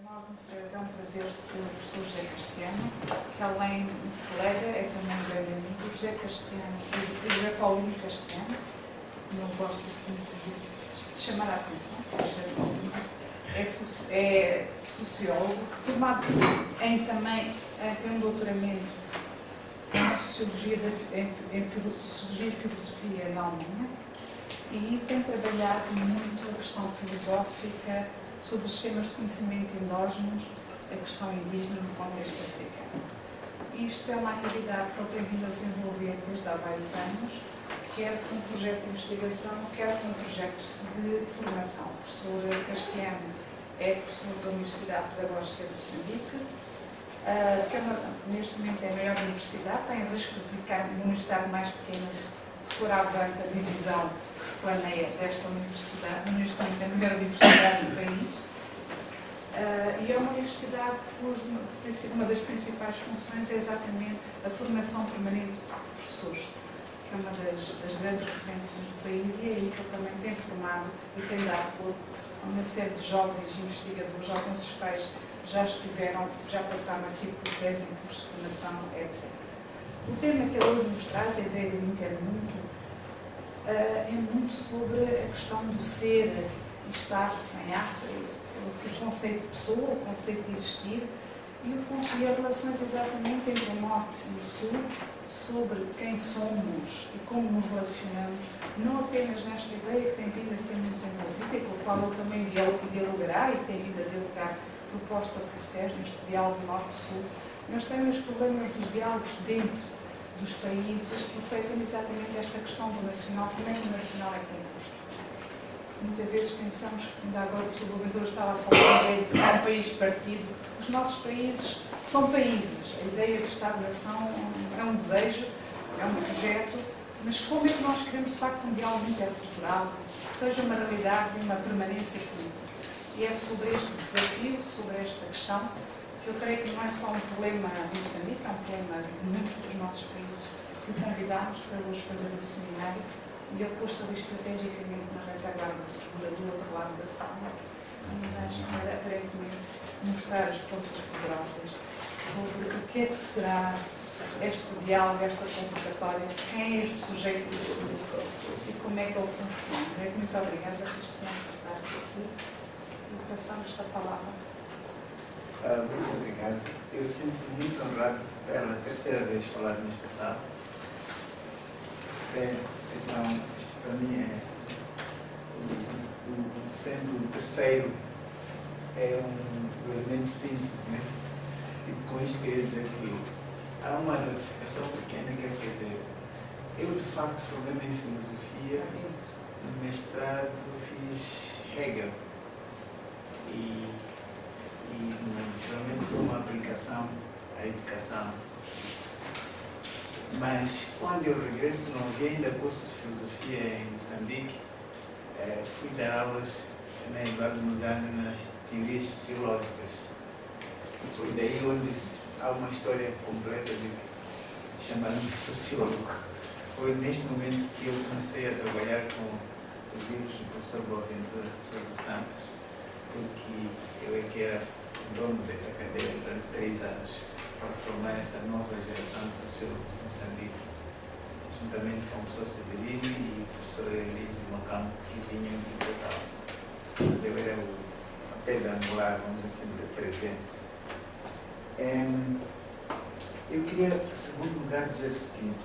Mauro César, é um prazer receber o professor José Castiano, que além de colega é também um grande amigo. O José Castiano, o José Paulino Castiano, não gosto muito de chamar a atenção, o José Paulino, é sociólogo, formado tem um doutoramento em Sociologia e Filosofia na Alemanha e tem trabalhado muito a questão filosófica sobre os sistemas de conhecimento endógenos, a questão indígena no contexto africano. Isto é uma atividade que ele tem vindo a desenvolver desde há vários anos, quer com um projeto de investigação, quer com um projeto de formação. O professor Castiano é professor da Universidade Pedagógica de Moçambique, que neste momento é a maior universidade, tem o risco de ficar uma universidade mais pequena se for avante a divisão que se planeia desta universidade, neste momento é a maior universidade do país, e é uma universidade cuja uma das principais funções é exatamente a formação permanente de professores, que é uma das grandes referências do país, e é aí que ele também tem formado e tem dado apoio a uma série de jovens investigadores, alguns dos quais já passaram aqui por processo em curso de formação, etc. O tema que ele hoje nos traz, a ideia do intermundo, é muito sobre a questão do ser e estar-se em África, o conceito de pessoa, o conceito de existir e as relações exatamente entre o Norte e o Sul, sobre quem somos e como nos relacionamos, não apenas nesta ideia que tem vindo a ser muito desenvolvida e com a qual ele também dialogará e tem vindo a dialogar proposta por SES, neste diálogo Norte-Sul, mas também os problemas dos diálogos dentro dos países que refletem exatamente esta questão do nacional, como é que o nacional é composto. Muitas vezes pensamos, ainda agora o professor Governador estava a falar da ideia de um país partido. Os nossos países são países. A ideia de Estado-nação é um desejo, é um projeto, mas como é que nós queremos de facto um diálogo intercultural, que seja uma realidade e uma permanência política? E é sobre este desafio, sobre esta questão, que eu creio que não é só um problema de Moçambique, é um problema de muitos dos nossos países, que o convidámos para hoje fazer o seminário, e ele pôs-se ali estrategicamente na retaguarda segura do outro lado da sala, mas para aparentemente mostrar as pontas poderosas sobre o que é que será este diálogo, esta convocatória, quem é este sujeito do Sul e como é que ele funciona. Muito obrigada, Cristiano, por estar-se aqui e passamos a palavra. Muito obrigado. Eu sinto-me muito honrado pela terceira vez falar nesta sala. Então, isto para mim sendo o terceiro, é um elemento de síntese, né? E com isto queria dizer que há uma retificação pequena que quero fazer. Eu, de facto, formei-me em filosofia, no mestrado fiz Hegel. E realmente foi uma aplicação à educação. Mas quando eu regresso, não havia ainda curso de filosofia em Moçambique, fui dar aulas na Eduardo Mondlane nas teorias sociológicas. Foi daí onde há uma história completa de chamar-me sociólogo. Foi neste momento que eu comecei a trabalhar com os livros do professor Boaventura Sousa Santos, porque eu é que era o dono dessa cadeira durante 3 anos, para formar essa nova geração de sociólogos de Moçambique, juntamente com o professor Severino e o professor Elísio Macampo, que vinham e voltavam. Mas eu era a pedra angular, vamos assim dizer, presente. Eu queria, em segundo lugar, dizer o seguinte,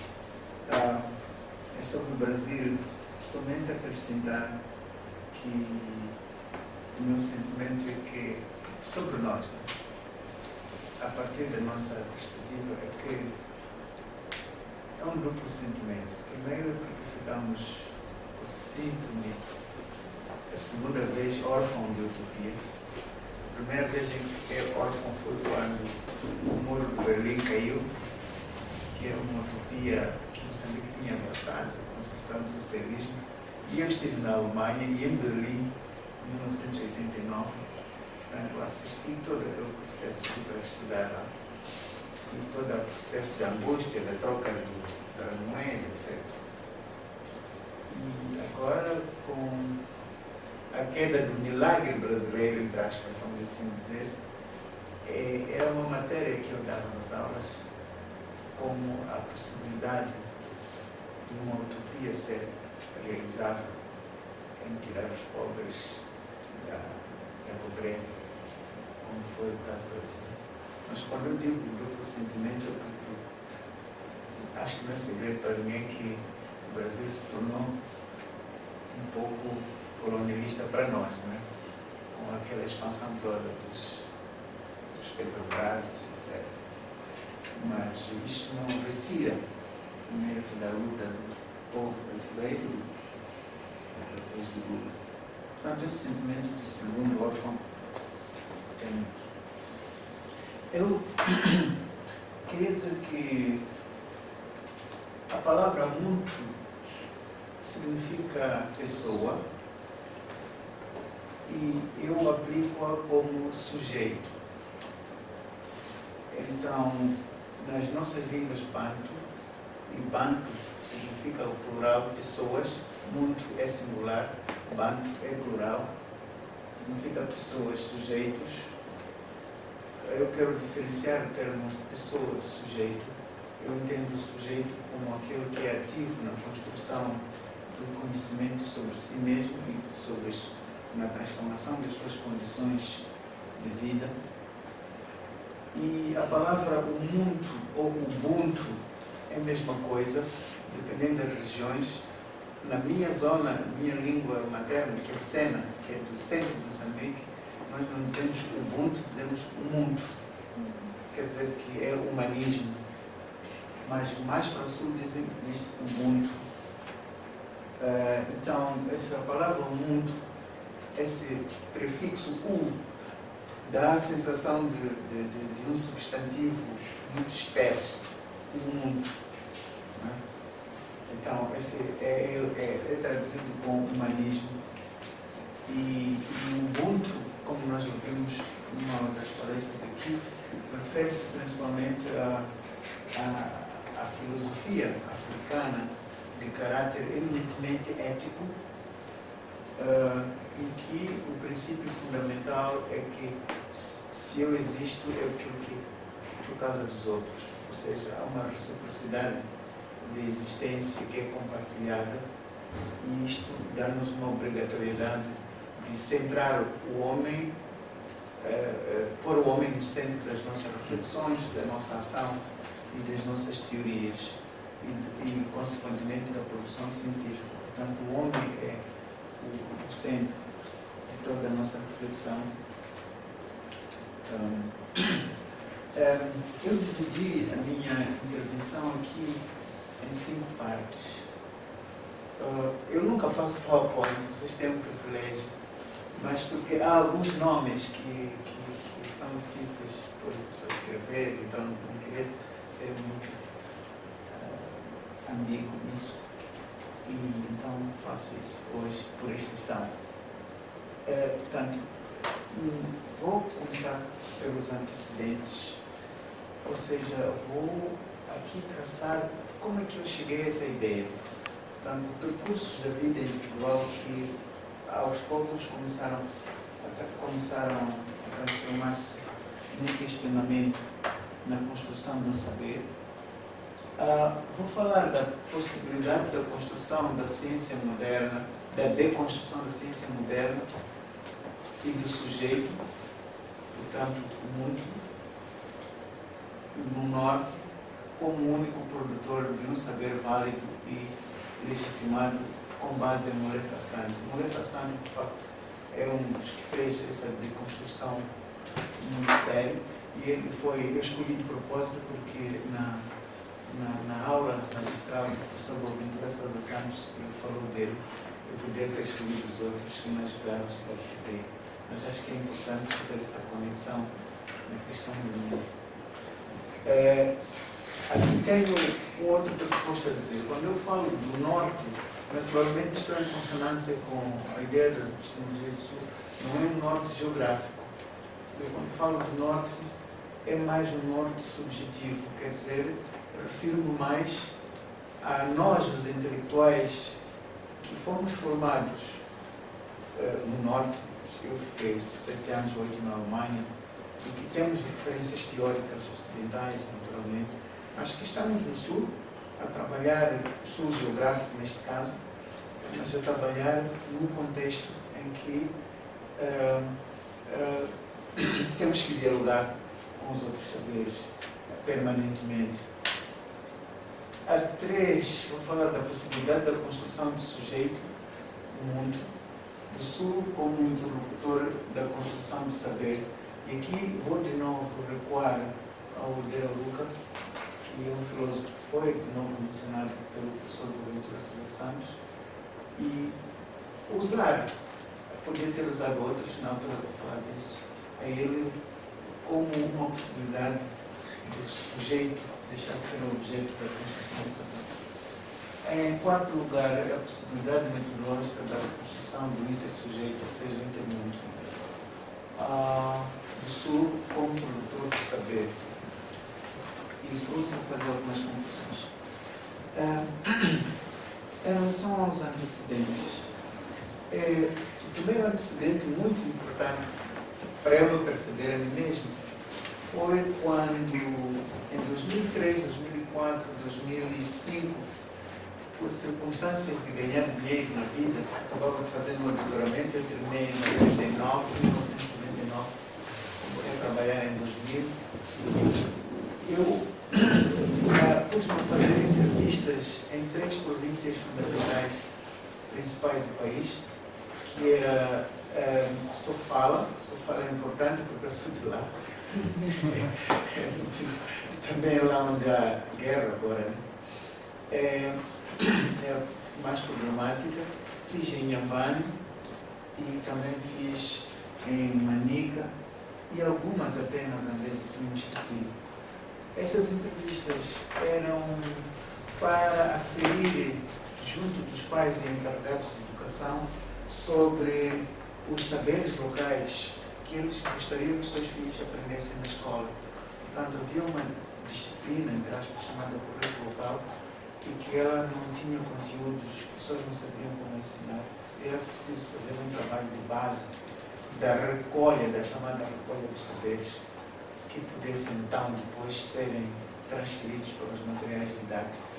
é sobre o Brasil, somente acrescentar que o meu sentimento é que, sobre nós, a partir da nossa perspectiva, é que é um duplo sentimento. Primeiro, porque ficamos, eu sinto-me, a segunda vez órfão de utopias. A primeira vez em que fiquei órfão foi quando o muro de Berlim caiu, que era uma utopia que Moçambique tinha abraçado, a construção do socialismo. E eu estive na Alemanha e em Berlim, em 1989, portanto, assisti todo aquele processo para estudar lá, e todo o processo de angústia, da troca da moeda, etc. E agora, com a queda do milagre brasileiro, entre aspas, vamos assim dizer, era uma matéria que eu dava nas aulas como a possibilidade de uma utopia ser realizável em tirar os pobres da pobreza, como foi o caso brasileiro. Mas quando eu digo duplo sentimento, porque acho que não é segredo para ninguém que o Brasil se tornou um pouco colonialista para nós, não é? Com aquela expansão toda dos Petrobras, etc. Mas isso não retira o mérito da luta do povo brasileiro depois de Lula. Portanto, esse sentimento de segundo órfão tem aqui. Eu queria dizer que a palavra muito significa pessoa e eu aplico-a como sujeito. Então, nas nossas línguas banto, e banto significa o plural, pessoas, muito é singular, banto é plural, significa pessoas, sujeitos. Eu quero diferenciar o termo pessoa do sujeito. Eu entendo o sujeito como aquele que é ativo na construção do conhecimento sobre si mesmo e sobre isso, na transformação das suas condições de vida. E a palavra Ubuntu ou Ubuntu é a mesma coisa, dependendo das regiões. Na minha zona, minha língua materna, que é o Sena, que é do centro de Moçambique, nós não dizemos Ubuntu, dizemos Ubuntu. Quer dizer que é humanismo. Mas mais para o sul diz Ubuntu. Então, essa palavra Ubuntu, esse prefixo U, dá a sensação de um substantivo muito espesso, Ubuntu. Então, esse é traduzido com humanismo. E Ubuntu, como nós ouvimos numa das palestras aqui, refere-se principalmente à filosofia africana de caráter eminentemente ético, em que o princípio fundamental é que se eu existo é por causa dos outros, ou seja, há uma reciprocidade de existência que é compartilhada e isto dá-nos uma obrigatoriedade de centrar o homem, pôr o homem no centro das nossas reflexões, da nossa ação e das nossas teorias e consequentemente da produção científica. Portanto, o homem é o centro de toda a nossa reflexão. Eu dividi a minha intervenção aqui em 5 partes. Eu nunca faço PowerPoint, vocês têm um privilégio, mas porque há alguns nomes que são difíceis depois de pessoas escrever, então não queria ser muito ambíguo nisso. E então faço isso hoje por exceção. Portanto, vou começar pelos antecedentes, ou seja, vou aqui traçar como é que eu cheguei a essa ideia. Portanto, percursos da vida individual que aos poucos começaram a transformar-se num questionamento na construção de um saber. Vou falar da possibilidade da construção da ciência moderna, da deconstrução da ciência moderna e do sujeito, portanto, o mundo, no norte, como único produtor de um saber válido e legitimado com base em Molefa Asante. Molefa Asante, de facto, é um dos que fez essa deconstrução muito sério e ele foi escolhido de propósito porque na aula magistral do professor Boaventura Sousa Santos ele falou dele. Eu poderia ter escolhido os outros que me ajudaram a chegar a essa ideia, mas acho que é importante fazer essa conexão na questão do mundo. Aqui tenho um outro pressuposto a dizer. Quando eu falo do norte, naturalmente estou em consonância com a ideia das epistemologias do sul. Não é um norte geográfico. Eu, quando falo do norte, é mais um norte subjetivo, quer dizer, refiro-me mais a nós, os intelectuais, que fomos formados no norte, eu fiquei 7 anos, 8 na Alemanha, e que temos referências teóricas ocidentais, naturalmente, mas que estamos no sul, a trabalhar, sul geográfico neste caso, mas a trabalhar num contexto em que temos que dialogar com os outros saberes permanentemente. Há 3, vou falar da possibilidade da construção do sujeito no mundo, do sul como interlocutor da construção do saber. E aqui vou de novo recuar ao Deira Luca, que é um filósofo que foi de novo mencionado pelo professor do Ventura Sousa Santos, e usar, podia ter usado outros na altura de falar disso, a ele como uma possibilidade do sujeito deixar de ser o objeto da construção do saber. Em quarto lugar, a possibilidade metodológica da construção do intersujeito, ou seja, intermundo, do sul como produtor do saber. E por último, fazer algumas conclusões. Em relação aos antecedentes, o primeiro antecedente muito importante para eu perceber a mim mesmo foi quando, em 2003, 2004, 2005, por circunstâncias de ganhar dinheiro na vida, acabava de fazer meu doutoramento, eu terminei em 1999, comecei a trabalhar em 2000. Eu pus-me a fazer entrevistas em 3 províncias fundamentais principais do país, que era Sofala é importante porque eu sou de lá, também é lá onde há guerra agora, né? É mais problemática. Fiz em Inhambane e também fiz em Manica e algumas até na Zambésia, tinha esquecido. Essas entrevistas eram para aferir junto dos pais e encarregados de educação sobre os saberes locais que eles gostariam que os seus filhos aprendessem na escola. Portanto, havia uma disciplina, entre aspas, chamada currículo local, e que ela não tinha conteúdos, os professores não sabiam como ensinar. Era preciso fazer um trabalho de base da recolha, da chamada recolha dos saberes, que pudessem então depois serem transferidos para os materiais didáticos.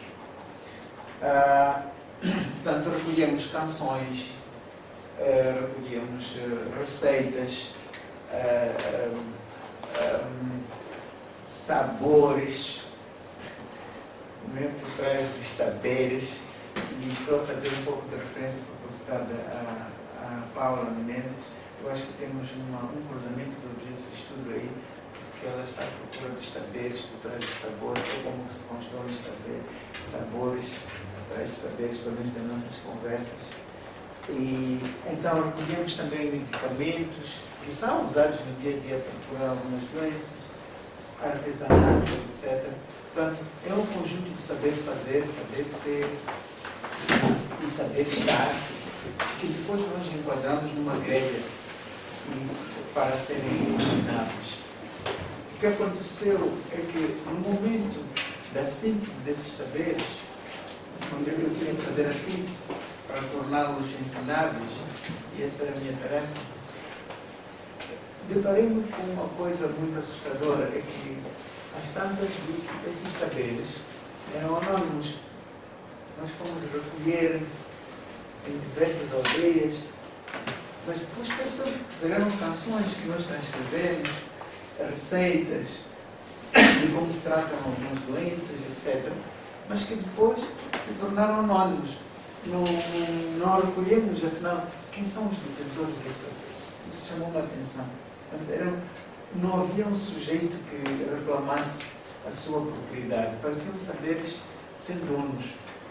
Portanto, recolhemos canções, recolhemos receitas, sabores, por trás dos saberes, e estou a fazer um pouco de referência propositada a Paula Menezes. Eu acho que temos um cruzamento de objetos de estudo aí, porque ela está à procura dos saberes por trás dos sabores, ou como se constroem os sabores por trás dos saberes, pelo menos das nossas conversas. E então recolhemos também medicamentos que são usados no dia a dia para curar algumas doenças, artesanato, etc. Portanto, é um conjunto de saber fazer, saber ser e saber estar, que depois nós enquadramos numa grelha para serem ensinados. O que aconteceu é que no momento da síntese desses saberes, quando eu tinha que fazer a síntese para torná-los ensináveis, e essa era a minha tarefa, deparei-me com uma coisa muito assustadora, é que às tantas vi que esses saberes eram anónimos. Nós fomos recolher em diversas aldeias, mas depois pensou que eram canções que nós transcrevemos, receitas de como se tratam algumas doenças, etc., mas que depois se tornaram anónimos. Não recolhemos, afinal, quem são os detentores desses saberes. Isso chamou-me a atenção. Não havia um sujeito que reclamasse a sua propriedade. Pareciam saberes sem donos.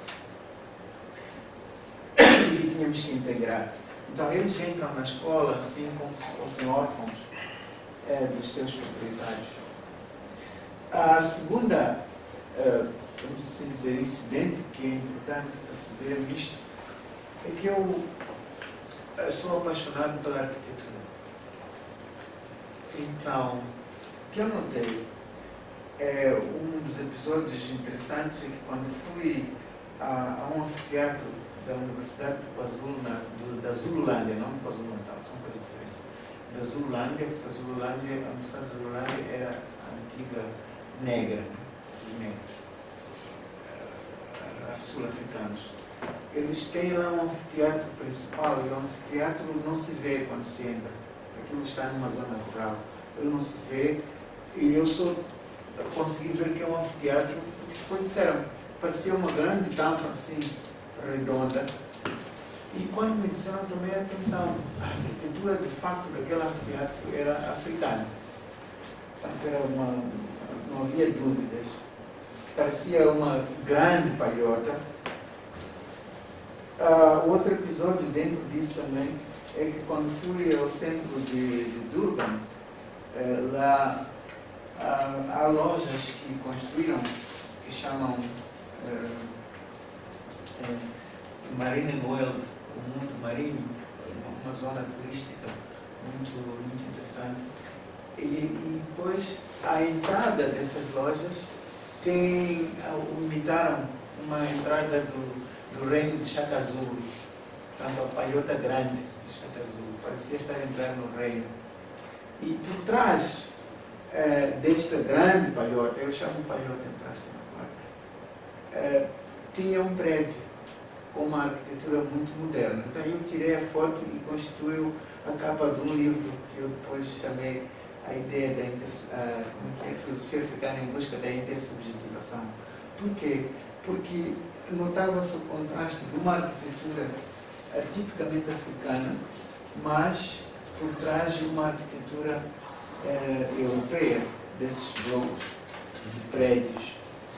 E que tínhamos que integrar. Então, eles entram na escola assim como se fossem órfãos dos seus proprietários. A segunda, vamos assim dizer, incidente que é importante perceber nisto, é que eu sou apaixonado pela arquitetura. Então, o que eu notei um dos episódios interessantes é que quando fui a um anfiteatro da Universidade de KwaZulu, da Zululândia, não de KwaZulu-Natal, são coisas diferentes. Da Zululândia, porque a Universidade de Zululândia era a antiga negra, dos negros, sul-africanos. Eles têm lá um anfiteatro principal, e o anfiteatro não se vê quando se entra. Aquilo está numa zona rural. Ele não se vê, e eu só consegui ver que é um anfiteatro. Depois disseram, parecia uma grande tampa assim, redonda. E quando me disseram, tomei atenção, a arquitetura de facto daquele anfiteatro era africana. Portanto, não havia dúvidas. Parecia uma grande palhota. Outro episódio dentro disso também é que quando fui ao centro de Durban, lá há lojas que construíram, que chamam Marine World, o mundo marinho, uma zona turística muito interessante. E depois a entrada dessas lojas imitaram uma entrada do reino de Shaka Zulu, portanto a palhota grande de Shaka Zulu, parecia estar entrando no reino. E por trás desta grande palhota, eu chamo palhota entre aspas, tinha um prédio com uma arquitetura muito moderna. Então eu tirei a foto e constituiu a capa de um livro que eu depois chamei a ideia da filosofia africana em busca da intersubjetivação. Por quê? Porque notava-se o contraste de uma arquitetura tipicamente africana, mas por trás de uma arquitetura europeia, desses blocos de prédios.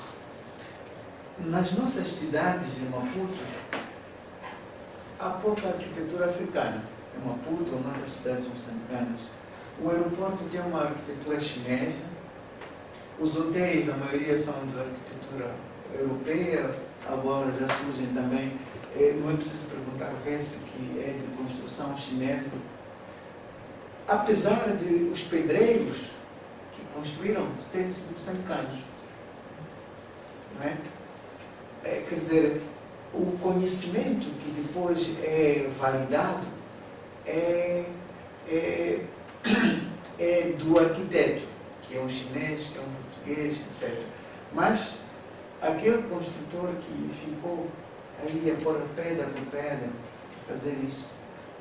Nas nossas cidades de Maputo, há pouca arquitetura africana. Em Maputo ou noutras cidades moçambicanas. O aeroporto tem uma arquitetura chinesa. Os hotéis, a maioria são de arquitetura europeia. Agora já surgem também, não é preciso perguntar, vê-se que é de construção chinesa. Apesar de os pedreiros que construíram terem sido moçambicanos. Não é? Quer dizer, o conhecimento que depois é validado é do arquiteto, que é um chinês, que é um português, etc. Mas aquele construtor que ficou ali a pôr pedra por pedra, fazer isso,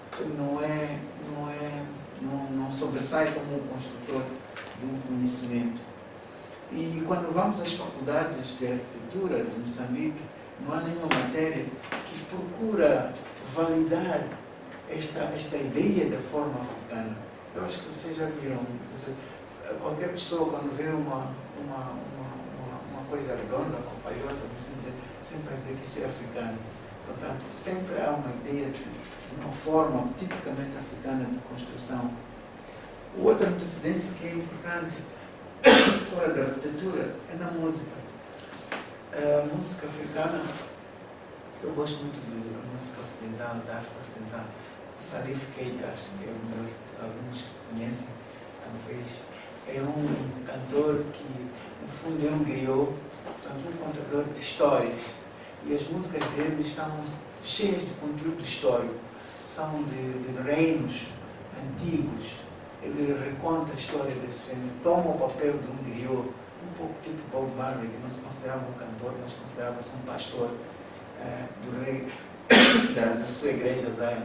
não sobressai como um construtor do conhecimento. E quando vamos às faculdades de arquitetura de Moçambique, não há nenhuma matéria que procura validar esta ideia da forma africana. Eu acho que vocês já viram, qualquer pessoa quando vê uma coisa redonda, uma palhota, sempre vai dizer que isso é africano. Portanto, sempre há uma ideia de uma forma tipicamente africana de construção. O outro antecedente que é importante fora da arquitetura é na música. A música africana, eu gosto muito da música ocidental, da África Ocidental. Salif Keita, acho que é o melhor, alguns conhecem, talvez. É um cantor que, no fundo, é um griot, portanto, um contador de histórias. E as músicas dele estão cheias de conteúdo histórico. São de reinos antigos. Ele reconta a história desse reino, toma o papel de um griot, um pouco tipo Bob Marley, que não se considerava um cantor, mas considerava-se um pastor do rei da sua igreja Zion.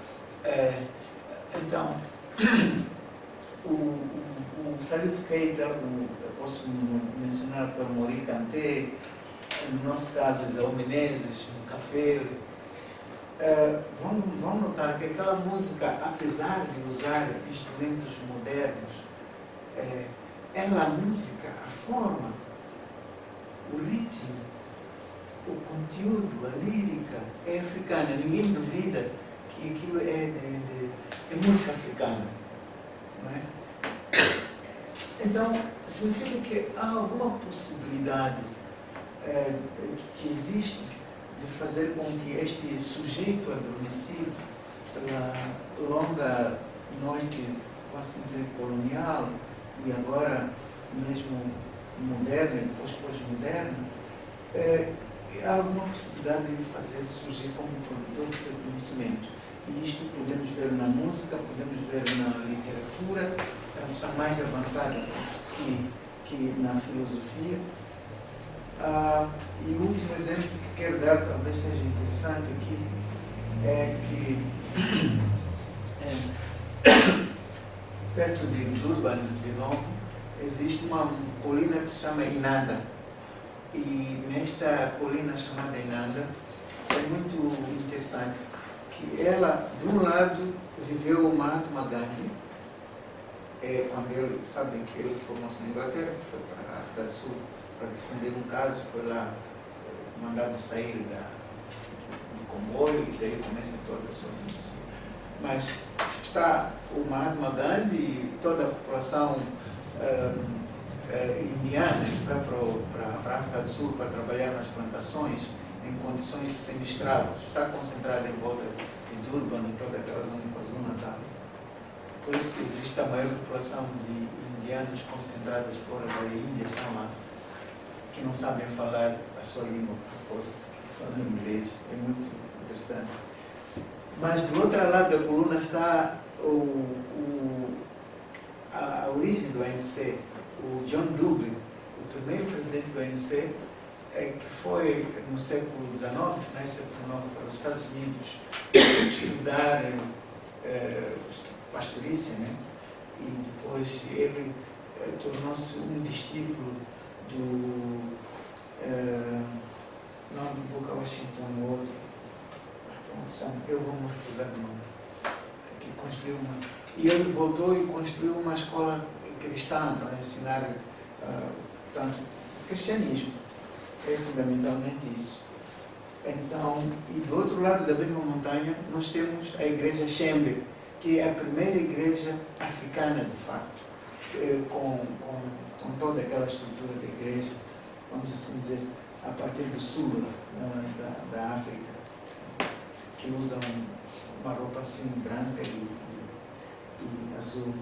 Então, o Salif Keita, eu posso mencionar para Mori Kanté, no nosso caso, Isaú Menezes, no Café. Vão notar que aquela música, apesar de usar instrumentos modernos, a música, a forma, o ritmo, o conteúdo, a lírica é africana. Ninguém duvida que aquilo é música africana. Não é? Então, significa que há alguma possibilidade que existe de fazer com que este sujeito adormecido pela longa noite, posso dizer, colonial, e agora mesmo moderna e pós-moderna, há alguma possibilidade de fazer surgir como produtor do seu conhecimento. E isto podemos ver na música, podemos ver na literatura, está mais avançada que na filosofia. E o último exemplo que quero dar, talvez seja interessante aqui, é que perto de Durban, de novo, existe uma colina que se chama Inanda. E nesta colina chamada Inanda é muito interessante que ela, de um lado, viveu o Mahatma Gandhi, quando ele, sabem que ele formou-se na Inglaterra, foi para a África do Sul para defender um caso, foi lá mandado sair do comboio e daí começa toda a sua vida. Mas está o Mahatma Gandhi e toda a população indiana que vai para a África do Sul para trabalhar nas plantações em condições de semi-escravos, está concentrada em volta de Durban e toda aquela zona de KwaZulu-Natal. Por isso que existe a maior população de indianos concentrados fora da Índia, estão lá, que não sabem falar a sua língua, oposto, que falam inglês. É muito interessante. Mas do outro lado da coluna está a origem do ANC. O John Dewey, o primeiro presidente do ANC, que foi no século XIX, finais do século XIX, para os Estados Unidos estudar pastorícia, né? E depois ele tornou-se um discípulo do não do Booker Washington, o outro, como se chama? Eu vou me recordar do nome, que construiu uma, e ele voltou e construiu uma escola cristã para ensinar tanto cristianismo, é fundamentalmente isso. Então, e do outro lado da mesma montanha nós temos a igreja Shembe, que é a primeira igreja africana de facto, com toda aquela estrutura da igreja, vamos assim dizer, a partir do sul da África, que usam uma roupa assim branca e azul.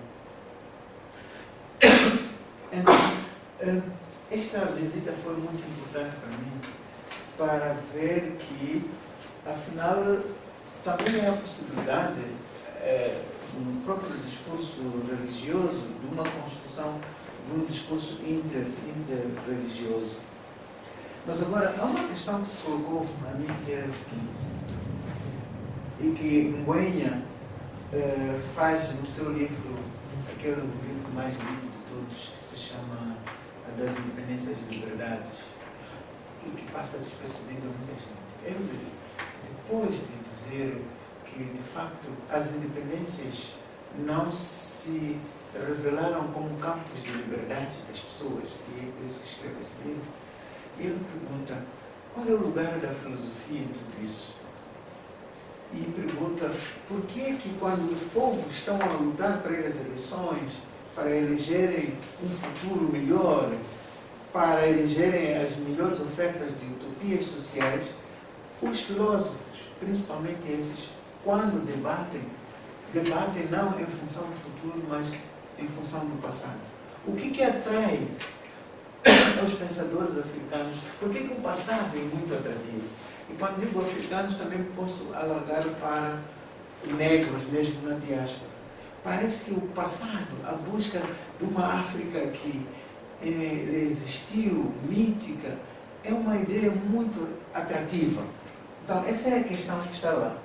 Então, esta visita foi muito importante para mim, para ver que, afinal, também há a possibilidade, no próprio discurso religioso, de uma construção de um discurso interreligioso. Mas agora, há uma questão que se colocou a mim, que é a seguinte, e que Ngwenya faz no seu livro, aquele livro mais lido de todos, que se chama Das Independências e Liberdades, e que passa despercebido a muita gente. Ele, depois de dizer que, de facto, as independências não se revelaram como campos de liberdade das pessoas, e é por isso que escreve esse livro, ele pergunta qual é o lugar da filosofia em tudo isso. E pergunta por que é que quando os povos estão a lutar para as eleições, para elegerem um futuro melhor, para elegerem as melhores ofertas de utopias sociais, os filósofos, principalmente esses, quando debatem não em função do futuro, mas em função do passado. O que atrai aos pensadores africanos? Por que o passado é muito atrativo? E quando digo africanos, também posso alargar para negros, mesmo na diáspora. Parece que o passado, a busca de uma África que existiu, mítica, é uma ideia muito atrativa. Então, essa é a questão que está lá.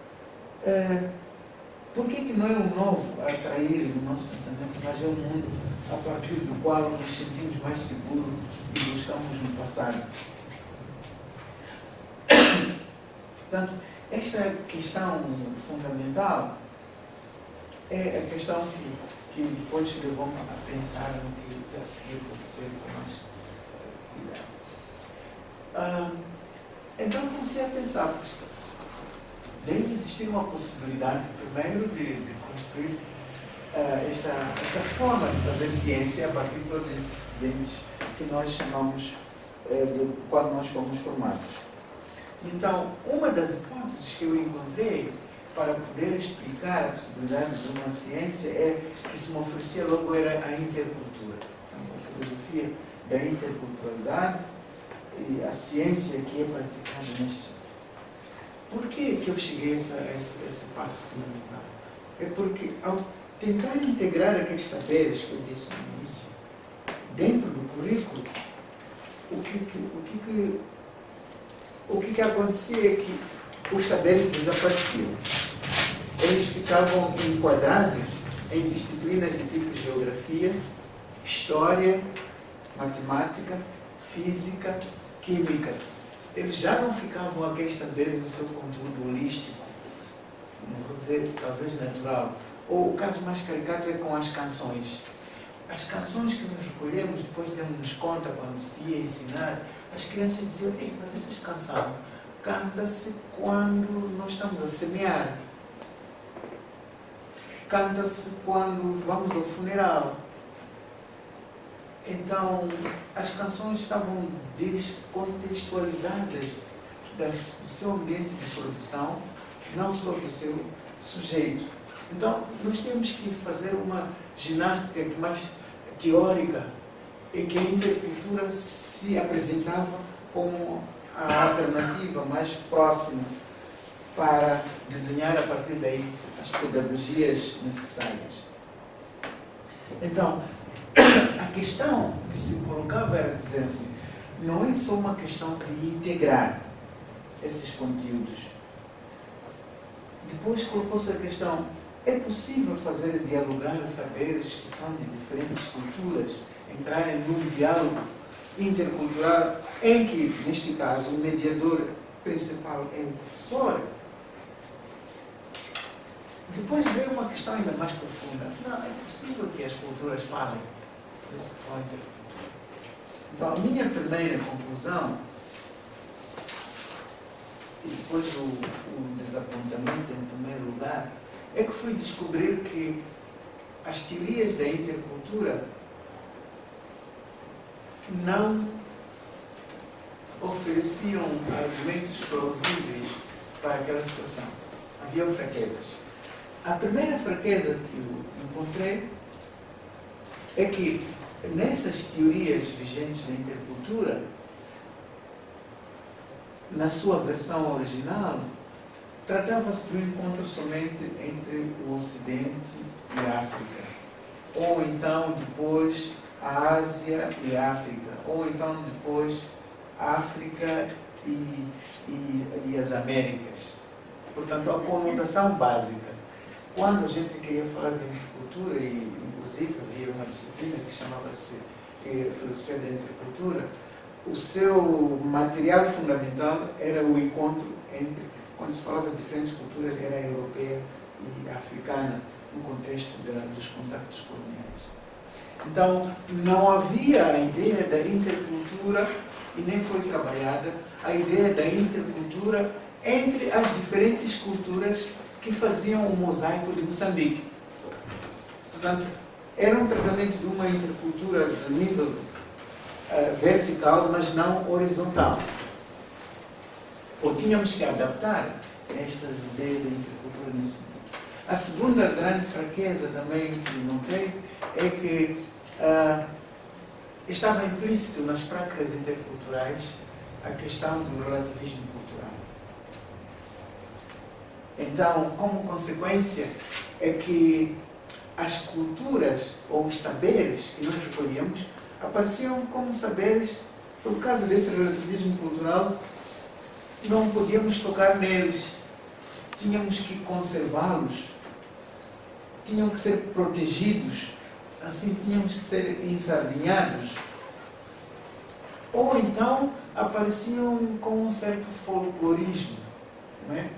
Por que não é o novo a atrair no nosso pensamento, mas é o mundo a partir do qual nos sentimos mais seguros e buscamos no passado? Portanto, esta questão fundamental é a questão que depois levou-me a pensar no que a seguir vou dizer com mais cuidado. Então comecei a pensar, deve existir uma possibilidade, primeiro, de construir esta forma de fazer ciência a partir de todos esses acidentes que nós chamamos do qual nós fomos formados. Então, uma das hipóteses que eu encontrei para poder explicar a possibilidade de uma ciência que se me oferecia logo era a intercultura. Então, a filosofia da interculturalidade, e a ciência que é praticada neste. Por que eu cheguei a esse passo fundamental? É porque, ao tentar integrar aqueles saberes que eu disse no início, dentro do currículo, o que acontecia é que os saberes desapareciam. Eles ficavam enquadrados em disciplinas de tipo geografia, história, matemática, física, química. Eles já não ficavam aqueles saberes no seu conteúdo holístico, não vou dizer talvez natural. Ou o caso mais caricato é com as canções. As canções que nós recolhemos, depois demos conta quando se ia ensinar, as crianças diziam: ei, mas essa canção canta-se quando nós estamos a semear. Canta-se quando vamos ao funeral. Então, as canções estavam descontextualizadas do seu ambiente de produção, não só do seu sujeito. Então, nós temos que fazer uma ginástica mais teórica, em que a intercultura se apresentava como a alternativa mais próxima para desenhar a partir daí as pedagogias necessárias. Então, a questão que se colocava era dizer assim, não é só uma questão de integrar esses conteúdos. Depois colocou-se a questão, é possível fazer dialogar saberes que são de diferentes culturas, entrarem num diálogo intercultural em que, neste caso, o mediador principal é o professor? Depois veio uma questão ainda mais profunda. Afinal, é possível que as culturas falem? Por isso que fala intercultura. Então, a minha primeira conclusão, e depois o desapontamento em primeiro lugar, é que fui descobrir que as teorias da intercultura não ofereciam argumentos plausíveis para aquela situação. Havia fraquezas. A primeira fraqueza que eu encontrei é que nessas teorias vigentes da intercultura, na sua versão original, tratava-se de um encontro somente entre o Ocidente e a África. Ou então, depois, a Ásia e a África. Ou então, depois, a África e as Américas. Portanto, a conotação básica. Quando a gente queria falar de intercultura, e inclusive havia uma disciplina que chamava-se Filosofia da Intercultura, o seu material fundamental era o encontro entre, quando se falava de diferentes culturas, era a europeia e a africana, no contexto dos contactos coloniais. Então, não havia a ideia da intercultura, e nem foi trabalhada a ideia da intercultura entre as diferentes culturas que faziam o mosaico de Moçambique. Portanto, era um tratamento de uma intercultura de nível vertical, mas não horizontal. Ou tínhamos que adaptar estas ideias da intercultura nesse sentido. A segunda grande fraqueza também que notei é que estava implícito nas práticas interculturais a questão do relativismo cultural. Então, como consequência, é que as culturas ou os saberes que nós recolhemos apareciam como saberes, por causa desse relativismo cultural, não podíamos tocar neles, tínhamos que conservá-los, tinham que ser protegidos, assim tínhamos que ser ensardinhados. Ou então apareciam com um certo folclorismo, não é?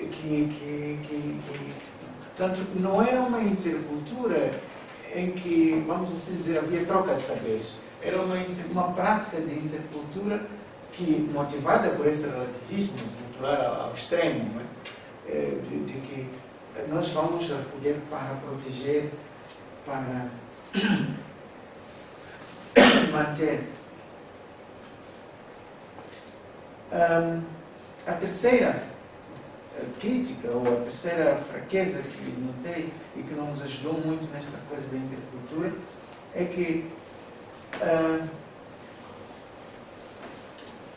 Portanto, não era uma intercultura em que, vamos assim dizer, havia troca de saberes. Era uma prática de intercultura que, motivada por esse relativismo cultural ao extremo, não é? De que nós vamos recolher para proteger, para manter. A terceira crítica, ou a terceira fraqueza que notei e que não nos ajudou muito nesta coisa da intercultura, é que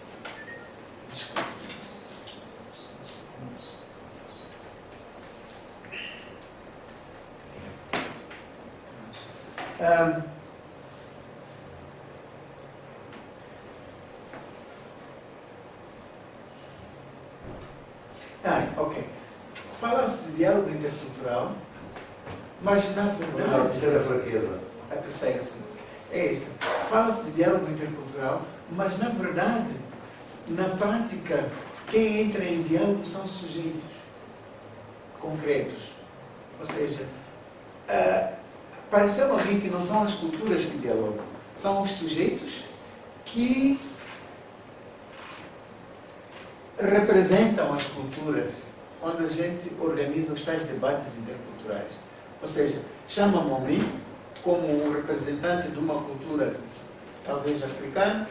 Ok. Fala-se de diálogo intercultural, mas na A verdade... terceira fraqueza. A terceira, sim. É esta. Fala-se de diálogo intercultural, mas na verdade, na prática, quem entra em diálogo são sujeitos concretos. Ou seja, pareceu a mim que não são as culturas que dialogam, são os sujeitos que representam as culturas quando a gente organiza os tais debates interculturais. Ou seja, chamam-me a mim como um representante de uma cultura, talvez africana,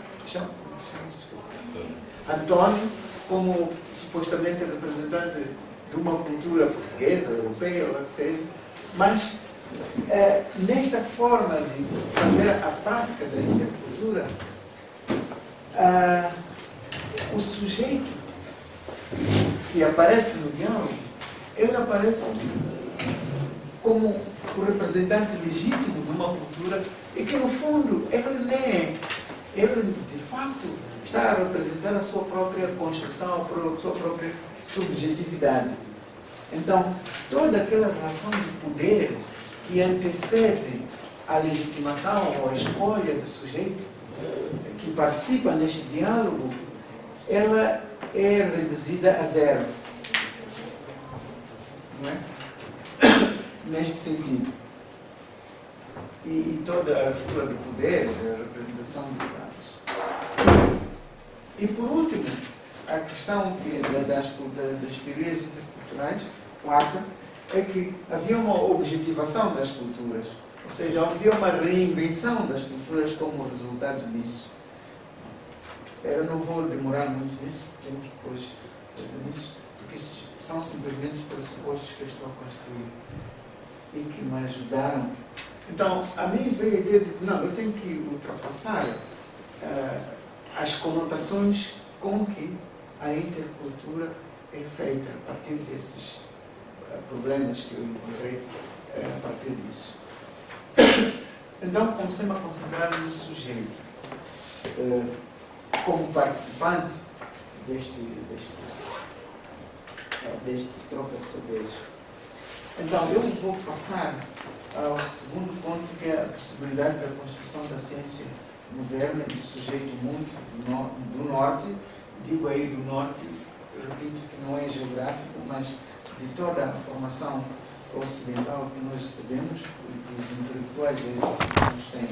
António como supostamente representante de uma cultura portuguesa, europeia, ou o que seja, mas nesta forma de fazer a prática da intercultura, o sujeito que aparece no diálogo, ele aparece como o representante legítimo de uma cultura e que, no fundo, ele de facto está a representar a sua própria construção, a sua própria subjetividade. Então, toda aquela relação de poder que antecede a legitimação ou a escolha do sujeito que participa neste diálogo, ela é reduzida a zero. Não é? Neste sentido. E toda a estrutura do poder, a representação do braço. E por último, a questão das teorias interculturais, quarta, é que havia uma objetivação das culturas, ou seja, havia uma reinvenção das culturas como resultado disso. Eu não vou demorar muito nisso, podemos depois fazer isso, porque são simplesmente os pressupostos que eu estou a construir e que me ajudaram. Então, a mim veio a ideia de que não, eu tenho que ultrapassar as conotações com que a intercultura é feita a partir desses problemas que eu encontrei a partir disso. Então, comecei-me a concentrar no sujeito como participante deste troca de saberes. Então, eu vou passar ao segundo ponto, que é a possibilidade da construção da ciência moderna do sujeito muito do norte. Digo aí do norte, repito que não é geográfico, mas de toda a formação ocidental que nós recebemos, e que os intelectuais nos têm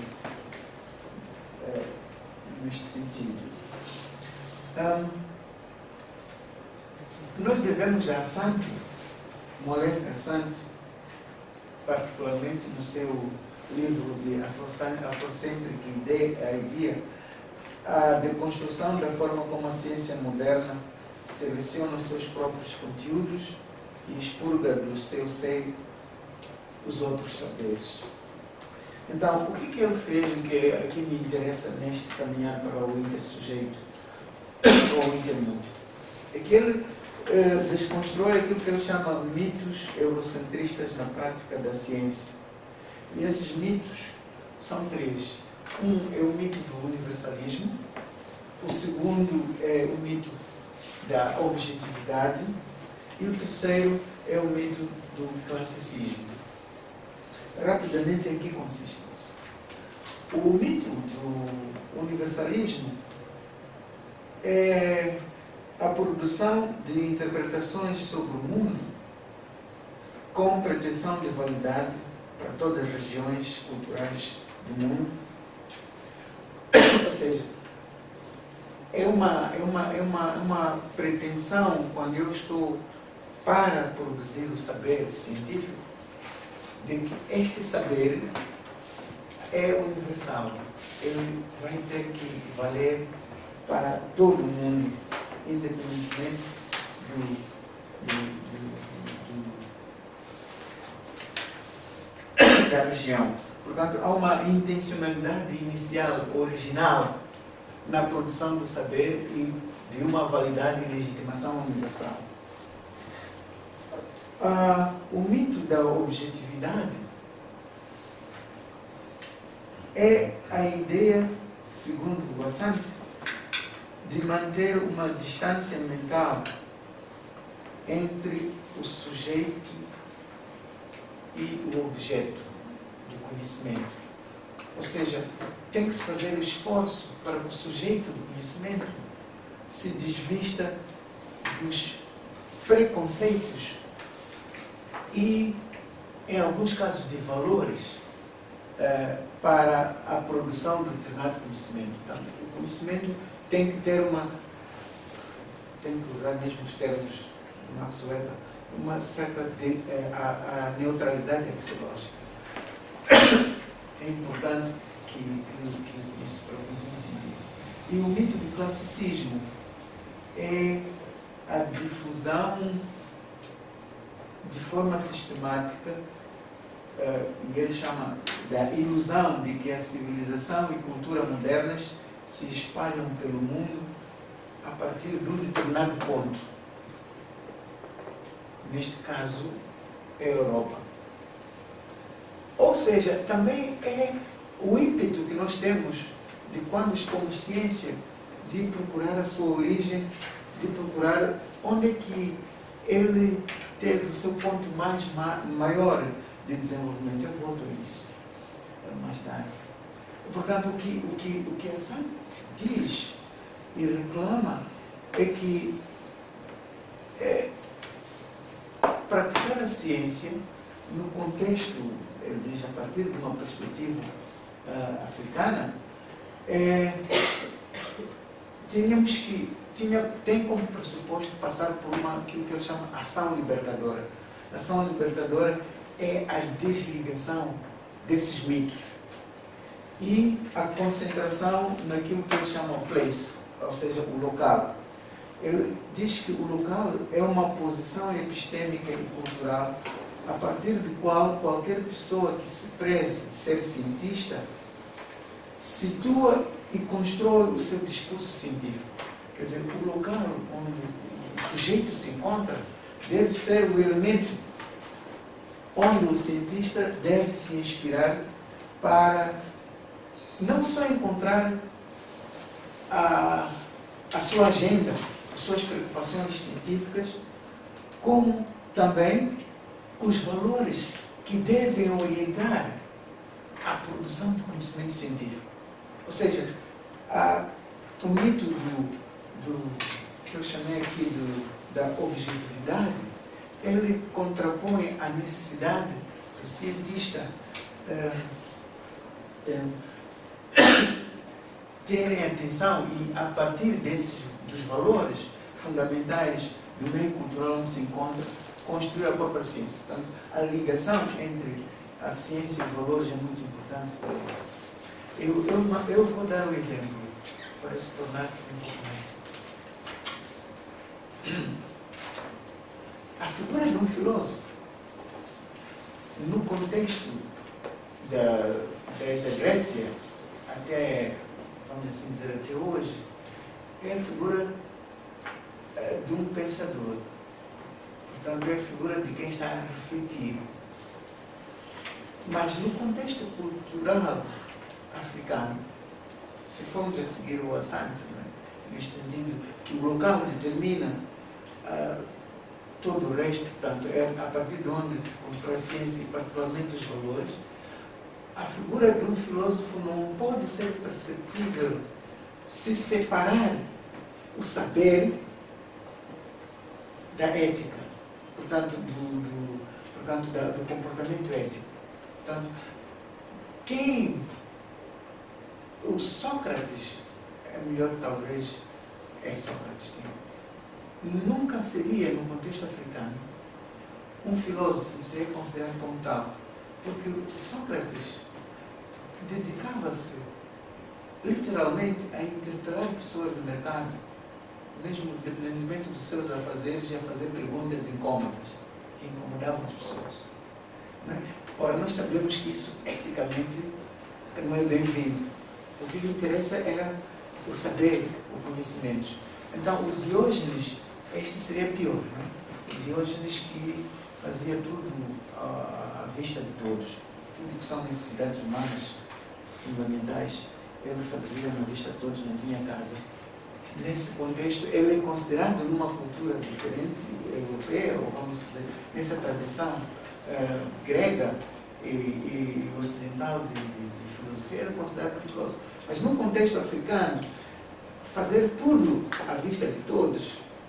neste sentido. Nós devemos a Asante, Mollef Asante, particularmente no seu livro de Afrocentric Idea, a deconstrução da forma como a ciência moderna seleciona os seus próprios conteúdos e expurga do seu seio os outros saberes. Então, o que ele fez, o que aqui me interessa neste caminhar para o intersujeito ou o intermundo? É que ele desconstrói aquilo que ele chama mitos eurocentristas na prática da ciência. E esses mitos são três. Um é o mito do universalismo, o segundo é o mito da objetividade e o terceiro é o mito do classicismo. Rapidamente, em que consiste isso? O mito do universalismo é a produção de interpretações sobre o mundo com pretensão de validade para todas as regiões culturais do mundo. Ou seja, é uma pretensão, quando eu estou para produzir o saber científico, de que este saber é universal. Ele vai ter que valer para todo mundo, independentemente da região. Portanto, há uma intencionalidade inicial, original, na produção do saber e de uma validade e legitimação universal. O mito da objetividade é a ideia, segundo o Asante, de manter uma distância mental entre o sujeito e o objeto do conhecimento. Ou seja, tem que se fazer esforço para que o sujeito do conhecimento se desvista dos preconceitos e, em alguns casos, de valores para a produção de determinado conhecimento. Então, o conhecimento tem que ter tem que usar mesmo os termos de Max Weber, uma certa a neutralidade axiológica. É importante que isso para o conhecimento científico. E o mito do classicismo é a difusão de forma sistemática, e ele chama da ilusão de que a civilização e cultura modernas se espalham pelo mundo a partir de um determinado ponto. Neste caso, é a Europa. Ou seja, também é o ímpeto que nós temos de quando expomos ciência, de procurar a sua origem, de procurar onde é que ele teve o seu ponto maior de desenvolvimento. Eu volto a isso mais tarde. Portanto, o que a Sante diz e reclama é que praticar a ciência no contexto, ele diz, a partir de uma perspectiva africana, tem como pressuposto passar por aquilo que ele chama ação libertadora. A ação libertadora é a desligação desses mitos e a concentração naquilo que ele chama place, ou seja, o local. Ele diz que o local é uma posição epistêmica e cultural a partir de qual qualquer pessoa que se preze ser cientista situa e constrói o seu discurso científico. Quer dizer, o local onde o sujeito se encontra deve ser o elemento onde o cientista deve se inspirar para não só encontrar a sua agenda, as suas preocupações científicas, como também os valores que devem orientar a produção do conhecimento científico. Ou seja, o mito que eu chamei aqui da objetividade, ele contrapõe a necessidade do cientista terem atenção e, a partir dos valores fundamentais do meio cultural onde se encontra, construir a própria ciência. Portanto, a ligação entre a ciência e os valores é muito importante para ele. Eu vou dar um exemplo para se tornar-se um pouco mais. A figura de um filósofo, no contexto desde a Grécia até, vamos assim dizer, até hoje, é a figura de um pensador. Portanto, é a figura de quem está a refletir. Mas no contexto cultural africano, se formos a seguir o Asante, neste sentido, que o local determina todo o resto, portanto, é a partir de onde se constrói a ciência e particularmente os valores, a figura de um filósofo não pode ser perceptível se separar o saber da ética, portanto, do comportamento ético. Portanto, o Sócrates, é melhor talvez, Sócrates, sim, nunca seria, no contexto africano, um filósofo, seria considerado como tal, porque Sócrates dedicava-se literalmente a interpelar pessoas do mercado, mesmo independentemente dos seus afazeres, e a fazer perguntas incômodas, que incomodavam as pessoas. Não é? Ora, nós sabemos que isso eticamente não é bem-vindo. O que lhe interessa era o saber, o conhecimento. Então, o Diógenes, este seria pior, não é? O Diógenes que fazia tudo à vista de todos, tudo que são necessidades humanas, fundamentais, ele fazia na vista de todos, não tinha casa. Nesse contexto, ele é considerado numa cultura diferente, europeia, ou vamos dizer, nessa tradição grega e ocidental de filosofia, ele é considerado um filósofo. Mas no contexto africano, fazer tudo à vista de todos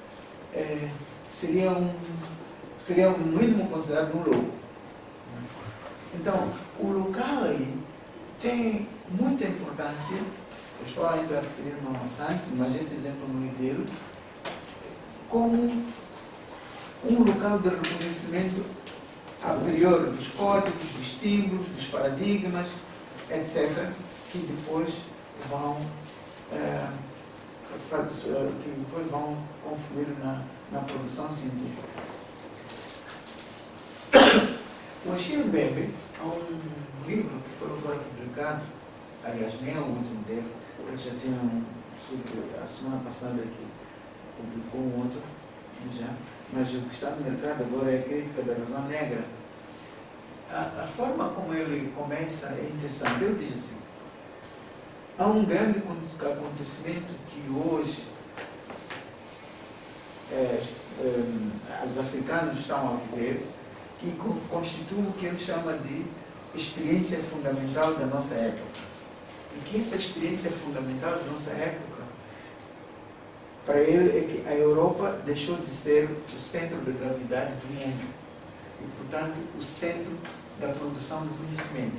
seria no mínimo considerado um louco. Então, o local aí tem muita importância. Eu estou ainda a referir-me ao Santos, mas esse exemplo não é dele, como um local de reconhecimento a priori dos códigos, dos símbolos, dos paradigmas, etc., que depois vão confluir na produção científica. O Achille Mbembe, há um livro que foi agora publicado, aliás, nem é o último dele, ele já tinha a semana passada que publicou um outro, já, mas o que está no mercado agora é a Crítica da Razão Negra. A forma como ele começa é interessante. Ele diz assim: há um grande acontecimento que hoje os africanos estão a viver, que constitui o que ele chama de experiência fundamental da nossa época. E que essa experiência fundamental da nossa época, para ele, é que a Europa deixou de ser o centro da gravidade do mundo e, portanto, o centro da produção de conhecimento.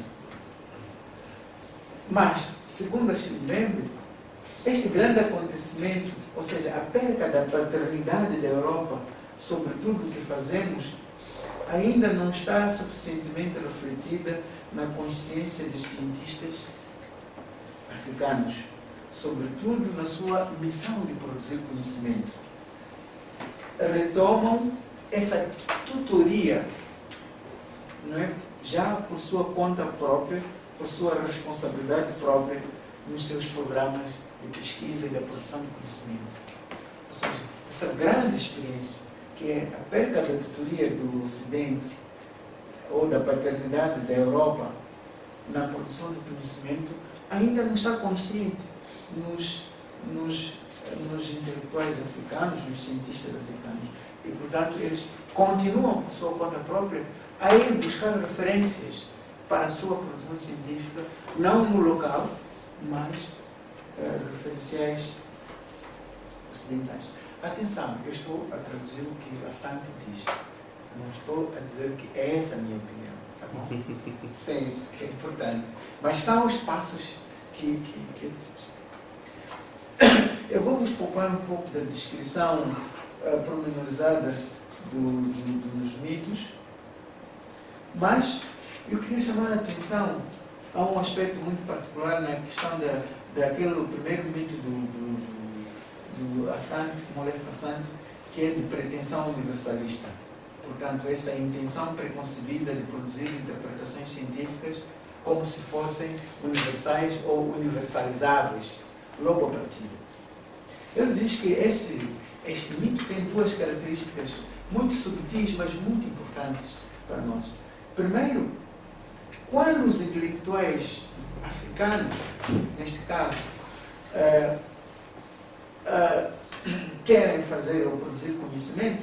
Mas, segundo Achille Mbembe, este grande acontecimento, ou seja, a perda da paternidade da Europa sobre tudo o que fazemos, ainda não está suficientemente refletida na consciência dos cientistas africanos, sobretudo na sua missão de produzir conhecimento. Retomam essa tutoria, não é? Já por sua conta própria, por sua responsabilidade própria nos seus programas de pesquisa e da produção de conhecimento. Ou seja, essa grande experiência, que é a perda da tutoria do Ocidente ou da paternidade da Europa na produção de conhecimento, ainda não está consciente nos intelectuais africanos, nos cientistas africanos. E, portanto, eles continuam, por sua conta própria, a ir buscar referências para a sua produção científica, não no local, mas referenciais ocidentais. Atenção, eu estou a traduzir o que a Santi diz. Não estou a dizer que é essa a minha opinião, tá bom? Sei que é importante. Mas são os passos que eu vou vos poupar um pouco da descrição pormenorizada dos mitos, mas eu queria chamar a atenção a um aspecto muito particular na questão daquele primeiro mito do Asante, Molefe Asante, que é de pretensão universalista. Portanto, essa intenção preconcebida de produzir interpretações científicas como se fossem universais ou universalizáveis, logo a partida. Ele diz que este mito tem duas características muito subtis, mas muito importantes para nós. Primeiro, quando os intelectuais africanos, neste caso, querem fazer ou produzir conhecimento,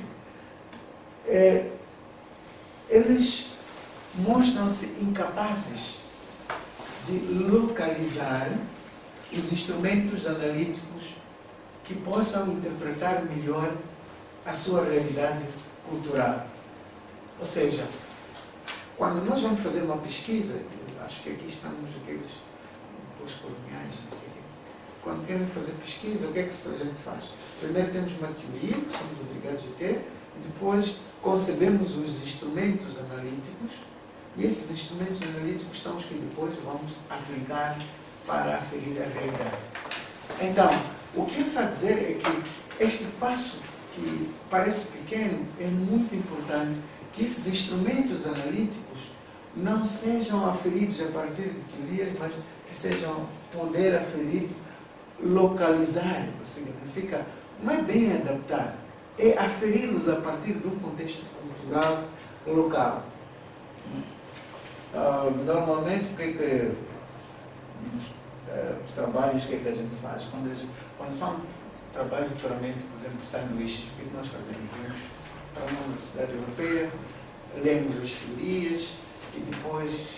eles mostram-se incapazes de localizar os instrumentos analíticos que possam interpretar melhor a sua realidade cultural. Ou seja, quando nós vamos fazer uma pesquisa, acho que aqui estamos aqueles pós-coloniais, não sei o quê. Quando querem fazer pesquisa, o que é que a gente faz? Primeiro temos uma teoria, que somos obrigados a ter, depois concebemos os instrumentos analíticos, e esses instrumentos analíticos são os que depois vamos aplicar para aferir a realidade. Então, o que ele está a dizer é que este passo, que parece pequeno, é muito importante, que esses instrumentos analíticos não sejam aferidos a partir de teorias, mas que sejam poder aferir, localizar, significa, não é bem adaptar, é aferi-los a partir de um contexto cultural local. Normalmente, o que os trabalhos que a gente faz. Quando são trabalhos de doutoramento, por exemplo, sanduíches, o que nós fazemos? Vamos para uma universidade europeia, lemos as teorias e depois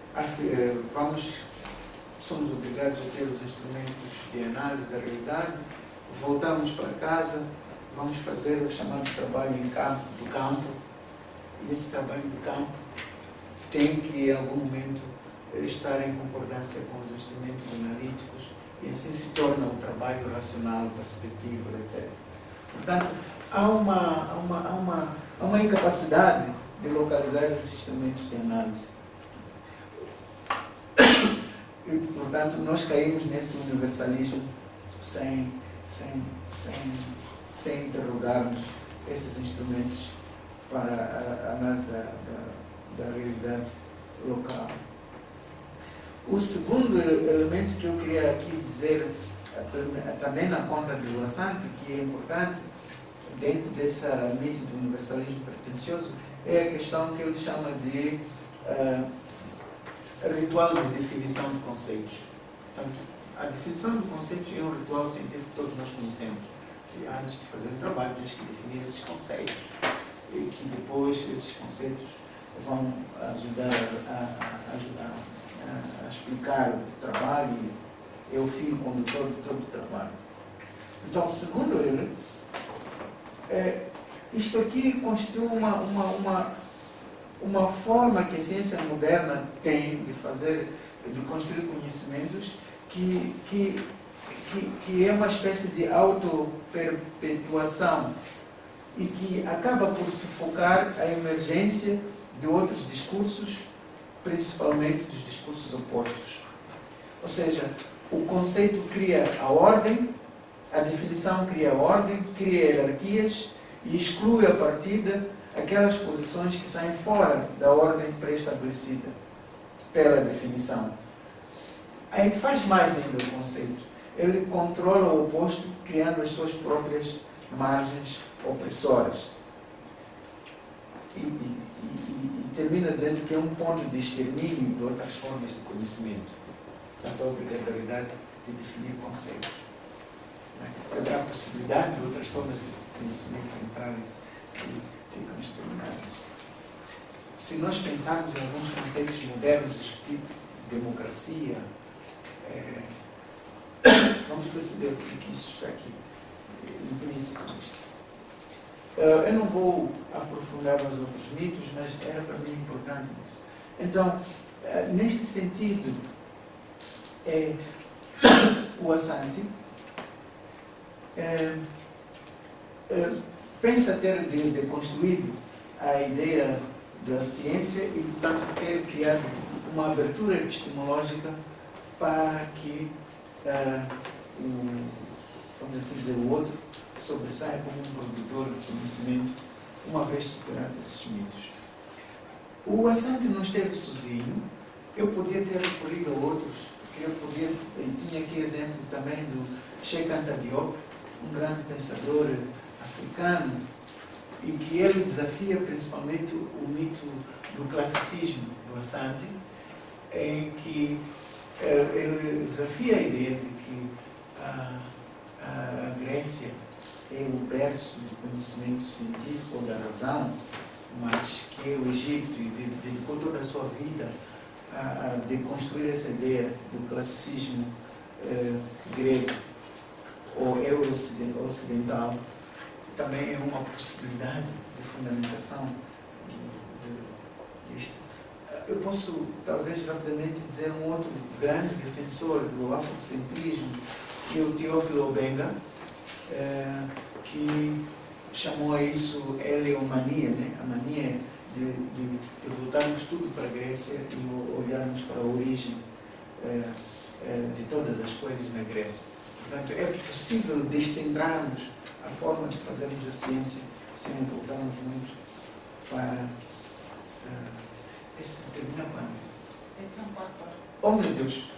somos obrigados a ter os instrumentos de análise da realidade, voltamos para casa, vamos fazer o chamado trabalho do campo, e esse trabalho de campo tem que, em algum momento, estar em concordância com os instrumentos analíticos, e assim se torna um trabalho racional, perspectivo, etc. Portanto, há uma incapacidade de localizar esses instrumentos de análise. E, portanto, nós caímos nesse universalismo sem interrogarmos esses instrumentos para a análise da realidade local. O segundo elemento que eu queria aqui dizer, também na conta do Assange, que é importante dentro desse mito do universalismo pretensioso, é a questão que ele chama de ritual de definição de conceitos. Portanto, a definição de conceitos é um ritual científico que todos nós conhecemos. Que antes de fazer um trabalho tens que definir esses conceitos e que depois esses conceitos vão ajudar a explicar o trabalho, é o fio condutor de todo o trabalho. Então, segundo ele, isto aqui constitui uma forma que a ciência moderna tem de construir conhecimentos que é uma espécie de auto-perpetuação e que acaba por sufocar a emergência de outros discursos, principalmente dos discursos opostos. Ou seja, o conceito cria a ordem, a definição cria a ordem, cria hierarquias e exclui a partida aquelas posições que saem fora da ordem pré-estabelecida pela definição. A gente faz mais ainda o conceito. Ele controla o oposto, criando as suas próprias margens opressoras. E termina dizendo que é um ponto de extermínio de outras formas de conhecimento. Portanto, a obrigatoriedade de definir conceitos. Quer dizer, a possibilidade de outras formas de conhecimento entrarem e ficam exterminadas. Se nós pensarmos em alguns conceitos modernos deste tipo, democracia, vamos perceber o que isso está aqui implícito nisto. Eu não vou aprofundar nos outros mitos, mas era para mim importante isso. Então, neste sentido, o Assange pensa ter deconstruído a ideia da ciência e, portanto, ter criado uma abertura epistemológica para que, vamos assim dizer, o outro sobressaia como um produtor de conhecimento, uma vez superados esses mitos. O Assange não esteve sozinho. Eu podia ter recorrido a outros, porque tinha aqui exemplo também do Cheikh Anta Diop, um grande pensador africano, e que ele desafia principalmente o mito do classicismo do Assange, em que ele desafia a ideia de que a Grécia é o berço do conhecimento científico ou da razão, mas que o Egito dedicou toda a sua vida a deconstruir essa ideia do classicismo grego ou euro-ocidental. Também é uma possibilidade de fundamentação disto. Eu posso, talvez, rapidamente dizer um outro grande defensor do afrocentrismo, que é o Teófilo Obenga, que chamou a isso eleomania, né? A mania de voltarmos tudo para a Grécia e olharmos para a origem de todas as coisas na Grécia. Portanto, é possível descentrarmos a forma de fazermos a ciência sem voltarmos muito para... Isso termina quando isso? Oh, meu Deus!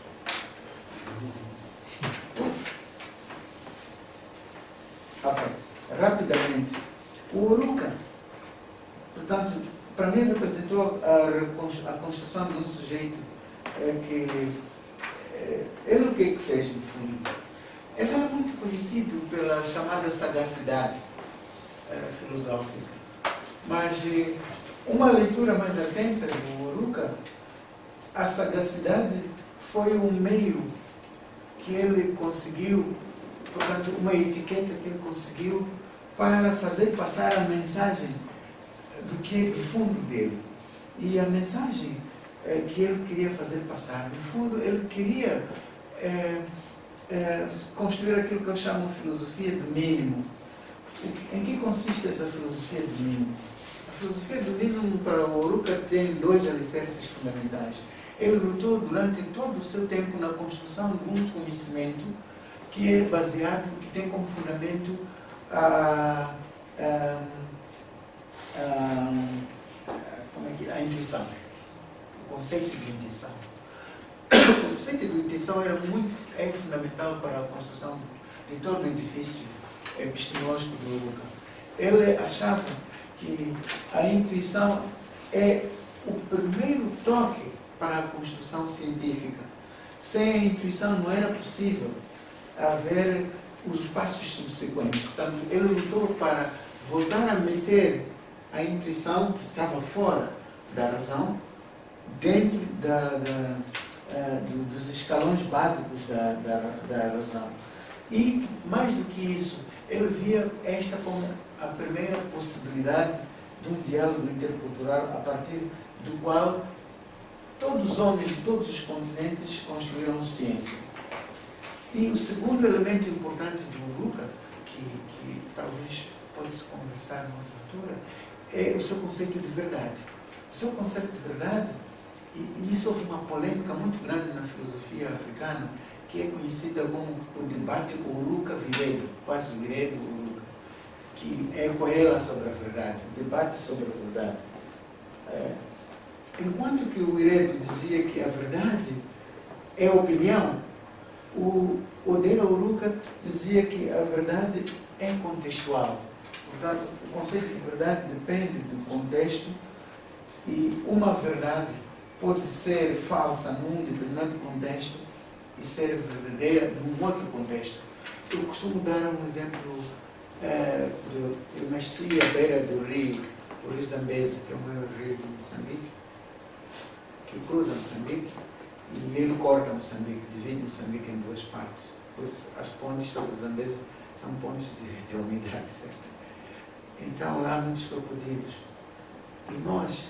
Ok. Rapidamente. O Oruca, portanto, para mim representou a construção de um sujeito que ele o que é que fez, no fundo? Ele é muito conhecido pela chamada sagacidade filosófica. Mas uma leitura mais atenta do Uruka, a sagacidade foi um meio que ele conseguiu, portanto, uma etiqueta que ele conseguiu para fazer passar a mensagem do que é do fundo dele. E a mensagem que ele queria fazer passar, no fundo, ele queria construir aquilo que eu chamo de filosofia do mínimo. Em que consiste essa filosofia do mínimo? A filosofia do mínimo para o Uruka tem dois alicerces fundamentais. Ele lutou durante todo o seu tempo na construção de um conhecimento que é baseado, que tem como fundamento a intuição, o conceito de intuição. O conceito de intuição é fundamental para a construção de todo o edifício epistemológico do Uruka. Ele achava que a intuição é o primeiro toque para a construção científica. Sem a intuição não era possível haver os passos subsequentes. Portanto, ele lutou para voltar a meter a intuição que estava fora da razão dentro dos escalões básicos da razão. E, mais do que isso, ele via esta como a primeira possibilidade de um diálogo intercultural a partir do qual todos os homens de todos os continentes construíram ciência. E o segundo elemento importante do Uruka, que talvez pode-se conversar noutra altura, é o seu conceito de verdade. O seu conceito de verdade, e isso houve uma polêmica muito grande na filosofia africana, que é conhecida como o debate Uruka-Viredo, quase Viredo-Uruka, que é querela sobre a verdade, o debate sobre a verdade. Enquanto que o Viredo dizia que a verdade é opinião, o Odera Uruka dizia que a verdade é contextual. Portanto, o conceito de verdade depende do contexto e uma verdade pode ser falsa num determinado contexto e ser verdadeira num outro contexto. Eu costumo dar um exemplo. Eu nasci à beira do rio, o rio Zambeze, que é o maior rio de Moçambique, que cruza Moçambique, e ele corta Moçambique, divide Moçambique em duas partes. Pois as pontes sobre o Zambeze são pontes de umidade sempre. Então lá há muitos crocodilos. E nós,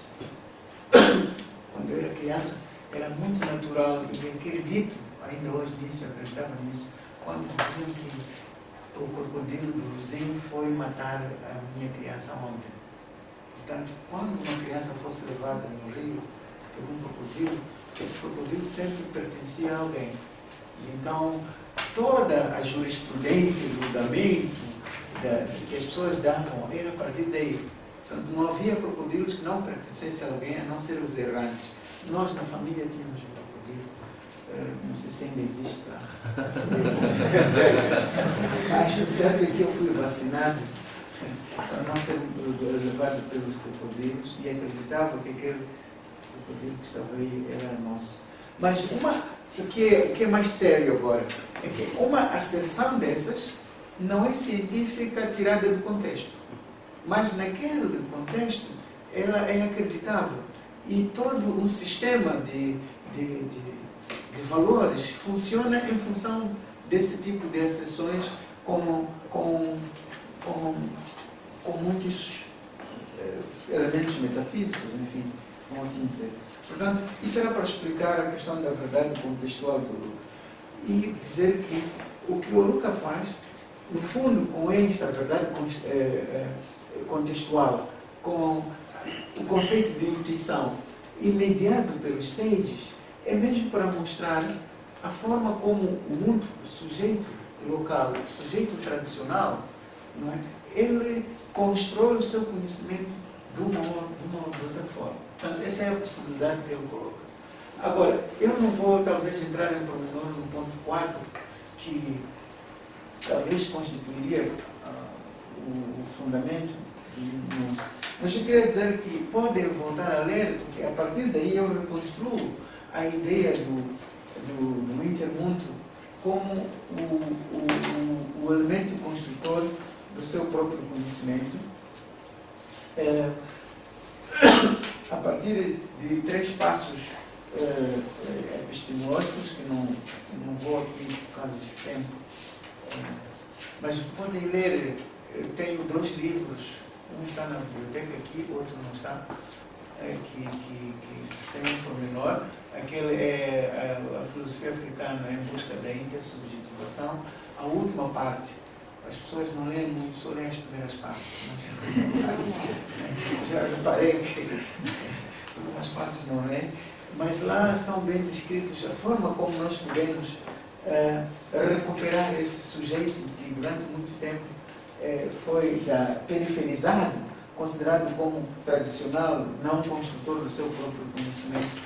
quando eu era criança, era muito natural, e acredito, ainda hoje nisso, eu acreditava nisso, quando diziam que o crocodilo do vizinho foi matar a minha criança ontem. Portanto, quando uma criança fosse levada no rio por um crocodilo, esse crocodilo sempre pertencia a alguém. E então, toda a jurisprudência, o julgamento que as pessoas davam era a partir daí. Portanto, não havia crocodilos que não pertencessem a alguém, a não ser os errantes. Nós, na família, tínhamos um crocodilo. Não sei se ainda existe lá. Acho certo é que eu fui vacinado para não ser levado pelos crocodilos e acreditava que aquele crocodilo que estava aí era nosso. Mas o que é mais sério agora é que uma asserção dessas não é científica tirada do contexto, mas naquele contexto ela é acreditável e todo um sistema de valores funciona em função desse tipo de asserções com muitos elementos metafísicos, enfim, vamos assim dizer. Portanto, isso era para explicar a questão da verdade contextual do Uruka e dizer que o que o Uruka faz, no fundo, com esta verdade contextual, com o conceito de intuição imediado pelos sages, é mesmo para mostrar a forma como o mundo, o sujeito local, o sujeito tradicional, não é? Ele constrói o seu conhecimento de uma ou outra forma. Portanto, essa é a possibilidade que ele coloca. Agora, eu não vou talvez entrar em pormenor no ponto 4, que talvez constituiria o fundamento do... Mas eu queria dizer que podem voltar a ler, porque a partir daí eu reconstruo a ideia do intermundo como o elemento construtor do seu próprio conhecimento, a partir de 3 passos epistemológicos, que não vou aqui por causa do tempo, mas podem ler. Eu tenho 2 livros, um está na biblioteca aqui, o outro não está, que tem um pormenor. Aquele é a filosofia africana em busca da intersubjetivação. A última parte, as pessoas não leem muito, só leem as primeiras partes. Mas já reparei que algumas partes não leem, mas lá estão bem descritos a forma como nós podemos recuperar esse sujeito que durante muito tempo foi periferizado, considerado como tradicional, não construtor do seu próprio conhecimento.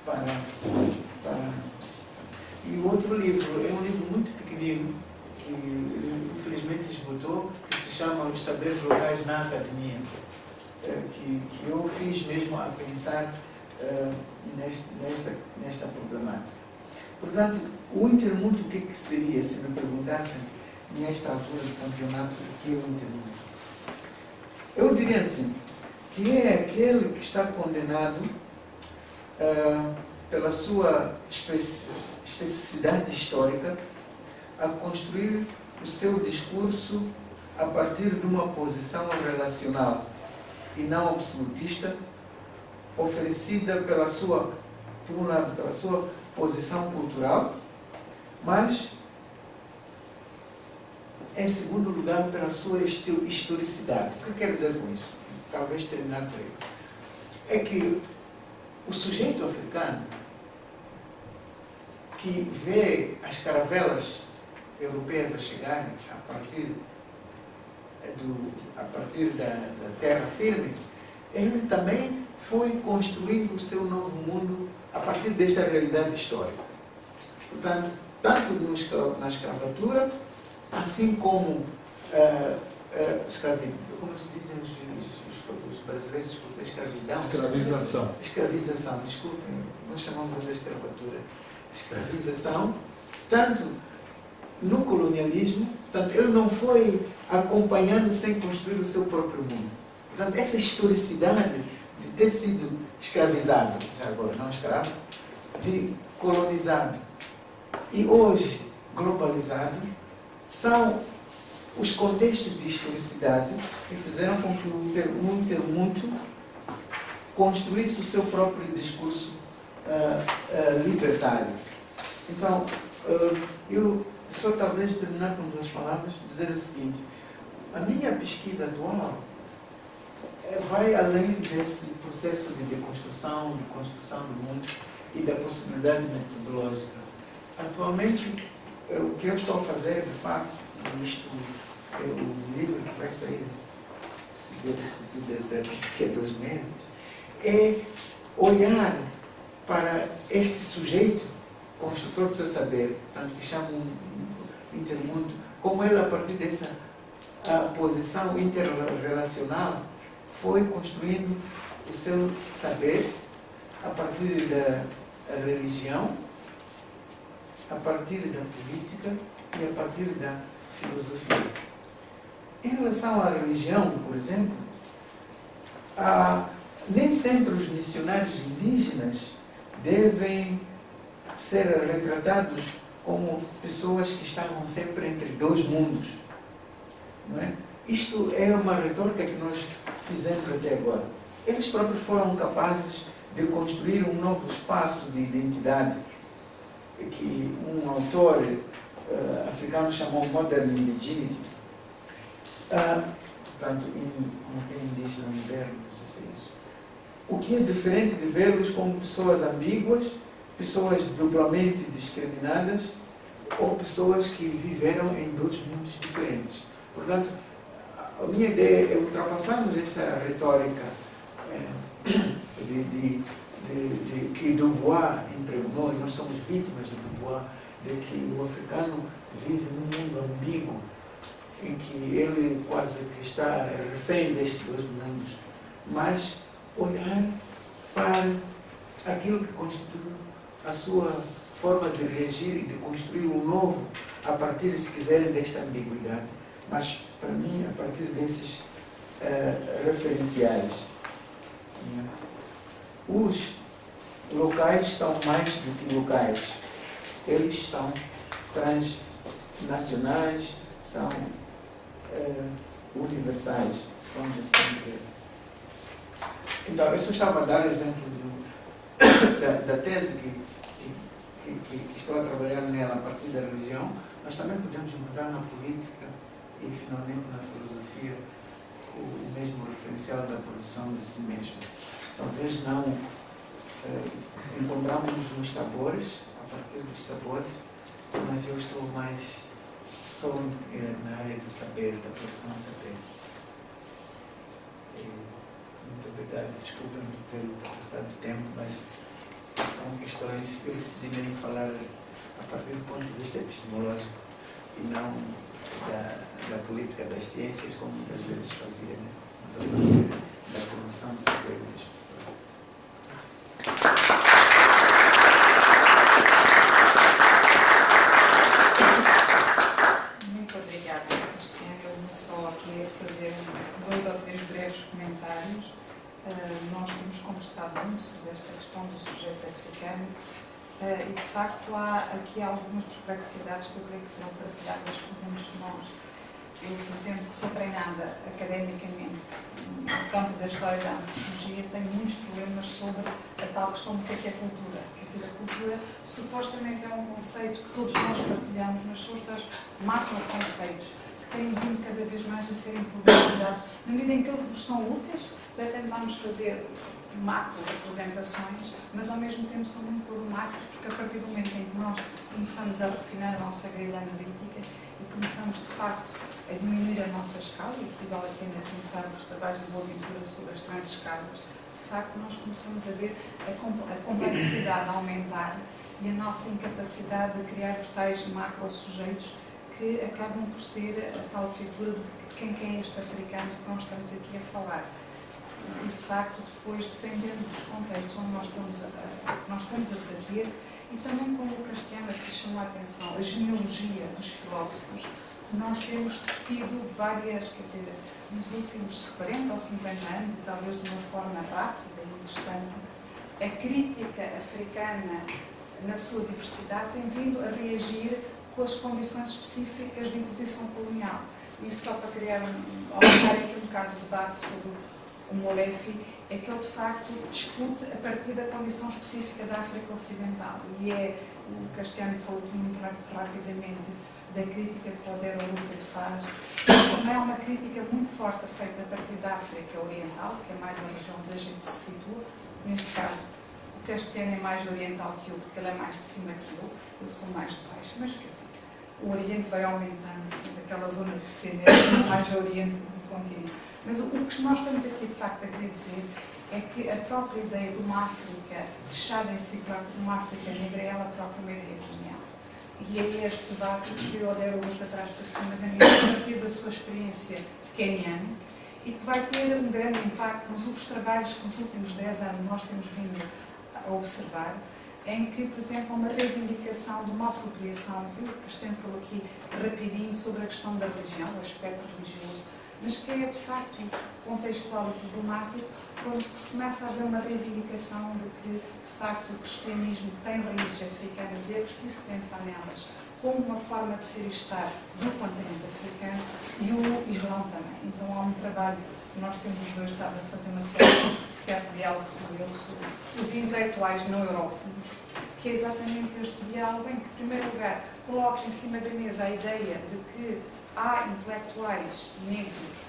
E o outro livro é um livro muito pequenino, que infelizmente esgotou, que se chama Os Saberes Locais na Academia, que eu fiz mesmo a pensar nesta problemática. Portanto, o intermundo, o que seria, se me perguntassem, nesta altura do campeonato, o que é o intermundo? Eu diria assim, que é aquele que está condenado pela sua especificidade histórica a construir o seu discurso a partir de uma posição relacional e não absolutista, oferecida pela sua, por um lado, pela sua posição cultural, mas, em segundo lugar, pela sua historicidade. O que eu quero dizer com isso? Talvez terminar por aí. É que o sujeito africano que vê as caravelas europeias a chegarem a partir da terra firme, ele também foi construindo o seu novo mundo a partir desta realidade histórica. Portanto, tanto na escravatura, assim como como se dizem os brasileiros, desculpa, escravização. Escravização, desculpem, nós chamamos de escravatura. Escravização, tanto no colonialismo, portanto, ele não foi acompanhando sem construir o seu próprio mundo. Portanto, essa historicidade de ter sido escravizado, já agora não escravo, de colonizado e hoje globalizado, são os contextos de historicidade que fizeram com que o intermundo construísse o seu próprio discurso libertário. Então, eu só talvez terminar com 2 palavras, dizer o seguinte: a minha pesquisa atual vai além desse processo de deconstrução, de construção do mundo e da possibilidade metodológica. Atualmente, o que eu estou a fazer, de facto, isto é o livro que vai sair, se tudo der certo, daqui a 2 meses, é olhar para este sujeito, construtor do seu saber, tanto que chamam intermundo, como ele, a partir dessa posição interrelacional, foi construindo o seu saber a partir da religião, a partir da política e a partir da filosofia. Em relação à religião, por exemplo, nem sempre os missionários indígenas devem ser retratados como pessoas que estavam sempre entre 2 mundos. Não é? Isto é uma retórica que nós fizemos até agora. Eles próprios foram capazes de construir um novo espaço de identidade que um autor africano chamou Modern Indigeneity. Portanto, como tem indígena moderno, não sei se é isso. O que é diferente de vê-los como pessoas ambíguas, pessoas duplamente discriminadas ou pessoas que viveram em 2 mundos diferentes. Portanto, a minha ideia é ultrapassarmos esta retórica que Dubois impregnou, e nós somos vítimas de Dubois, de que o africano vive num mundo ambíguo, em que ele quase que está refém destes 2 mundos, mas olhar para aquilo que constitui a sua forma de reagir e de construir o novo a partir, se quiserem, desta ambiguidade. Mas, para mim, a partir desses referenciais, os locais são mais do que locais. Eles são transnacionais, são universais, vamos assim dizer. Então, eu só estava a dar exemplo da tese que estou a trabalhar nela a partir da religião, mas também podemos encontrar na política e, finalmente, na filosofia o mesmo referencial da produção de si mesmo. Talvez não encontramos nos sabores, a partir dos sabores, mas eu estou mais só na área do saber, da produção de saber. Muito obrigado, desculpem por ter passado o tempo, mas são questões, eu decidi mesmo falar a partir do ponto de vista epistemológico e não da política das ciências, como muitas vezes fazia, né? Mas a partir da produção do saber mesmo. Muito obrigada, Cristiane. Eu vou só aqui fazer 2 ou 3 breves comentários. Nós temos conversado muito sobre esta questão do sujeito africano e, de facto, há aqui algumas perplexidades que eu creio que serão partilhadas por muitos de nós. Eu, por exemplo, que sou treinada academicamente no campo da história da antropologia, tenho muitos problemas sobre a tal questão do que é cultura. Quer dizer, a cultura supostamente é um conceito que todos nós partilhamos, mas são os tais macro-conceitos que têm vindo cada vez mais a serem problematizados, na medida em que eles nos são úteis para tentarmos fazer macro-representações, mas ao mesmo tempo são muito problemáticos, porque a partir do momento em que nós começamos a refinar a nossa grelha analítica e começamos, de facto, a diminuir a nossa escala, e aqui vale a pena pensar nos trabalhos de Boaventura sobre as transescalas, de facto nós começamos a ver a complexidade a aumentar e a nossa incapacidade de criar os tais macro-sujeitos que acabam por ser a tal figura de quem é este africano que nós estamos aqui a falar. E, de facto, depois, dependendo dos contextos onde nós estamos a debater, e também como o Cristiano aqui chamou a atenção, a genealogia dos filósofos, nós temos tido várias, quer dizer, nos últimos 40 ou 50 anos, e talvez de uma forma rápida e interessante, a crítica africana, na sua diversidade, tem vindo a reagir com as condições específicas de imposição colonial. Isto só para criar aumentar aqui um bocado de debate sobre o Molefi, é que ele, de facto, discute a partir da condição específica da África Ocidental. E o Cristiano falou muito rapidamente da crítica que o Odero Luca faz. Também é uma crítica muito forte feita a partir da África Oriental, que é mais a região onde a gente se situa. Neste caso, o Cristiano é mais oriental que eu, porque ele é mais de cima que eu sou mais de baixo, mas quer dizer, o Oriente vai aumentando daquela zona de descendência mais ao Oriente do continente. Mas o que nós estamos aqui, de facto, a querer dizer é que a própria ideia de uma África fechada em si, uma África negra, é ela própria uma ideia colonial. E é este debate que o Odero Luca traz por cima da mesa, a partir da sua experiência de queniano, e que vai ter um grande impacto nos outros trabalhos que nos últimos 10 anos nós temos vindo a observar, em que, por exemplo, uma reivindicação de uma apropriação, o Cristiano falou aqui rapidinho sobre a questão da religião, o aspecto religioso, mas que é, de facto, contextual e problemático, quando se começa a haver uma reivindicação de que, de facto, o cristianismo tem raízes africanas e é preciso pensar nelas como uma forma de ser e estar do continente africano, e o Islão também. Então há um trabalho, nós temos os dois estado a fazer uma certo diálogo sobre ele, sobre os intelectuais não eurófonos, que é exatamente este diálogo em que, em primeiro lugar, coloca em cima da mesa a ideia de que há intelectuais negros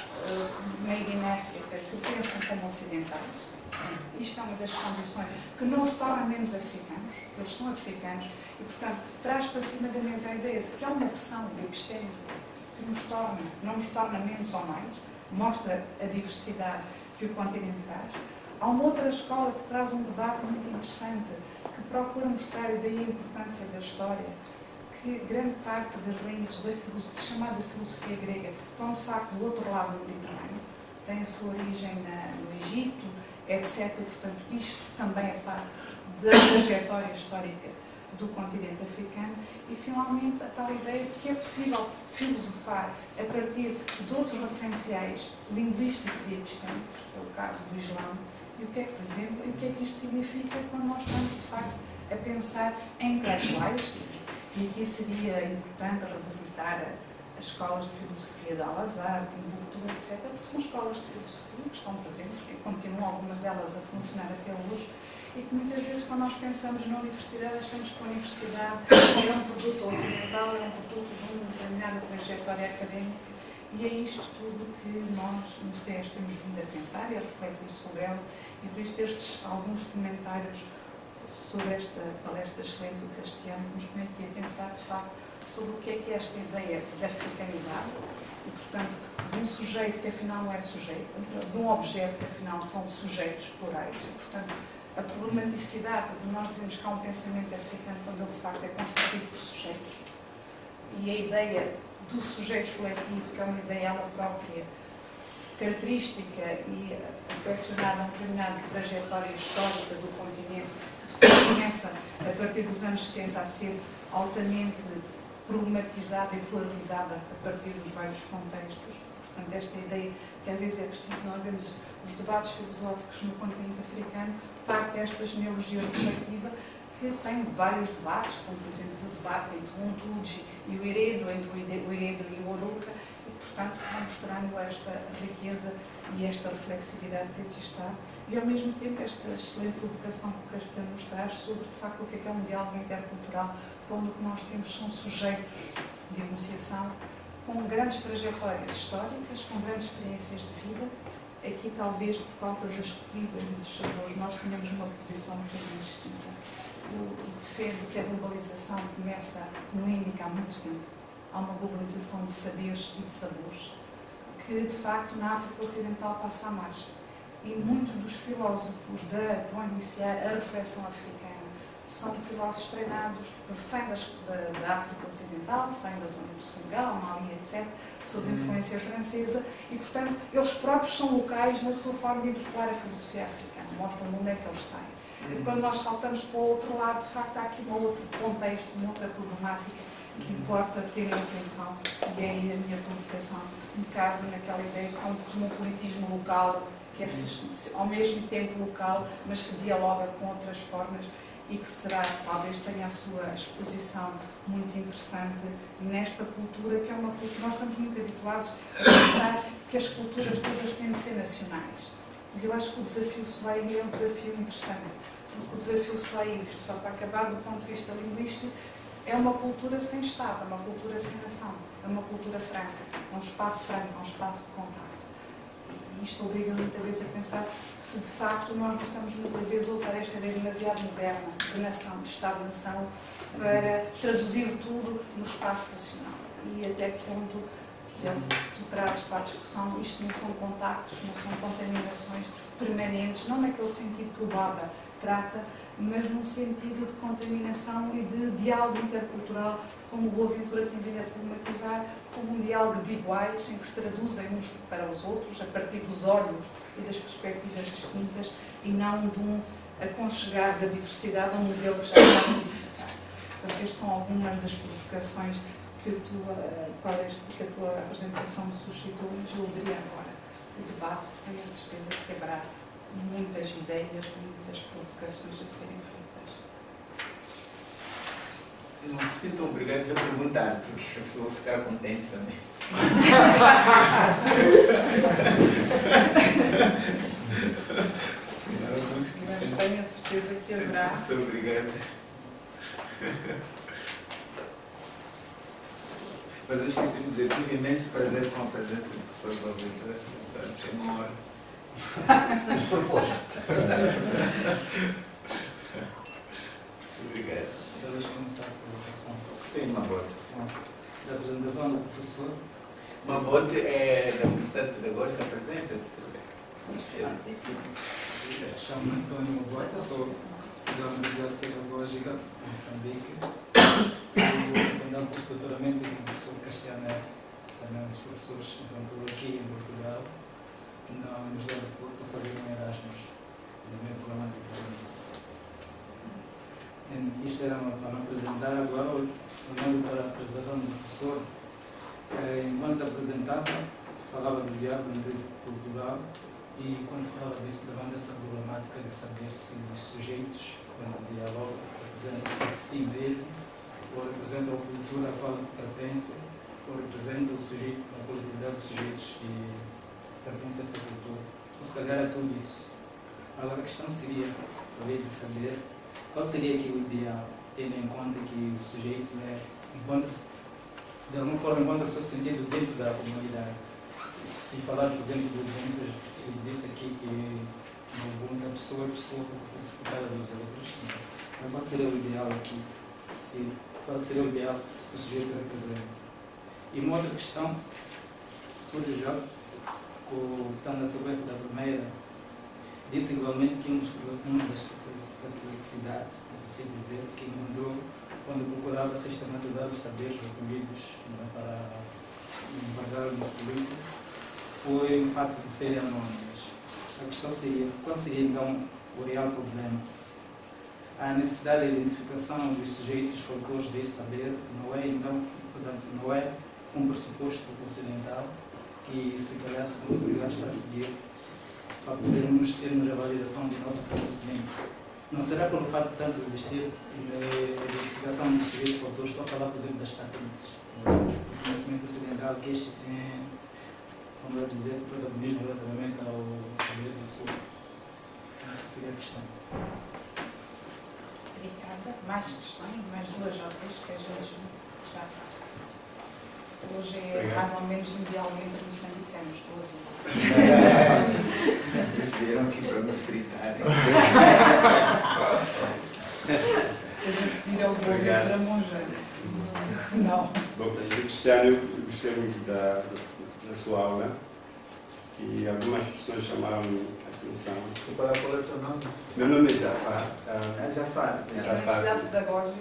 made in África que pensam como ocidentais. Isto é uma das condições que não os torna menos africanos, eles são africanos, e, portanto, traz para cima da mesa a ideia de que há uma opção epistémica que não nos torna menos ou mais, mostra a diversidade que o continente traz. Há uma outra escola que traz um debate muito interessante, que procura mostrar, e daí a importância da história, que grande parte das raízes da chamada filosofia grega estão, de facto, do outro lado do Mediterrâneo, têm a sua origem no Egito, etc. Portanto, isto também é parte da trajetória histórica do continente africano e, finalmente, a tal ideia de que é possível filosofar a partir de outros referenciais linguísticos e epistêmicos, que é o caso do Islã, e o que é que, por exemplo, e o que é que isto significa quando nós estamos, de facto, a pensar em intelectuais, e aqui seria importante revisitar as escolas de filosofia de Al-Azhar, Timbuktu, etc., porque são escolas de filosofia que estão presentes e continuam algumas delas a funcionar até hoje, e que muitas vezes, quando nós pensamos na universidade, achamos que a universidade é um produto ocidental, é um produto de uma determinada trajetória académica, e é isto tudo que nós, no SES, temos vindo a pensar e a refletir sobre ela, e por isso estes alguns comentários sobre esta palestra excelente do Castiano, que nos põe aqui a pensar, de facto, sobre o que é esta ideia de africanidade, e, portanto, de um sujeito que afinal não é sujeito, de um objeto que afinal são sujeitos plurais, e, portanto, a problematicidade de nós dizermos que há um pensamento africano quando ele de facto é constituído por sujeitos, e a ideia do sujeito coletivo, que é uma ideia ela própria, característica e confeccionada a uma determinada trajetória histórica do continente, que depois começa, a partir dos anos 70, a ser altamente problematizada e polarizada a partir dos vários contextos. Portanto, esta ideia que às vezes é preciso nós vermos os debates filosóficos no continente africano, parte desta genealogia reflexiva, que tem vários debates, como por exemplo o debate entre o Untuji e o Heredo, entre o Heredo e o Oruca, e portanto se vai mostrando esta riqueza e esta reflexividade que aqui está, e ao mesmo tempo esta excelente provocação que o Castiano nos traz sobre de facto o que é um diálogo intercultural, quando o que nós temos são sujeitos de enunciação com grandes trajetórias históricas, com grandes experiências de vida. Aqui talvez por causa das corridas e dos sabores nós tenhamos uma posição um bocadinho distinta. Eu defendo que a globalização começa no Índico há muito tempo. Há uma globalização de saberes e de sabores que, de facto, na África Ocidental passa à margem. E muitos dos filósofos que vão iniciar a reflexão africana são filósofos treinados, saem da África Ocidental, saem da zona do Senegal, Mali, etc., sob influência francesa, e, portanto, eles próprios são locais na sua forma de interpretar a filosofia africana, mostram onde é que eles saem. E quando nós saltamos para o outro lado, de facto, há aqui um outro contexto, uma outra problemática que importa ter em atenção, e é aí a minha provocação, um bocado naquela ideia que há um cosmopolitismo local, que é ao mesmo tempo local, mas que dialoga com outras formas e que será, talvez tenha a sua exposição muito interessante nesta cultura, que é uma cultura que nós estamos muito habituados a pensar que as culturas todas têm de ser nacionais. E eu acho que o desafio Swahili é um desafio interessante, porque o desafio Swahili, só para acabar do ponto de vista linguístico, é uma cultura sem Estado, é uma cultura sem nação, é uma cultura franca, é um espaço franco, é um espaço de contacto. E isto obriga muitas vezes a pensar se de facto nós estamos muitas vezes a usar esta ideia demasiado moderna de nação, de Estado-nação, para traduzir tudo no espaço nacional. E até que ponto que tu trazes para a discussão, isto não são contactos, não são contaminações permanentes, não naquele sentido que o Baba trata, mas num sentido de contaminação e de diálogo intercultural, como o Boaventura tem vindo a problematizar, como um diálogo de iguais, em que se traduzem uns para os outros, a partir dos olhos e das perspectivas distintas, e não de um aconchegar da diversidade a um modelo que já está a modificar. Portanto, estas são algumas das provocações que a tua apresentação me suscitou, mas eu abriria agora o debate, porque tenho a certeza que haverá muitas ideias, muitas provocações a serem feitas. Não se sintam obrigados a perguntar, porque eu vou ficar contente também. Mas tenho a certeza que haverá. São obrigados. Mas eu esqueci de dizer, tive imenso prazer com a presença do professor Boaventura Santos, é uma hora. Proposta. Obrigado. Já deixa eu começar a provocação. Sim, Mabote. Da apresentação do professor. Mabote é da Universidade Pedagógica, apresenta-te. Chamo-me Antônio Mabote, sou da Universidade Pedagógica de Moçambique. Quando eu curso doutoramento, o professor Castiano é também um dos professores, então estou aqui em Portugal, na Universidade de Porto, a fazer um Erasmus, no meu programa de doutoramento. isto era para me apresentar agora, olhando para a apresentação do professor. Enquanto apresentava, falava do diálogo intercultural e quando falava disso, levando essa problemática de saber se os sujeitos, quando dialogam, representam-se a si mesmo, ou representam a cultura a qual pertencem, ou representam o sujeito, a coletividade dos sujeitos que pertencem a essa cultura. Ou se calhar é tudo isso. Agora a questão seria, ao invés de saber, qual seria aqui o ideal, tendo em conta que o sujeito de alguma forma encontra o seu sentido dentro da comunidade. Se falar, por exemplo, do Ubuntu, eu disse aqui que no Ubuntu a pessoa por cada dos outros. Então, qual seria o ideal aqui? Qual seria o ideal que o sujeito representa? E uma outra questão que surge já, estando na sequência da primeira, disse igualmente que uma das complexidades, posso assim dizer, que encontrou quando procurava sistematizar os saberes recolhidos para embargar nos currículos, foi o facto de serem anónimos. A questão seria, qual seria então o real problema? A necessidade de identificação dos sujeitos fatores desse saber não é, então, portanto, não é um pressuposto ocidental que se calhar somos obrigados a seguir para podermos termos a validação do nosso conhecimento. Não será pelo facto de tanto existir a identificação dos sujeitos fatores, estou a falar, por exemplo, das patentes, o conhecimento ocidental que este tem, como eu dizer, protagonismo relativamente ao saber do sul. Essa seria a questão. Obrigada. Mais questões? Mais duas ou três que a gente já faz. Hoje é mais ou menos um diálogo entre moçambicanos, estou a dizer. Eles vieram aqui para me fritar. Depois a seguir é o bolo de Ramonjano. Não. Bom, para ser Cristiano, eu gostei muito da sua aula e algumas questões chamaram a atenção. Qual é o teu nome? Meu nome é Jafar. Jafar. Sim, a Universidade Pedagógica.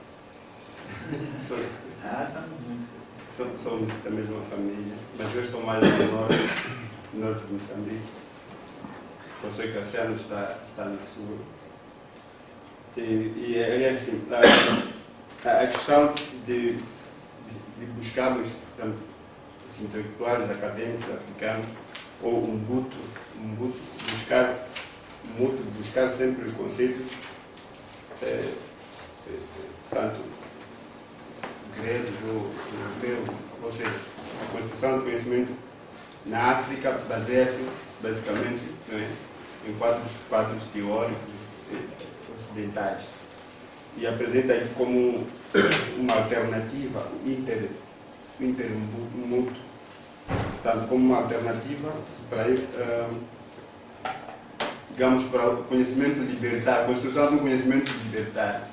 Estamos muito. Somos da mesma família, mas eu estou mais no norte de Moçambique. O professor Cristiano está no sul. E é assim, a questão de buscarmos, portanto, os intelectuais acadêmicos africanos, ou um buto, buscar sempre os conceitos, tanto gregos ou europeus, ou seja, a construção do conhecimento na África baseia-se basicamente em quadros teóricos ocidentais e apresenta aqui como uma alternativa intermútua, tanto como uma alternativa para digamos, para o conhecimento libertário, a construção de um conhecimento libertário.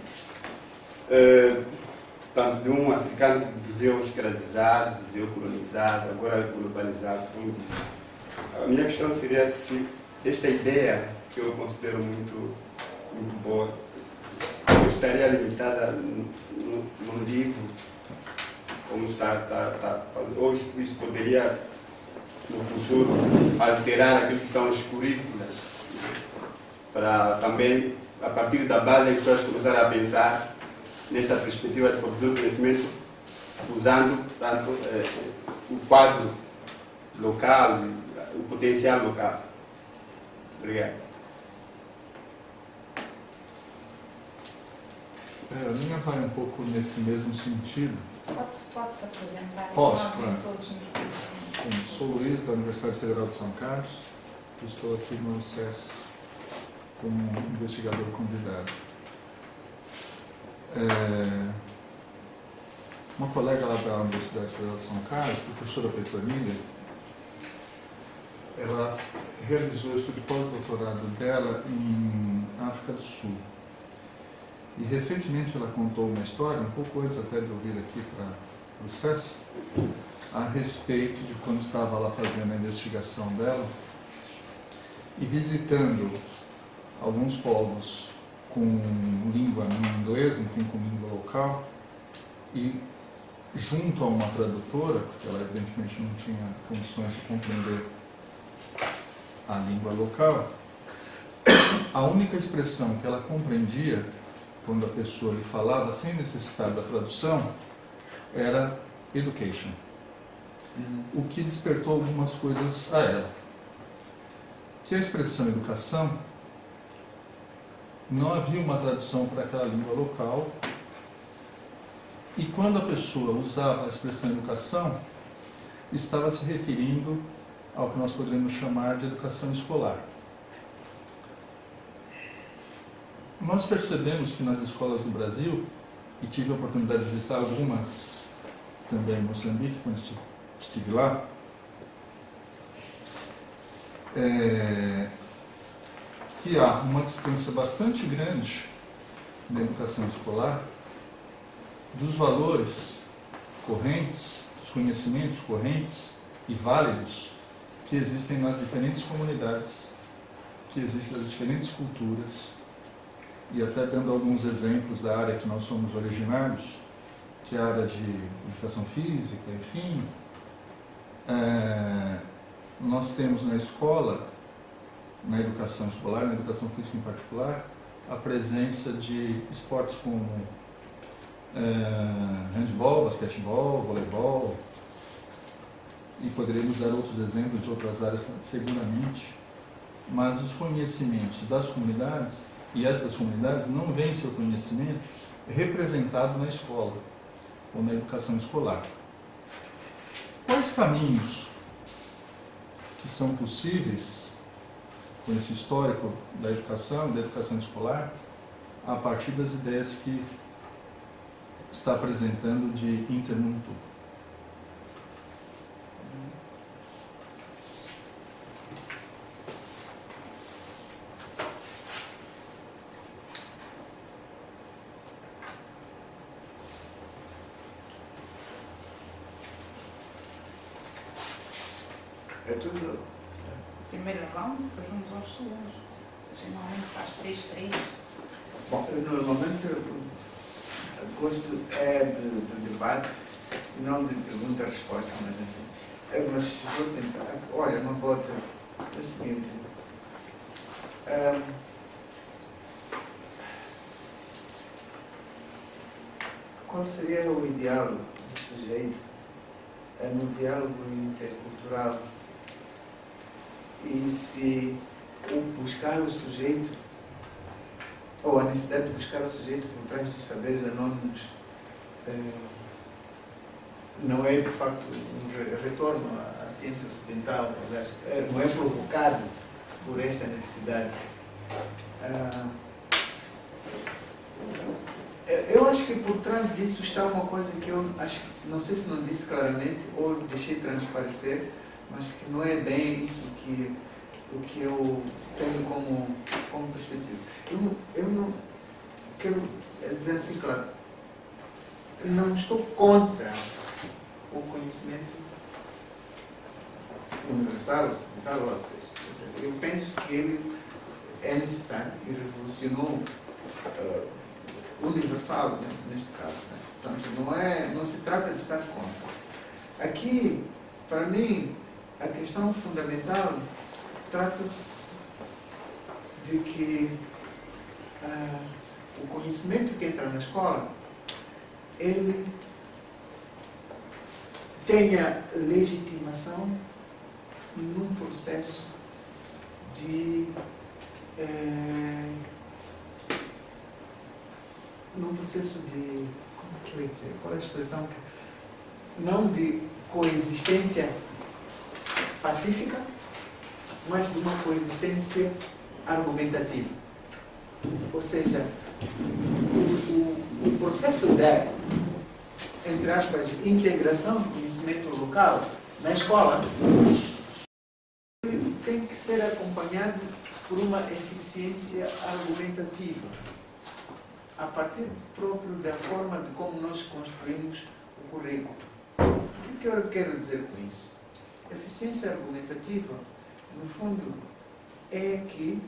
Tanto de um africano que viveu escravizado, viveu colonizado, agora globalizado, como disse. A minha questão seria se esta ideia, que eu considero muito boa, estaria limitada num livro, como está fazendo, ou isso poderia, no futuro, alterar aquilo que são os currículos, para também, a partir da base, as pessoas começarem a pensar nesta perspectiva de produzir conhecimento usando tanto o quadro local, o potencial local. Obrigado. A minha vai um pouco nesse mesmo sentido. Pode-se apresentar? Posso, claro. claro. Todos nos conhecem. Sim, sou Luiz, da Universidade Federal de São Carlos. Estou aqui no SES como investigador convidado. Uma colega lá da Universidade Federal de São Carlos, professora Petronilha, ela realizou o estudo de pós-doutorado dela em África do Sul. E recentemente ela contou uma história, um pouco antes até de eu vir aqui para o SES, a respeito de quando estava lá fazendo a investigação dela e visitando alguns povos com língua não inglesa, enfim, com língua local, e junto a uma tradutora, porque ela evidentemente não tinha condições de compreender a língua local, a única expressão que ela compreendia quando a pessoa lhe falava, sem necessitar da tradução, era education. O que despertou algumas coisas a ela. Que a expressão educação, não havia uma tradução para aquela língua local, e quando a pessoa usava a expressão educação, estava se referindo ao que nós poderíamos chamar de educação escolar. Nós percebemos que nas escolas do Brasil, e tive a oportunidade de visitar algumas também em Moçambique, quando estive lá, que há uma distância bastante grande na educação escolar dos valores correntes, dos conhecimentos correntes e válidos que existem nas diferentes comunidades, que existem nas diferentes culturas, e até dando alguns exemplos da área que nós somos originários, que é a área de educação física, enfim, nós temos na escola, na educação escolar, na educação física em particular, a presença de esportes como handball, basquetebol, voleibol, e poderíamos dar outros exemplos de outras áreas seguramente, mas os conhecimentos das comunidades, e essas comunidades não veem seu conhecimento representado na escola ou na educação escolar. Quais caminhos que são possíveis com esse histórico da educação escolar, a partir das ideias que está apresentando de intermundo? É tudo. Primeiro round, depois vamos aos segundos. Geralmente faz 3-3. Bom, eu normalmente gosto de debate, não de pergunta-resposta, mas enfim. Mas vou tentar. Olha, uma boa. É o seguinte. Qual seria o ideal do sujeito no diálogo intercultural? E se o buscar o sujeito, ou a necessidade de buscar o sujeito por trás dos saberes anônimos, não é de facto um retorno à ciência ocidental, aliás, não é provocado por esta necessidade. Eu acho que por trás disso está uma coisa que eu acho, não sei se não disse claramente ou deixei transparecer, mas que não é bem isso o que eu tenho como perspectiva. Eu não quero dizer assim, claro, eu não estou contra o conhecimento universal, ocidental, ou seja, eu penso que ele é necessário e revolucionou universal neste caso. Né? Portanto, não se trata de estar contra. Aqui, para mim, a questão fundamental trata-se de que o conhecimento que entra na escola, ele tenha legitimação num processo de como que eu ia dizer, qual é a expressão que, não de coexistência pacífica, mas de uma coexistência argumentativa. Ou seja, o processo de, entre aspas, integração do conhecimento local na escola tem que ser acompanhado por uma eficiência argumentativa, a partir próprio da forma de como nós construímos o currículo. O que eu quero dizer com isso? Eficiência argumentativa, no fundo, é que,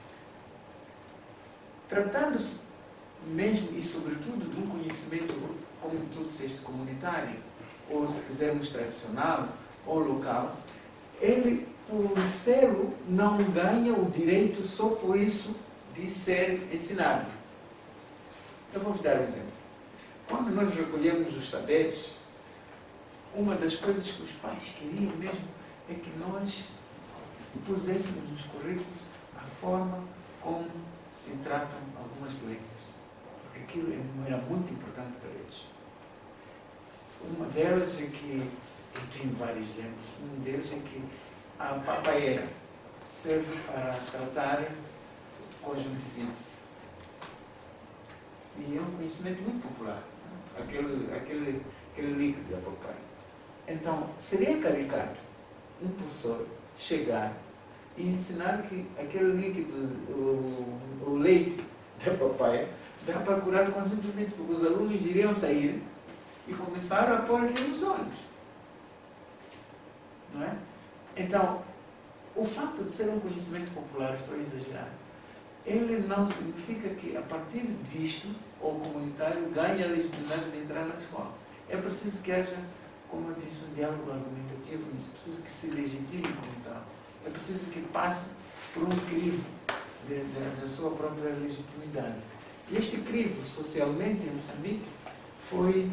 tratando-se mesmo e sobretudo de um conhecimento, como tu disseste, comunitário, ou se quisermos tradicional ou local, ele, por ser, não ganha o direito só por isso de ser ensinado. Eu vou vos dar um exemplo. Quando nós recolhemos os saberes, uma das coisas que os pais queriam mesmo é que nós puséssemos nos currículos a forma como se tratam algumas doenças. Porque aquilo era muito importante para eles. Uma delas é que, eu tenho vários exemplos, um deles é que a papaieira serve para tratar conjuntivite. E é um conhecimento muito popular, né? aquele líquido da papaia. Então, seria caricato um professor chegar e ensinar que aquele líquido, o leite da papaia, dá para curar conjuntivite, porque os alunos iriam sair e começaram a pôr aquilo nos olhos. Não é? Então, o facto de ser um conhecimento popular, estou a exagerar, ele não significa que a partir disto, o comunitário ganhe a legitimidade de entrar na escola. É preciso que haja, como eu disse, um diálogo argumentativo nisso. É preciso que se legitime como tal. É preciso que passe por um crivo da sua própria legitimidade. E este crivo, socialmente, em Moçambique, foi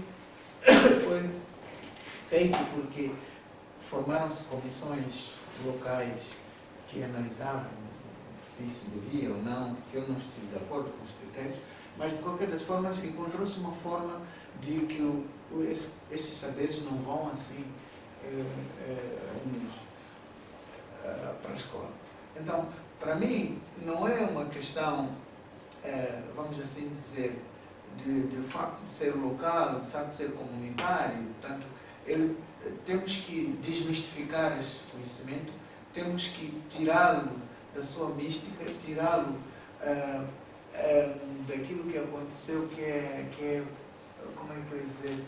feito porque formaram-se comissões locais que analisavam se isso devia ou não, que eu não estive de acordo com os critérios, mas de qualquer das formas encontrou-se uma forma de que esses saberes não vão assim para a escola. Então, para mim, não é uma questão, vamos assim dizer, de facto de ser local, de facto de ser comunitário. Portanto, temos que desmistificar esse conhecimento, temos que tirá-lo da sua mística, tirá-lo daquilo que aconteceu, que é como é que eu ia dizer,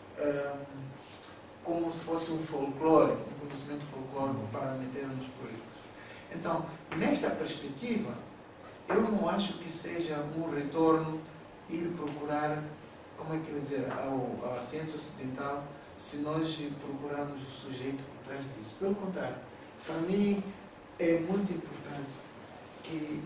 como se fosse um folclore, um conhecimento folclórico para meter nos currículos. Então, nesta perspectiva, eu não acho que seja um retorno ir procurar, como é que eu ia dizer, à ciência ocidental, se nós procurarmos o sujeito por trás disso. Pelo contrário, para mim é muito importante que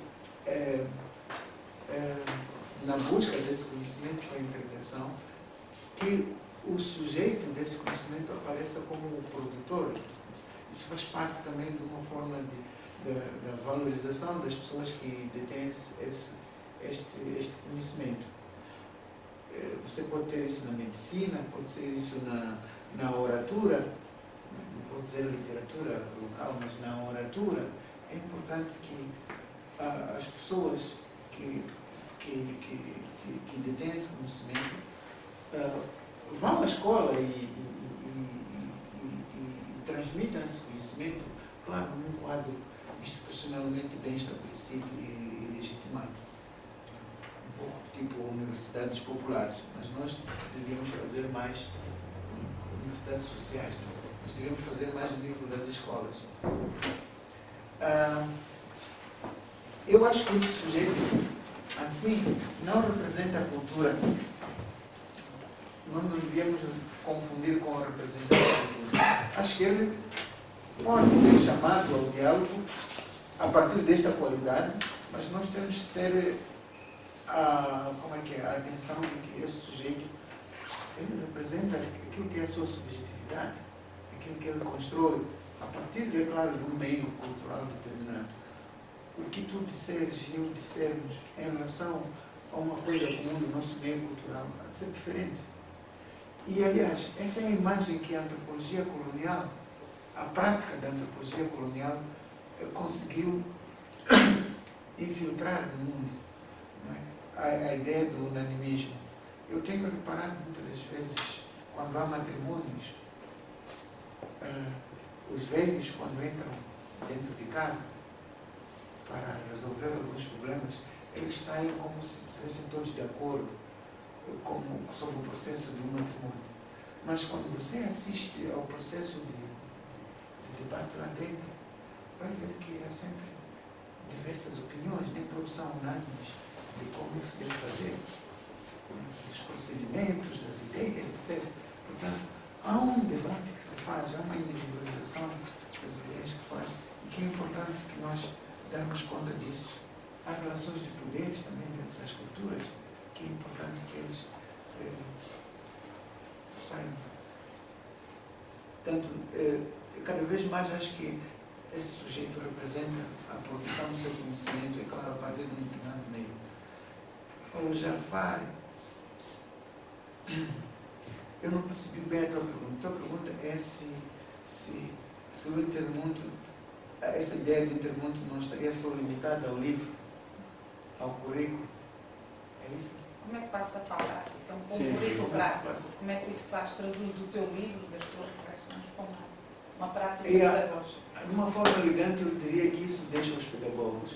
na busca desse conhecimento para a integração, que o sujeito desse conhecimento apareça como o produtor. Isso faz parte também de uma forma da valorização das pessoas que detêm este conhecimento. Você pode ter isso na medicina, pode ser isso na oratura, não vou dizer literatura local, mas na oratura. É importante que as pessoas que detêm esse conhecimento vão à escola e transmitam esse conhecimento, claro, num quadro institucionalmente bem estabelecido e legitimado. Um pouco tipo universidades populares, mas nós devíamos fazer mais universidades sociais, nós devíamos fazer mais no nível das escolas. Eu acho que esse sujeito, assim, não representa a cultura. Nós não devíamos confundir com a representação da cultura. Acho que ele pode ser chamado ao diálogo a partir desta qualidade, mas nós temos que ter a atenção de que esse sujeito ele representa aquilo que é a sua subjetividade, aquilo que ele constrói a partir, é claro, de um meio cultural determinado. O que tu disseres e eu dissermos em relação a uma coisa comum do nosso meio cultural pode ser diferente. E, aliás, essa é a imagem que a antropologia colonial, a prática da antropologia colonial, conseguiu infiltrar no mundo. Não é? A ideia do unanimismo. Eu tenho reparado muitas das vezes, quando há matrimônios, os velhos, quando entram dentro de casa para resolver alguns problemas, eles saem como se estivessem todos de acordo sobre o processo de um matrimônio. Mas quando você assiste ao processo de debate lá dentro, vai ver que há sempre diversas opiniões, nem todos são unânimes de como isso deve fazer, dos procedimentos, das ideias, etc. Portanto, há um debate que se faz, há uma individualização das ideias que faz, e que é importante que nós darmos conta disso. Há relações de poderes também dentro das culturas, que é importante que eles saiam. Portanto, cada vez mais acho que esse sujeito representa a produção do seu conhecimento, é claro, a partir de um determinado meio. O Jafar, eu não percebi bem a tua pergunta. A tua pergunta é se o intermundo, essa ideia do intermundo não estaria só limitada ao livro, ao currículo. É isso? Como é que passa para a prática? Então, com Sim, o currículo sim. prático, como é que isso faz? Traduz do teu livro, das tuas reflexões, para uma prática E pedagógica? de uma forma elegante, eu diria que isso deixa os pedagogos.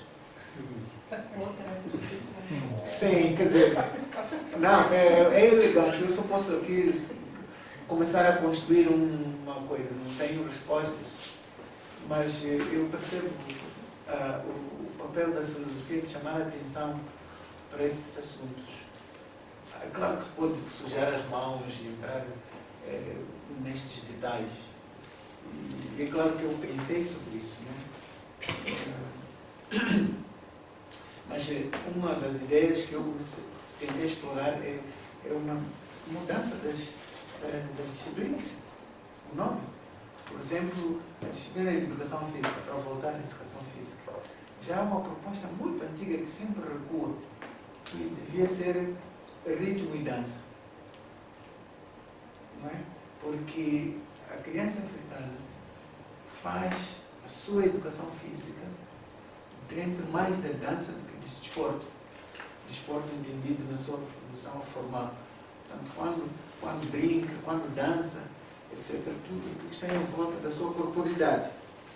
Sim, quer dizer, não, é elegante. Eu só posso aqui começar a construir uma coisa, não tenho respostas, mas eu percebo o papel da filosofia de chamar a atenção para esses assuntos. É claro que se pode sujar as mãos e entrar nestes detalhes. E é claro que eu pensei sobre isso, né? Mas uma das ideias que eu tentei explorar é uma mudança das disciplinas. O nome. Por exemplo, a disciplina de educação física, para voltar à educação física, já há uma proposta muito antiga que sempre recua, que devia ser ritmo e dança. Não é? Porque a criança africana faz a sua educação física dentro mais da dança do que de desporto. Desporto entendido na sua função formal. Portanto, quando brinca, quando dança, etc., tudo está em volta da sua corporidade.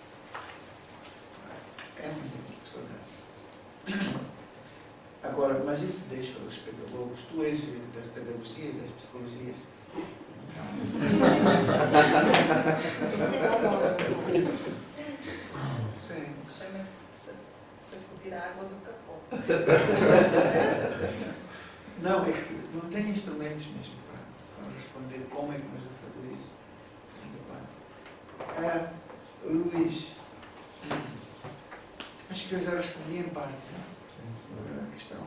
É um exemplo que sou dado. Agora, mas isso deixa os pedagogos. Tu és das pedagogias, das psicologias. Sim. Chama-se sacudir a água do capô. Não, é que não tenho instrumentos mesmo para responder como é que nós vamos fazer isso no debate. Luís, acho que eu já respondi em parte, né? A questão.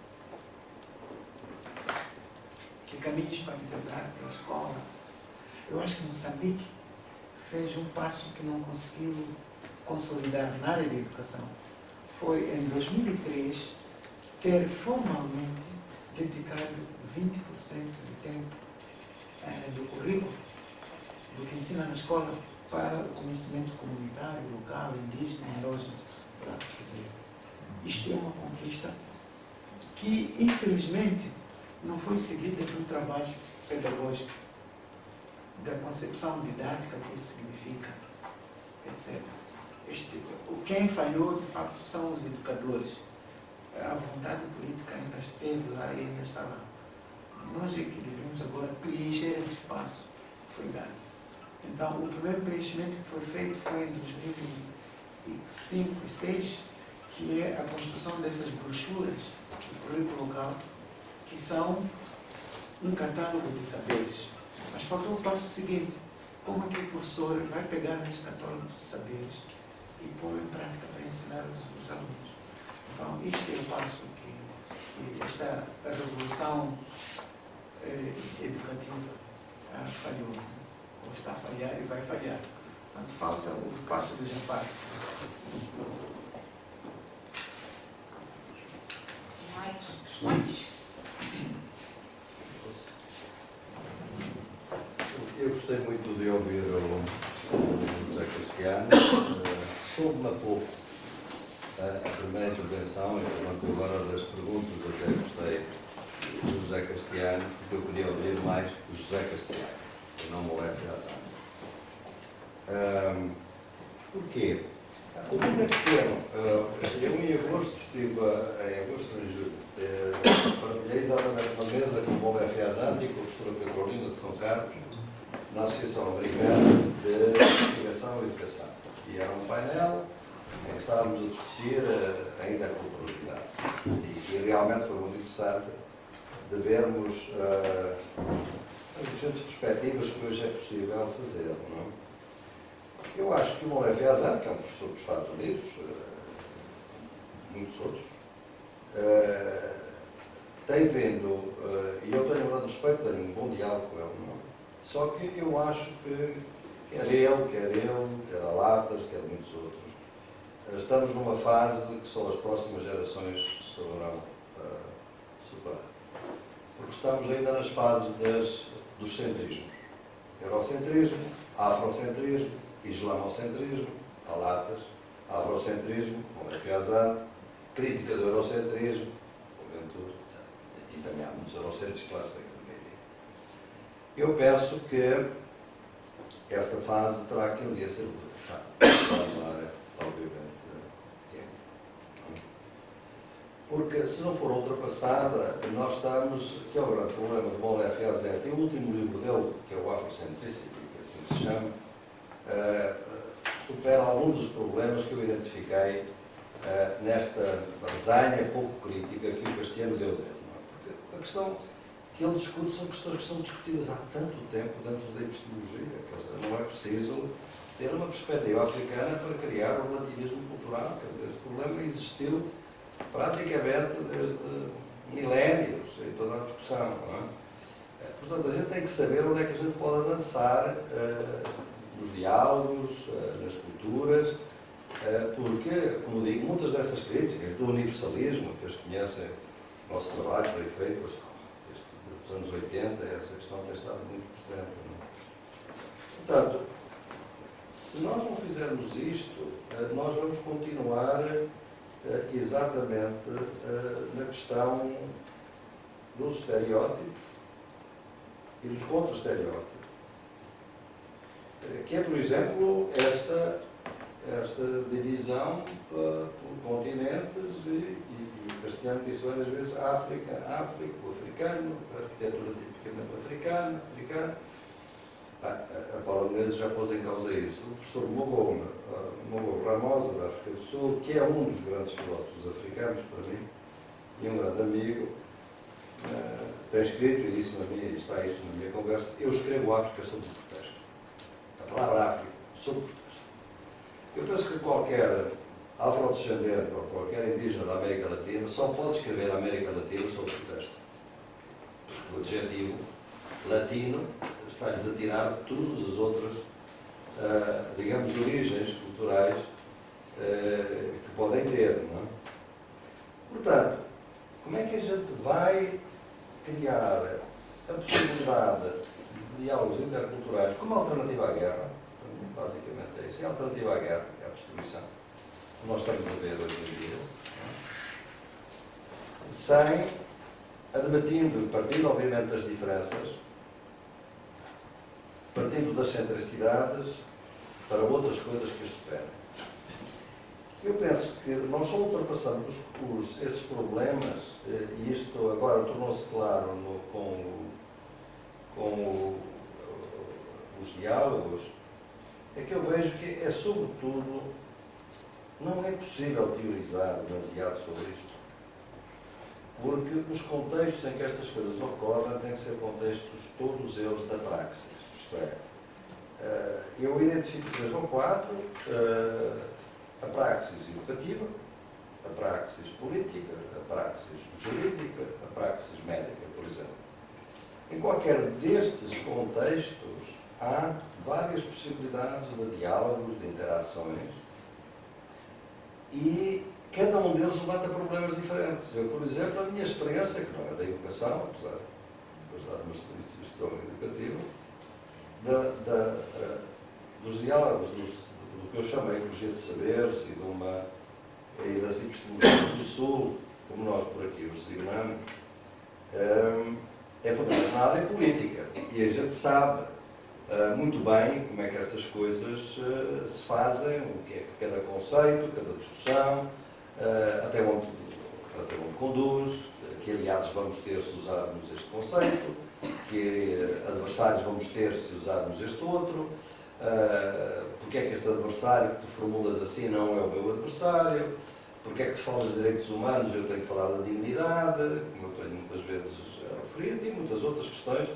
Que caminhos para integrar para a escola. Eu acho que Moçambique fez um passo que não conseguiu consolidar na área de educação. Foi em 2003 ter formalmente dedicado 20% do tempo do currículo, do que ensina na escola, para o conhecimento comunitário, local, indígena, endógeno. Quer dizer, isto é uma conquista que, infelizmente, não foi seguida por um trabalho pedagógico, da concepção didática que isso significa, etc. Quem falhou, de facto, são os educadores. A vontade política ainda esteve lá e ainda está lá. Nós é que devemos agora preencher esse espaço que foi dado. Então, o primeiro preenchimento que foi feito foi em 2005 e 2006, que é a construção dessas brochuras do currículo local, que são um catálogo de saberes. Mas faltou o passo seguinte: como é que o professor vai pegar nesse catálogo de saberes e pôr em prática para ensinar os alunos? Então, este é o passo que esta revolução educativa falhou, ou está a falhar e vai falhar. Portanto, falta o passo do Jafar. Mais questões? Eu gostei muito de ouvir o José Cristiano. Soube-me há pouco a primeira intervenção, e portanto agora das perguntas até gostei do José Cristiano, porque eu queria ouvir mais o José Cristiano, e não o Lé Fiazan. Porquê? O que é que eu em agosto estive, em agosto e julho, partilhei exatamente uma mesa com o Lé Fiazan e com a professora Carolina de São Carlos, na Associação Americana de Investigação e Educação. E era um painel em que estávamos a discutir ainda a culturalidade. E realmente foi muito interessante de vermos as diferentes perspectivas que hoje é possível fazer. Não é? Eu acho que o Mouré Fiazan, que é um professor dos Estados Unidos, muitos outros, tem vindo, e eu tenho um grande respeito, tenho um bom diálogo com ele, não é? Só que eu acho que, quer eu, quer a Latas, quer muitos outros, estamos numa fase que só as próximas gerações saberão superar. Porque estamos ainda nas fases dos centrismos. Eurocentrismo, afrocentrismo, islamocentrismo, alatas, afrocentrismo, Piazar, crítica do eurocentrismo, juventude, etc. E também há muitos eurocentros que lá seguem no meio. Eu penso que esta fase terá que um dia ser ultrapassada. Vai levar, obviamente, tempo. Porque se não for ultrapassada, nós estamos, que é o grande problema de Moller Piazar, e o último livro dele, que é o Afrocentricity, que assim se chama, supera alguns dos problemas que eu identifiquei nesta resenha pouco crítica que o Castiano deu dele. Porque a questão que ele discute são questões que são discutidas há tanto tempo dentro da epistemologia. Quer dizer, não é preciso ter uma perspectiva africana para criar o relativismo cultural. Quer dizer, esse problema existiu praticamente desde milénios em toda a discussão. Não é? Portanto, a gente tem que saber onde é que a gente pode avançar nos diálogos, nas culturas, porque, como digo, muitas dessas críticas do universalismo, que eles conhecem o nosso trabalho para efeitos dos anos 80, essa questão tem estado muito presente. Não? Portanto, se nós não fizermos isto, nós vamos continuar exatamente na questão dos estereótipos e dos contra-estereótipos, que é, por exemplo, esta divisão por continentes e o Castiano disse várias vezes África, o africano, a arquitetura tipicamente africana. A Paula Menezes já pôs em causa isso. O professor Mogo Ramosa, da África do Sul, que é um dos grandes filósofos africanos para mim, e um grande amigo, tem escrito, e está isso na minha conversa, eu escrevo África sob protesto. A palavra África, sob protesto. Eu penso que qualquer afrodescendente ou qualquer indígena da América Latina só pode escrever a América Latina sob protesto. Porque o adjetivo latino está-lhes a tirar todas as outras, digamos, origens culturais que podem ter, não é? Portanto, como é que a gente vai criar a possibilidade de diálogos interculturais como alternativa à guerra? Basicamente é isso. É a alternativa à guerra, é a destruição, que nós estamos a ver hoje em dia, sem admitindo, partindo obviamente das diferenças, partindo das centricidades para outras coisas que as superam. Eu penso que nós só ultrapassamos esses problemas, e isto agora tornou-se claro com os diálogos, é que eu vejo que é, sobretudo, não é possível teorizar demasiado sobre isto. Porque os contextos em que estas coisas ocorrem têm que ser contextos, todos eles, da praxis. Isto é, eu identifico 3 ou 4, a praxis educativa, a praxis política, a praxis jurídica, a praxis médica, por exemplo. Em qualquer destes contextos, há várias possibilidades de diálogos, de interações, e cada um deles levanta problemas diferentes. Eu, por exemplo, a minha experiência, que não é da educação, apesar de estar numa instituição educativa, dos diálogos, do que eu chamo de ecologia de saberes e das epistemologias do Sul, como nós por aqui os designamos, é fundamental na área política. E a gente sabe muito bem como é que estas coisas se fazem, o que é que cada conceito, cada discussão, até onde conduz, que aliados vamos ter se usarmos este conceito, que adversários vamos ter se usarmos este outro, porque é que este adversário que tu formulas assim não é o meu adversário, porque é que tu falas de direitos humanos e eu tenho que falar da dignidade, como eu tenho muitas vezes referido, e muitas outras questões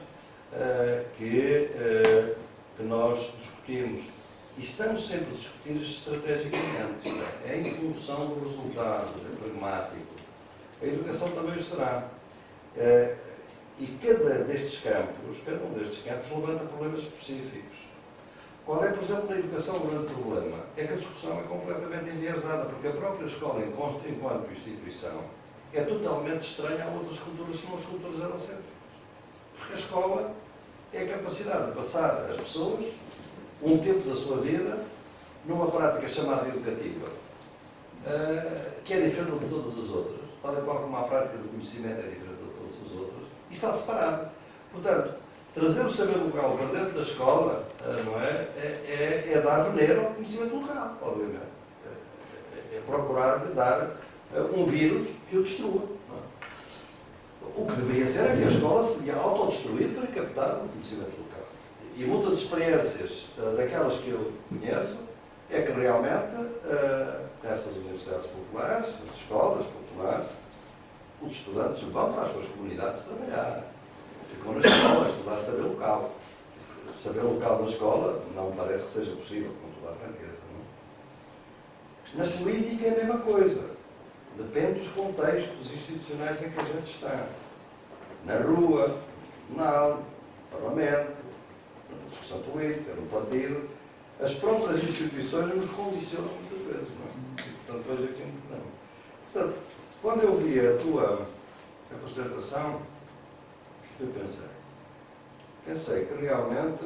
que nós discutimos. E estamos sempre a discutir estrategicamente, é em função do resultado, é pragmático. A educação também o será. E cada um destes campos levanta problemas específicos. Qual é, por exemplo, na educação o grande problema? É que a discussão é completamente enviesada, porque a própria escola, enquanto instituição, é totalmente estranha a outras culturas, senão as culturas eurocêntricas. Porque a escola é a capacidade de passar às pessoas um tempo da sua vida numa prática chamada educativa, que é diferente de todas as outras, tal e qual como a prática de conhecimento é diferente de todas as outras, e está separado. Portanto, trazer o saber local para dentro da escola não é dar veneno ao conhecimento local, obviamente. É procurar dar um vírus que o destrua. Não é? O que deveria ser é que a escola se devia autodestruir para captar o conhecimento local. E muitas experiências daquelas que eu conheço é que realmente, nessas universidades populares, nas escolas populares, os estudantes vão para as suas comunidades trabalhar. Ficam na escola a estudar saber local. Saber local na escola não me parece que seja possível, com toda a franqueza. Não? Na política é a mesma coisa. Depende dos contextos institucionais em que a gente está. Na rua, no parlamento, na discussão política, no partido, as próprias instituições nos condicionam muitas vezes. Não é? E, portanto, vejo aqui um problema. Portanto, quando eu vi a tua apresentação, eu pensei que realmente,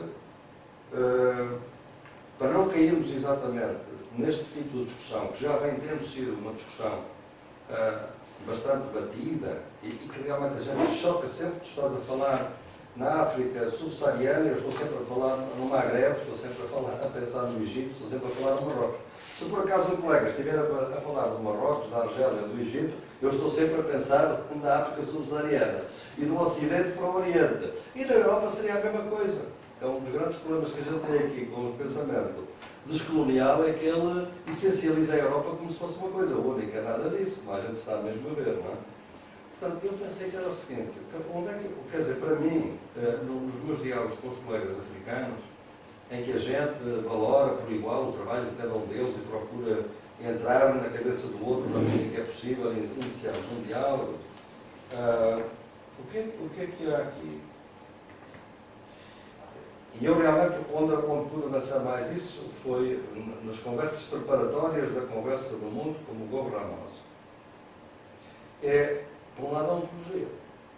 para não cairmos exatamente neste tipo de discussão, que já vem tendo sido uma discussão bastante batida e que realmente a gente choca sempre, tu estás a falar na África subsaariana, eu estou sempre a falar no Magreb, estou sempre a pensar no Egito, estou sempre a falar no Marrocos. Se por acaso um colega estiver a falar do Marrocos, da Argélia, do Egito, eu estou sempre a pensar na África subsaariana e do Ocidente para o Oriente. E na Europa seria a mesma coisa. É um dos grandes problemas que a gente tem aqui com o pensamento descolonial, é que ele essencializa a Europa como se fosse uma coisa única. Nada disso, como a gente está mesmo a ver, não é? Portanto, eu pensei que era o seguinte, onde é que, quer dizer, para mim, nos meus diálogos com os colegas africanos, em que a gente valora por igual o trabalho de cada um deles e procura entrar na cabeça do outro na medida que é possível e iniciarmos um diálogo, o que é que há aqui? E eu realmente, onde pude avançar mais isso, foi nas conversas preparatórias da conversa do mundo com o Hugo Ramos. É, por um lado, a ontologia.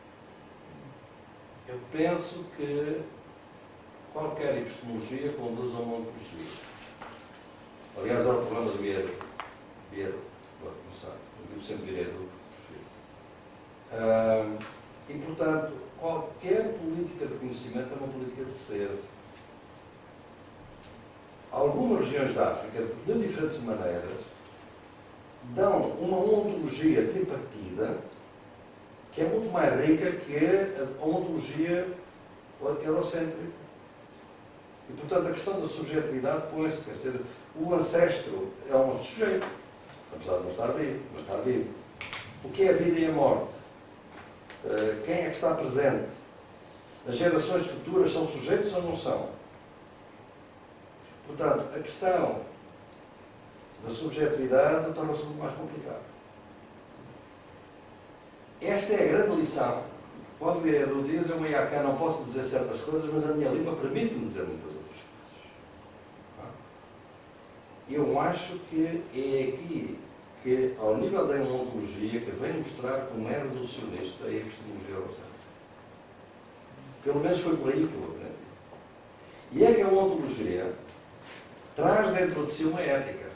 Eu penso que qualquer epistemologia conduz a uma ontologia. Aliás, era o programa do Vieira, para começar. Eu sempre direi do prefiro. E, portanto, qualquer política de conhecimento é uma política de ser. Algumas regiões da África, de diferentes maneiras, dão uma ontologia tripartida que é muito mais rica que a ontologia eurocêntrica. E, portanto, a questão da subjetividade põe-se, quer dizer, o ancestro é um sujeito, apesar de não estar vivo, mas estar vivo. O que é a vida e a morte? Quem é que está presente? As gerações futuras são sujeitos ou não são? Portanto, a questão da subjetividade torna-se muito mais complicada. Esta é a grande lição. Quando o Edu diz, eu ia cá, não posso dizer certas coisas, mas a minha língua permite-me dizer muitas outras coisas. Eu acho que é aqui que, ao nível da ontologia, que vem mostrar como é reducionista a epistemologia eurocêntrica. Pelo menos foi por aí que eu aprendi. E é que a ontologia traz dentro de si uma ética.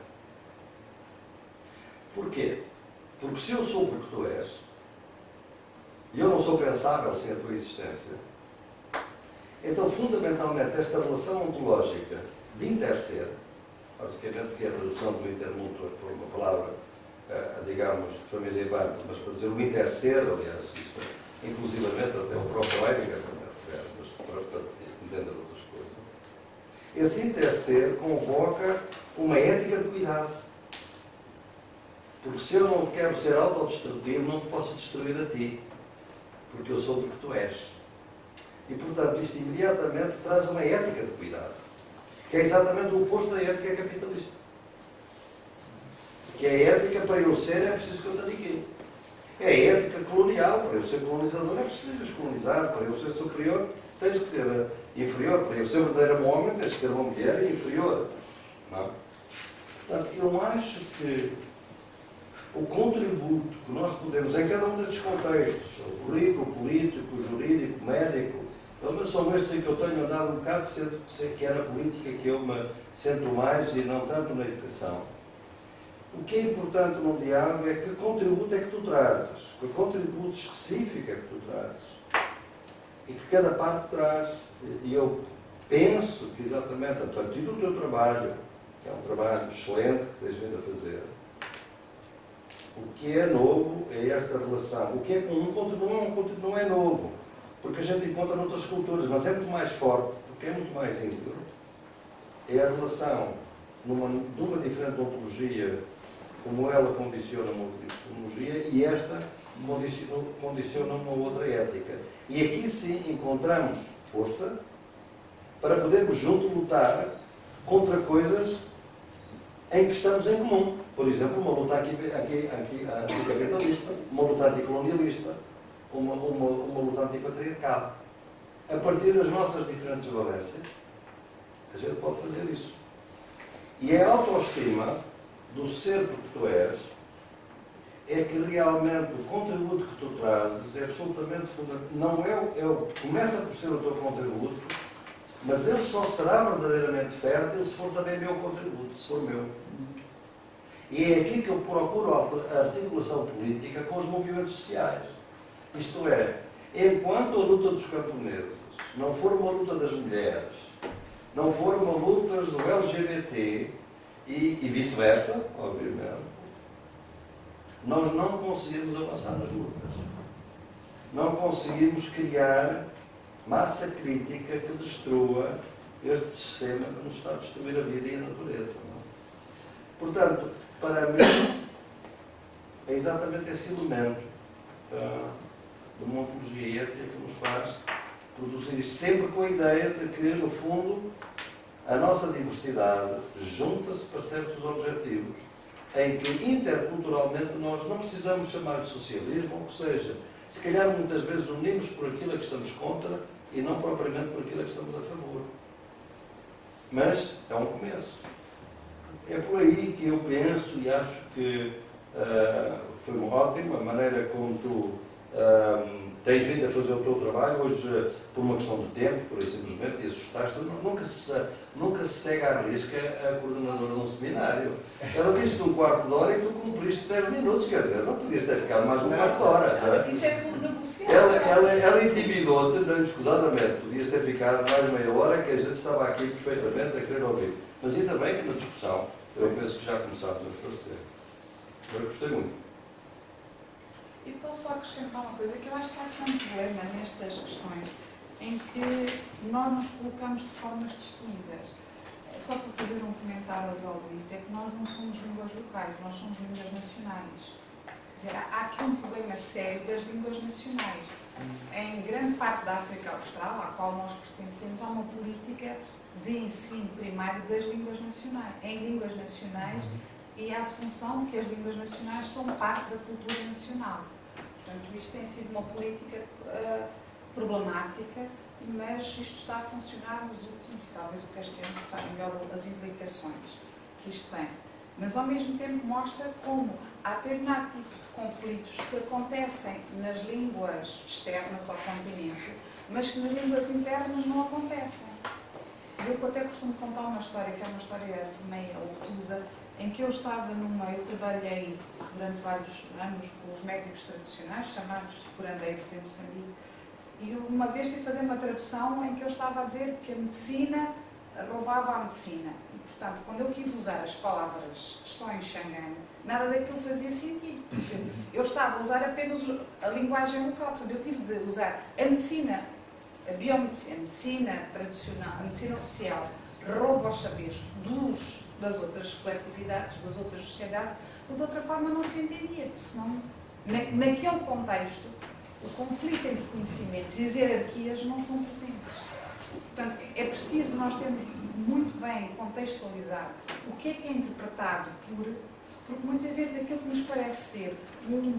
Porquê? Porque se eu sou porque tu és, e eu não sou pensável sem a tua existência, então, fundamentalmente, esta relação ontológica de interser, basicamente, que é a tradução do intermundo por uma palavra, digamos, de família ibérica, mas para dizer o interser, aliás, isso, inclusivamente até o próprio Heidegger também refere, mas para entender outras coisas. Esse interser convoca uma ética de cuidado. Porque se eu não quero ser autodestrutivo, não te posso destruir a ti. Porque eu sou do que tu és. E, portanto, isto imediatamente traz uma ética de cuidado, que é exatamente o oposto da ética capitalista. Que é a ética, para eu ser, é preciso que eu te aniquile. É a ética colonial. Para eu ser colonizador é preciso seres colonizado. Para eu ser superior tens que ser inferior. Para eu ser verdadeiro homem tens que ser uma mulher inferior. Não? Portanto, eu acho que o contributo que nós podemos, em cada um destes contextos, o político, o jurídico, o médico, mas são estes em que eu tenho andado um bocado, que é na política que eu me centro mais e não tanto na educação. O que é importante num diálogo é que contributo é que tu trazes, que contributo específico é que tu trazes e que cada parte traz. E eu penso que exatamente a partir do teu trabalho, que é um trabalho excelente que tens vindo a fazer, o que é novo é esta relação. O que é comum não é novo, porque a gente encontra noutras culturas, mas é muito mais forte, porque é muito mais íntegro. É a relação de uma diferente ontologia, como ela condiciona uma outra epistemologia, e esta condiciona uma outra ética. E aqui sim encontramos força para podermos juntos lutar contra coisas em que estamos em comum. Por exemplo, uma luta anticapitalista, uma luta anticolonialista, uma luta antipatriarcal. A partir das nossas diferentes valências, a gente pode fazer isso. E a autoestima do ser que tu és é que realmente o contributo que tu trazes é absolutamente fundamental. Não começa por ser o teu contributo, mas ele só será verdadeiramente fértil se for também meu contributo, se for meu. E é aqui que eu procuro a articulação política com os movimentos sociais. Isto é, enquanto a luta dos camponeses não for uma luta das mulheres, não for uma luta do LGBT e vice-versa, obviamente, nós não conseguimos avançar nas lutas. Não conseguimos criar massa crítica que destrua este sistema que nos está a destruir a vida e a natureza. Não? Portanto, para mim, é exatamente esse elemento de uma ontologia ética que nos faz produzir isto, sempre com a ideia de que, no fundo, a nossa diversidade junta-se para certos objetivos, em que interculturalmente nós não precisamos chamar de socialismo, ou seja, se calhar muitas vezes unimos por aquilo a que estamos contra e não propriamente por aquilo a que estamos a favor. Mas é um começo. É por aí que eu penso e acho que foi ótimo a maneira como tu tens vindo a fazer o teu trabalho. Hoje, por uma questão de tempo, por aí simplesmente, e assustaste, nunca se segue à risca a coordenadora de um seminário. Ela disse-te um quarto de hora e tu cumpriste 10 minutos, quer dizer, não podias ter ficado mais um quarto de hora. Não é? Isso é tudo negociado. Ela intimidou-te, não escusadamente, podias ter ficado mais meia hora, que a gente estava aqui perfeitamente a querer ouvir. Mas ainda bem que na discussão, eu penso que já começámos a esclarecer. Mas gostei muito. E posso só acrescentar uma coisa, que eu acho que há aqui um problema nestas questões, em que nós nos colocamos de formas distintas. Só para fazer um comentário ali ao Luís, é que nós não somos línguas locais, nós somos línguas nacionais. Quer dizer, há aqui um problema sério das línguas nacionais. Em grande parte da África Austral, à qual nós pertencemos, há uma política de ensino primário das línguas nacionais, em línguas nacionais, e a assunção de que as línguas nacionais são parte da cultura nacional. Portanto, isto tem sido uma política problemática, mas isto está a funcionar nos últimos, talvez o Castiano saiba melhor as implicações que isto tem. Mas, ao mesmo tempo, mostra como há determinado tipo de conflitos que acontecem nas línguas externas ao continente, mas que nas línguas internas não acontecem. Eu até costumo contar uma história, que é uma história assim meio obtusa, em que eu estava eu trabalhei durante vários anos com os médicos tradicionais, chamados de curandeiros em Moçambique, e uma vez tive de fazer uma tradução em que eu estava a dizer que a medicina roubava a medicina. E, portanto, quando eu quis usar as palavras só em Xangana, nada daquilo fazia sentido, porque eu estava a usar apenas a linguagem local. Portanto, eu tive de usar a medicina, a biomedicina, a medicina tradicional, a medicina oficial, rouba os saberes das outras coletividades, das outras sociedades, porque de outra forma não se entendia, porque senão, naquele contexto, o conflito entre conhecimentos e as hierarquias não estão presentes. Portanto, é preciso nós termos muito bem contextualizado o que é interpretado porque muitas vezes aquilo que nos parece ser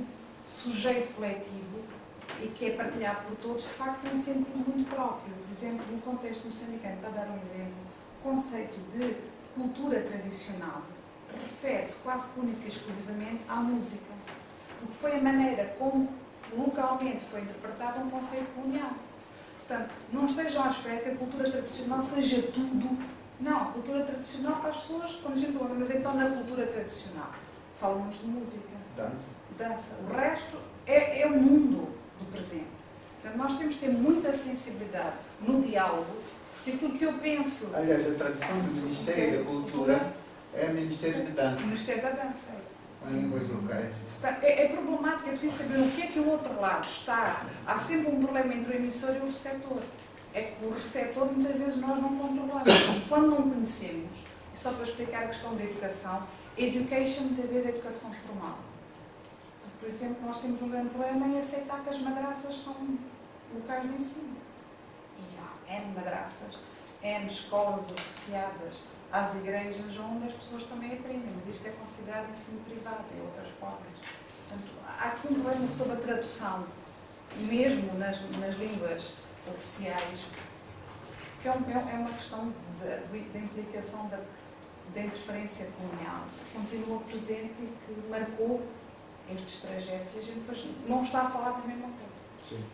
sujeito coletivo e que é partilhado por todos, de facto tem um sentido muito próprio. Por exemplo, no contexto moçambicano, para dar um exemplo, o conceito de cultura tradicional refere-se quase que única e exclusivamente à música, porque foi a maneira como localmente foi interpretado um conceito colonial. Portanto, não estejam à espera que a cultura tradicional seja tudo. Não, a cultura tradicional para as pessoas, quando a gente fala, mas então na cultura tradicional, falamos de música, dança. O resto é o mundo do presente. Portanto, nós temos que ter muita sensibilidade no diálogo, porque aquilo que eu penso... Aliás, a tradução do Ministério da Cultura é o Ministério de Dança. O Ministério da Dança, Com línguas locais. Portanto, é problemático, é preciso saber o que o outro lado está. Há sempre um problema entre o emissor e o receptor. É que o receptor muitas vezes nós não controlamos. Quando não conhecemos, e só para explicar a questão da educação, education muitas vezes é educação formal. Por exemplo, nós temos um grande problema em aceitar que as madraças são locais de ensino. E há N madraças, N escolas associadas às igrejas onde as pessoas também aprendem, mas isto é considerado ensino privado, em outras formas. Portanto, há aqui um problema sobre a tradução, mesmo nas línguas oficiais, que é uma questão da implicação da interferência colonial, que continua presente e que marcou estes trajetos, e a gente depois não está a falar da mesma coisa. Sim.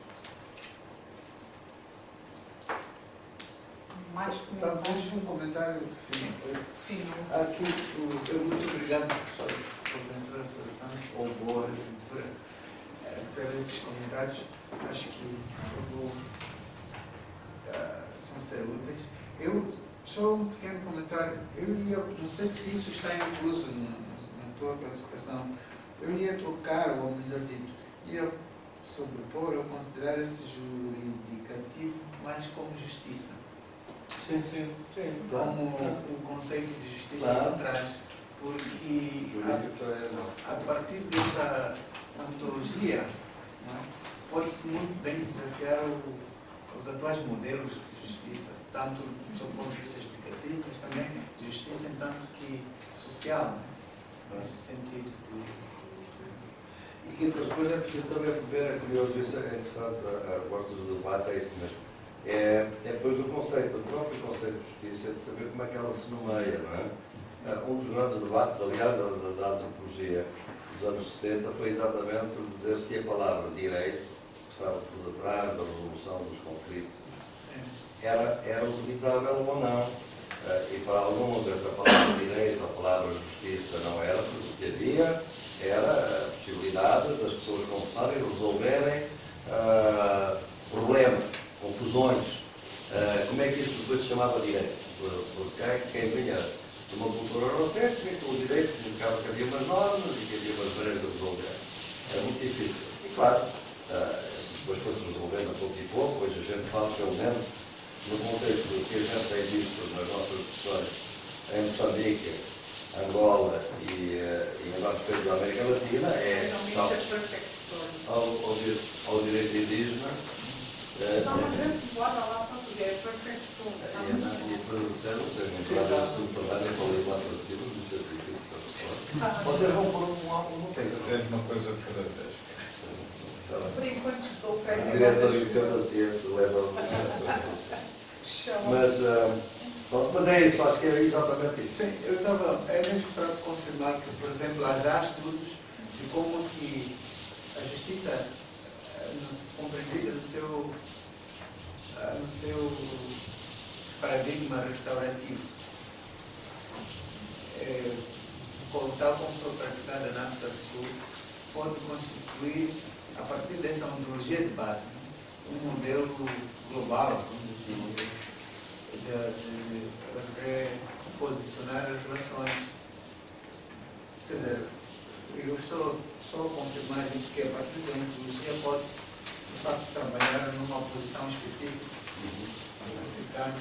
Mais Talvez um comentário final. Aqui, eu muito obrigado, professor, por Ventura Seleção, ou boa Ventura, pelos esses comentários. Acho que são ser úteis. Só um pequeno comentário. Não sei se isso está incluso na tua classificação. Eu ia trocar, ou melhor dito, ia sobrepor ou considerar esse juridicativo mais como justiça. Sim, sim, sim. Como o conceito de justiça por trás. Porque a partir dessa ontologia, pode-se muito bem desafiar os atuais modelos de justiça, tanto do seu ponto de vista explicativo, mas também de justiça em tanto que social, nesse sentido de... E depois é preciso também ver, é curioso, isso é interessante, gosto do debate, é isso mesmo. É depois o conceito, o próprio conceito de justiça, é de saber como é que ela se nomeia, não é? Um dos grandes debates, aliás, da antropologia dos anos 60 foi exatamente dizer se a palavra direito, que estava tudo atrás da resolução dos conflitos, era utilizável ou não. E para alguns essa palavra direito, a palavra justiça não era, porque o que havia era a possibilidade das pessoas conversarem e resolverem problemas, confusões. Como é que isso depois se chamava direito? Porque quem vinha de uma cultura eurocêntrica, o direito significava que havia umas normas e que havia umas maneiras de resolver. É muito difícil. E claro, se depois fosse resolvendo a pouco e pouco, hoje a gente fala, pelo menos, no contexto do que a gente tem visto nas nossas discussões em Moçambique, Angola e em vários países da América Latina, ao direito indígena. Está uma grande voada lá para poder, perfect story. E para o céu, tem entrado subterrânea para ali lá para cima, do serviço para fora. Vocês vão por um texto. Ser uma coisa de cada vez. Por enquanto, estou O oferecendo. diretor da ciência leva mas é isso, acho que é exatamente isso. Sim, eu estava, mesmo para confirmar que, por exemplo, há estudos de como que a justiça compreendida no seu paradigma restaurativo, tal como foi praticada na África do Sul, pode constituir, a partir dessa ontologia de base, um modelo global, vamos dizer, de reposicionar as relações. Quer dizer, eu estou só a confirmar isso, que a partir da ontologia pode-se, de facto, trabalhar numa posição específica africana.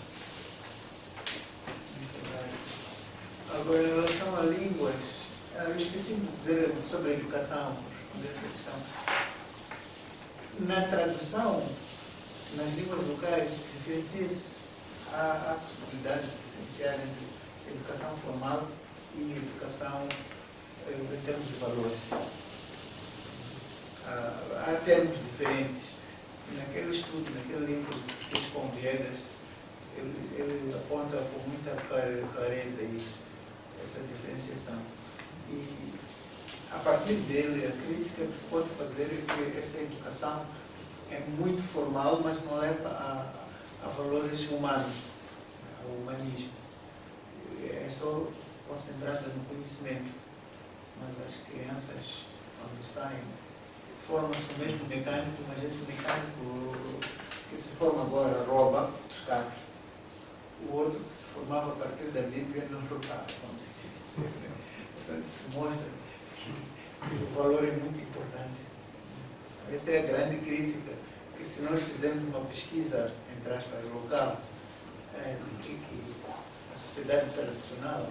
Agora, em relação a línguas, eu esqueci de dizer sobre a educação, responder essa questão. Na tradução, nas línguas locais, diferencia-se. Há possibilidade de diferenciar entre educação formal e educação em termos de valores. há termos diferentes. Naquele estudo, naquele livro que fiz com Viegas, ele aponta com muita clareza isso, essa diferenciação. E a partir dele, a crítica que se pode fazer é que essa educação é muito formal, mas não leva a valores humanos, ao humanismo. É só concentrada no conhecimento. Mas as crianças, quando saem, formam-se o mesmo mecânico, mas esse mecânico que se forma agora rouba os carros. O outro que se formava a partir da Bíblia não roubava, vamos dizer assim. Portanto, se mostra que o valor é muito importante. Essa é a grande crítica, que se nós fizermos uma pesquisa, entre aspas, local, do que a sociedade tradicional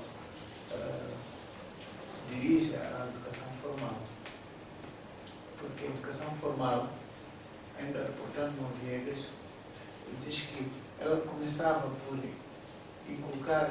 dirige à educação formal. Porque a educação formal, ainda reportando no Viegas, diz que ela começava por inculcar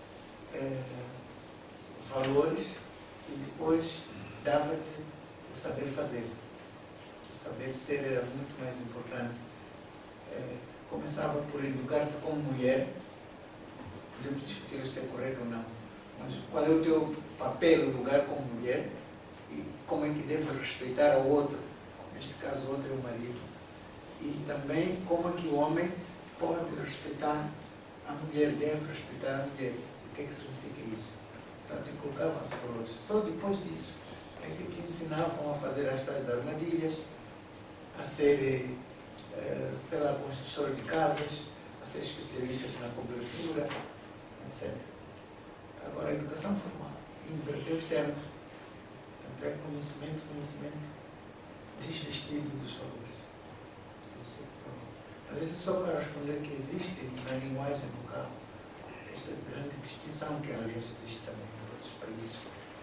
valores e depois dava-te o saber fazer. O saber ser era muito mais importante. Começava por educar-te como mulher, podemos discutir se é correto ou não, mas qual é o teu papel, o lugar como mulher, e como é que deves respeitar ao outro, neste caso o outro é o marido, e também como é que o homem pode respeitar a mulher, deve respeitar a mulher. O que é que significa isso? Portanto, colocavam-se valores. Só depois disso é que te ensinavam a fazer as tais armadilhas, a ser, sei lá, construtor de casas, a ser especialistas na cobertura, etc. Agora, a educação formal inverteu os termos. Tanto é conhecimento desvestido dos valores. Isso, às vezes, só para responder que existe na linguagem local esta grande distinção, que aliás existe também em outros países.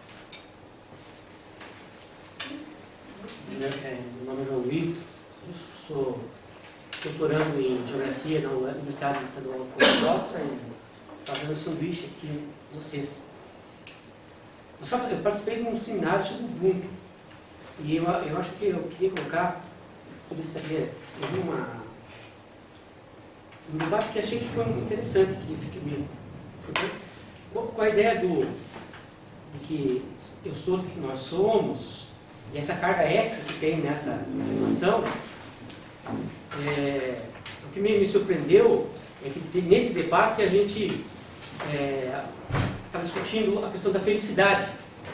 Meu nome é João Luiz, eu sou doutorando em Geografia na Universidade Estadual de Ponta Grossa e fazendo sanduíche aqui no CES. Eu participei de um seminário sobre Ubuntu e eu acho que eu queria colocar, eu gostaria de um debate que achei que foi muito interessante, que fique bem. Com a ideia de que eu sou do que nós somos, e essa carga ética que tem nessa afirmação, o que me surpreendeu é que nesse debate a gente estava discutindo a questão da felicidade.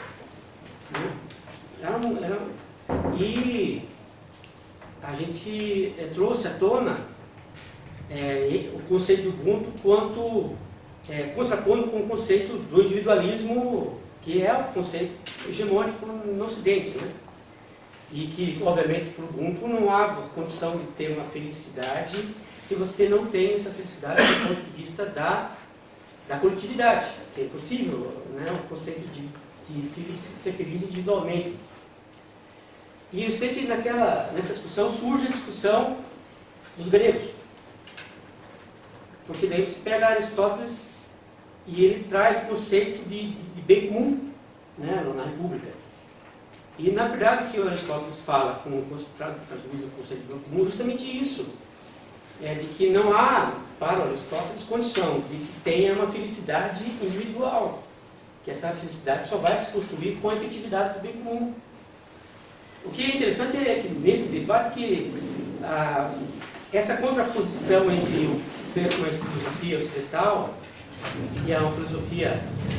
E a gente trouxe à tona o conceito do Ubuntu contrapondo com o conceito do individualismo, que é o conceito hegemônico no Ocidente, né? E que, obviamente, para o Ubuntu não há condição de ter uma felicidade se você não tem essa felicidade do ponto de vista da coletividade, que é impossível, né? O conceito de ser feliz individualmente. E eu sei que nessa discussão surge a discussão dos gregos. Porque daí você pega Aristóteles e ele traz o conceito de bem comum, né, na República. E na verdade o que o Aristóteles fala, traduz o conceito de bem comum, justamente isso. De que não há, para o Aristóteles, condição de que tenha uma felicidade individual. Que essa felicidade só vai se construir com a efetividade do bem comum. O que é interessante é que nesse debate que essa contraposição entre uma filosofia ocidental e uma filosofia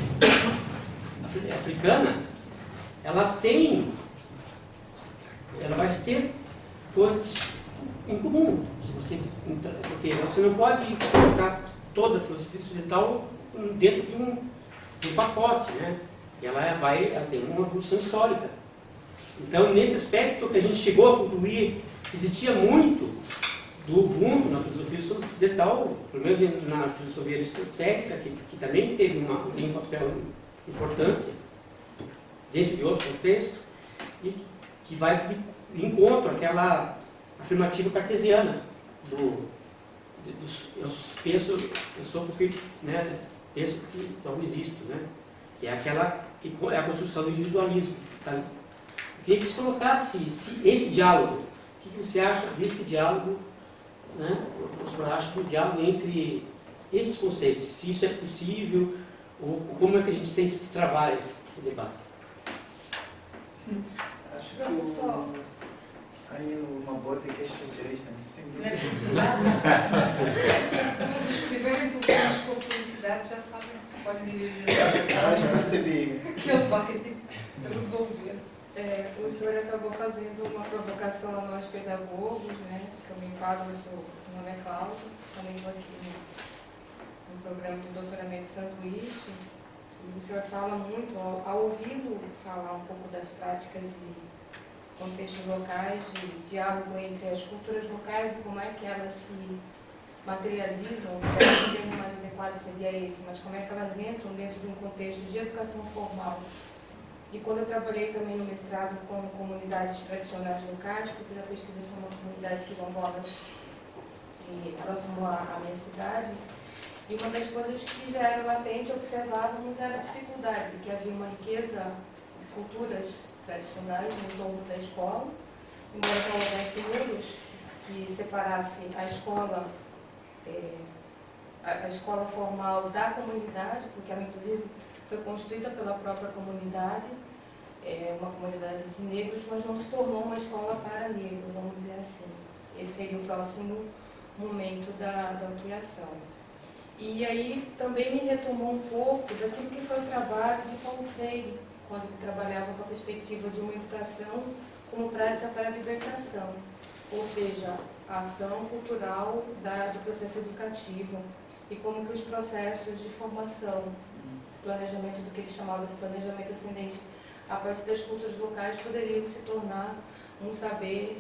africana, ela vai ter coisas em comum, porque você não pode colocar toda a filosofia ocidental dentro de um pacote, né? E ela tem uma evolução histórica. Então, nesse aspecto que a gente chegou a concluir, existia muito do Ubuntu na filosofia ocidental, pelo menos na filosofia aristotélica, que também tem um papel de importância dentro de outro contexto, e que vai de encontro àquela afirmativa cartesiana eu penso, eu sou porque, né, penso porque não existo, né? Que é aquela que é a construção do individualismo, tá queria que você colocasse esse diálogo. O que você acha desse diálogo, né? O senhor acha do diálogo entre esses conceitos? Se isso é possível, ou como é que a gente tem que travar esse debate? Acho que aí uma bota que é especialista nisso. Na felicidade. Todos os que tiverem problemas com a felicidade já sabem que se podem dirigir Acho que percebi. que ele vai resolver. O senhor acabou fazendo uma provocação a nós pedagogos, né? Que eu me enquadro, meu nome é Cláudia, também estou aqui no programa de doutoramento de sanduíche. E o senhor fala muito, ao ouvi-lo falar um pouco das práticas e contextos locais, de diálogo entre as culturas locais e como é que elas se materializam, o termo mais adequado seria esse, mas como é que elas entram dentro de um contexto de educação formal. E quando eu trabalhei também no mestrado com comunidades tradicionais locais, porque fiz a pesquisa com uma comunidade quilombolas próximo à minha cidade, e uma das coisas que já era latente, observávamos, era a dificuldade, que havia uma riqueza de culturas tradicionais no entorno da escola, embora não houvesse muros que separasse a escola formal da comunidade, porque ela inclusive foi construída pela própria comunidade, uma comunidade de negros, mas não se tornou uma escola para negros, vamos dizer assim. Esse seria o próximo momento da ampliação. E aí também me retomou um pouco daquilo que foi o trabalho de Paulo Freire, quando ele trabalhava com a perspectiva de uma educação como prática para a libertação, ou seja, a ação cultural do processo educativo e como que os processos de formação, planejamento do que ele chamava de planejamento ascendente a partir das culturas locais poderiam se tornar um saber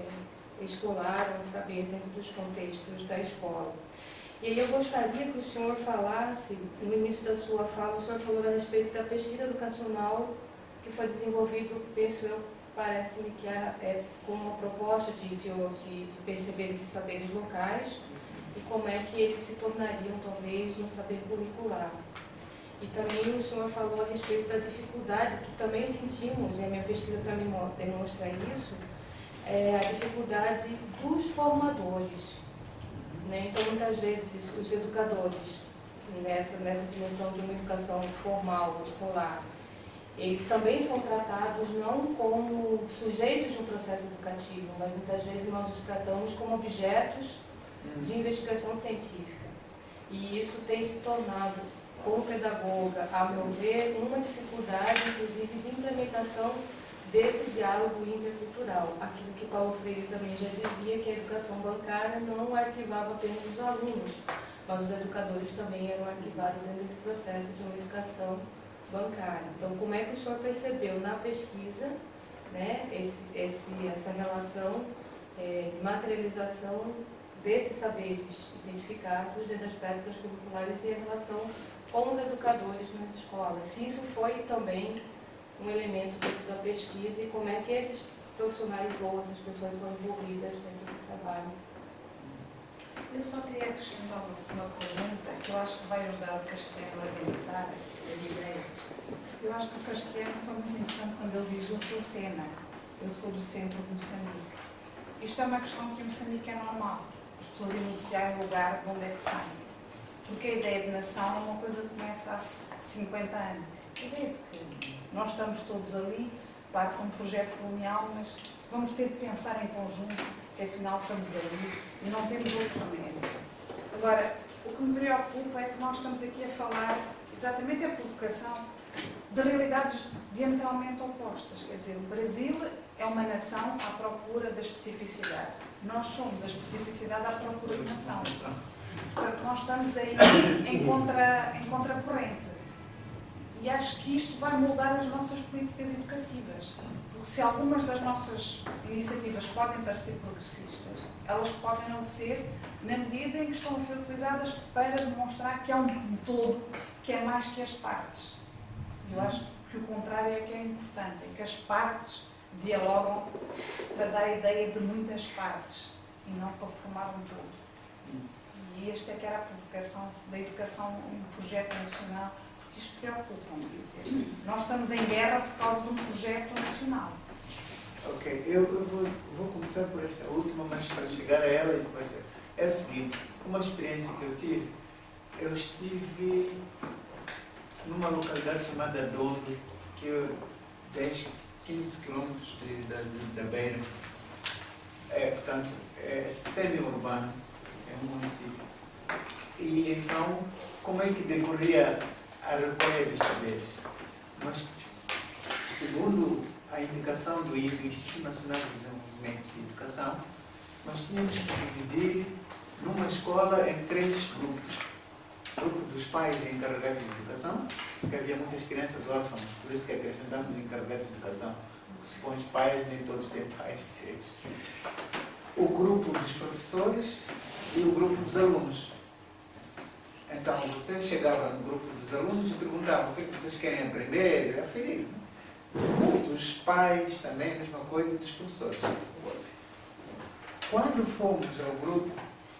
escolar, um saber dentro dos contextos da escola. E aí eu gostaria que o senhor falasse, no início da sua fala, o senhor falou a respeito da pesquisa educacional que foi desenvolvido, penso eu, parece-me que é com uma proposta de perceber esses saberes locais e como é que eles se tornariam, talvez, no saber curricular. E também o senhor falou a respeito da dificuldade que também sentimos, e a minha pesquisa também demonstra isso, a dificuldade dos formadores. Né? Então, muitas vezes, os educadores, nessa dimensão de uma educação formal, escolar, eles também são tratados não como sujeitos de um processo educativo, mas muitas vezes nós os tratamos como objetos de investigação científica. E isso tem se tornado, como pedagoga, a meu ver, uma dificuldade, inclusive, de implementação desse diálogo intercultural. Aquilo que Paulo Freire também já dizia, que a educação bancária não arquivava apenas os alunos, mas os educadores também eram arquivados dentro desse processo de uma educação bancária. Então, como é que o senhor percebeu na pesquisa, né, essa relação de materialização desses saberes identificados dentro das práticas curriculares e a relação com os educadores nas escolas? Se isso foi também um elemento dentro da pesquisa e como é que esses profissionais ou essas pessoas são envolvidas dentro do trabalho? Eu só queria acrescentar uma pergunta que eu acho que vai ajudar o Castiano a organizar as ideias. Eu acho que o Castiano foi muito interessante quando ele diz: eu sou Sena, eu sou do centro de Moçambique. Isto é uma questão que em Moçambique é normal, as pessoas enunciarem o lugar de onde é que saem. Porque a ideia de nação é uma coisa que começa há 50 anos. A ideia de que nós estamos todos ali, claro, com um projeto colonial, mas vamos ter de pensar em conjunto, porque afinal estamos ali e não temos outra maneira. Agora, o que me preocupa é que nós estamos aqui a falar exatamente a provocação de realidades diametralmente opostas. Quer dizer, o Brasil é uma nação à procura da especificidade. Nós somos a especificidade à procura de nação. Portanto, nós estamos aí em contracorrente. E acho que isto vai moldar as nossas políticas educativas. Porque se algumas das nossas iniciativas podem parecer progressistas, elas podem não ser na medida em que estão a ser utilizadas para demonstrar que há um todo que é mais que as partes. Eu acho que o contrário é que é importante, é que as partes dialogam para dar a ideia de muitas partes e não para formar um todo. E esta é que era a provocação da educação em projeto nacional, porque isto preocupa-me, dizer. Nós estamos em guerra por causa de um projeto nacional. Ok, eu vou começar por esta última, mas para chegar a ela e depois... É o seguinte, uma experiência que eu estive numa localidade chamada Dondo, que é 10, 15 quilômetros da Beira. Portanto, é semi-urbano, é um município. E então, como é que decorria a recolha dos saberes? Mas, segundo a indicação do INSE, Instituto Nacional de Desenvolvimento de Educação, nós tínhamos que dividir numa escola em 3 grupos. O grupo dos pais e encarregados de educação, porque havia muitas crianças órfãs, por isso que acrescentamos encarregados de educação, porque se põe os pais, nem todos têm pais direitos. O grupo dos professores e o grupo dos alunos. Então, você chegava no grupo dos alunos e perguntava o que vocês querem aprender, é filho. Dos pais também, a mesma coisa, e dos professores. Quando fomos ao grupo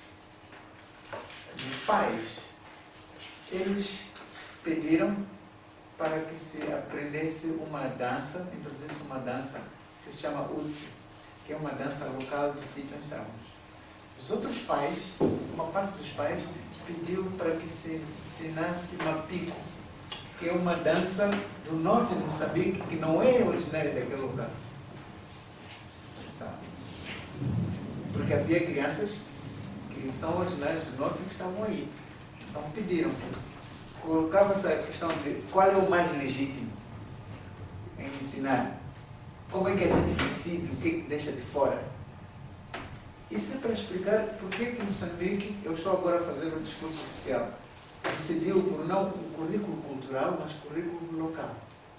dos pais, eles pediram para que se aprendesse uma dança, introduzisse uma dança que se chama Utsi, que é uma dança local do sítio onde estávamos. Os outros pais, uma parte dos pais, pediu para que se ensinasse Mapico, que é uma dança do norte de Moçambique, que não é originária daquele lugar. Sabe? Porque havia crianças que são originárias do norte que estavam aí. Então pediram. Colocava-se a questão de qual é o mais legítimo em ensinar. Como é que a gente decide o que deixa de fora? Isso é para explicar por que Moçambique, eu estou agora a fazer o discurso oficial, decidiu por não o currículo cultural, mas currículo local.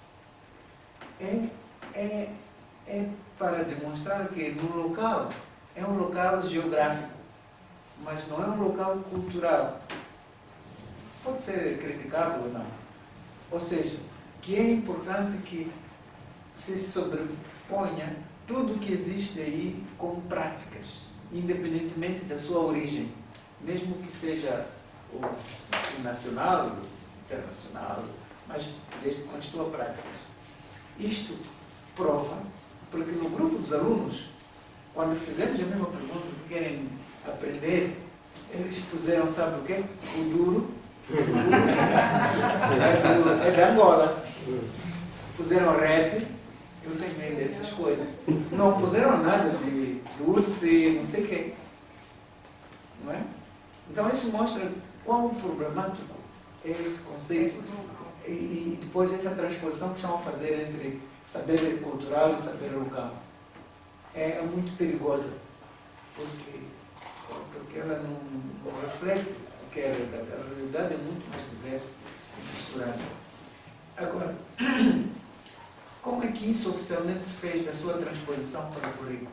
É para demonstrar que no local é um local geográfico, mas não é um local cultural. Pode ser criticável ou não. Ou seja, que é importante que se sobreponha tudo que existe aí como práticas, independentemente da sua origem, mesmo que seja o nacional, o internacional, mas desde que constitua práticas. Isto prova, porque no grupo dos alunos, quando fizemos a mesma pergunta que querem aprender, eles puseram, sabe o quê? O duro. É da Angola. Puseram rap, eu tenho medo dessas coisas. Não puseram nada de Utsi, não sei o quê. Não é? Então isso mostra quão problemático é esse conceito e depois essa transposição que estão a fazer entre saber cultural e saber local. É muito perigosa, porque ela não reflete o que é a realidade. A realidade é muito mais diversa e misturada. Agora, como é que isso oficialmente se fez da sua transposição para o currículo?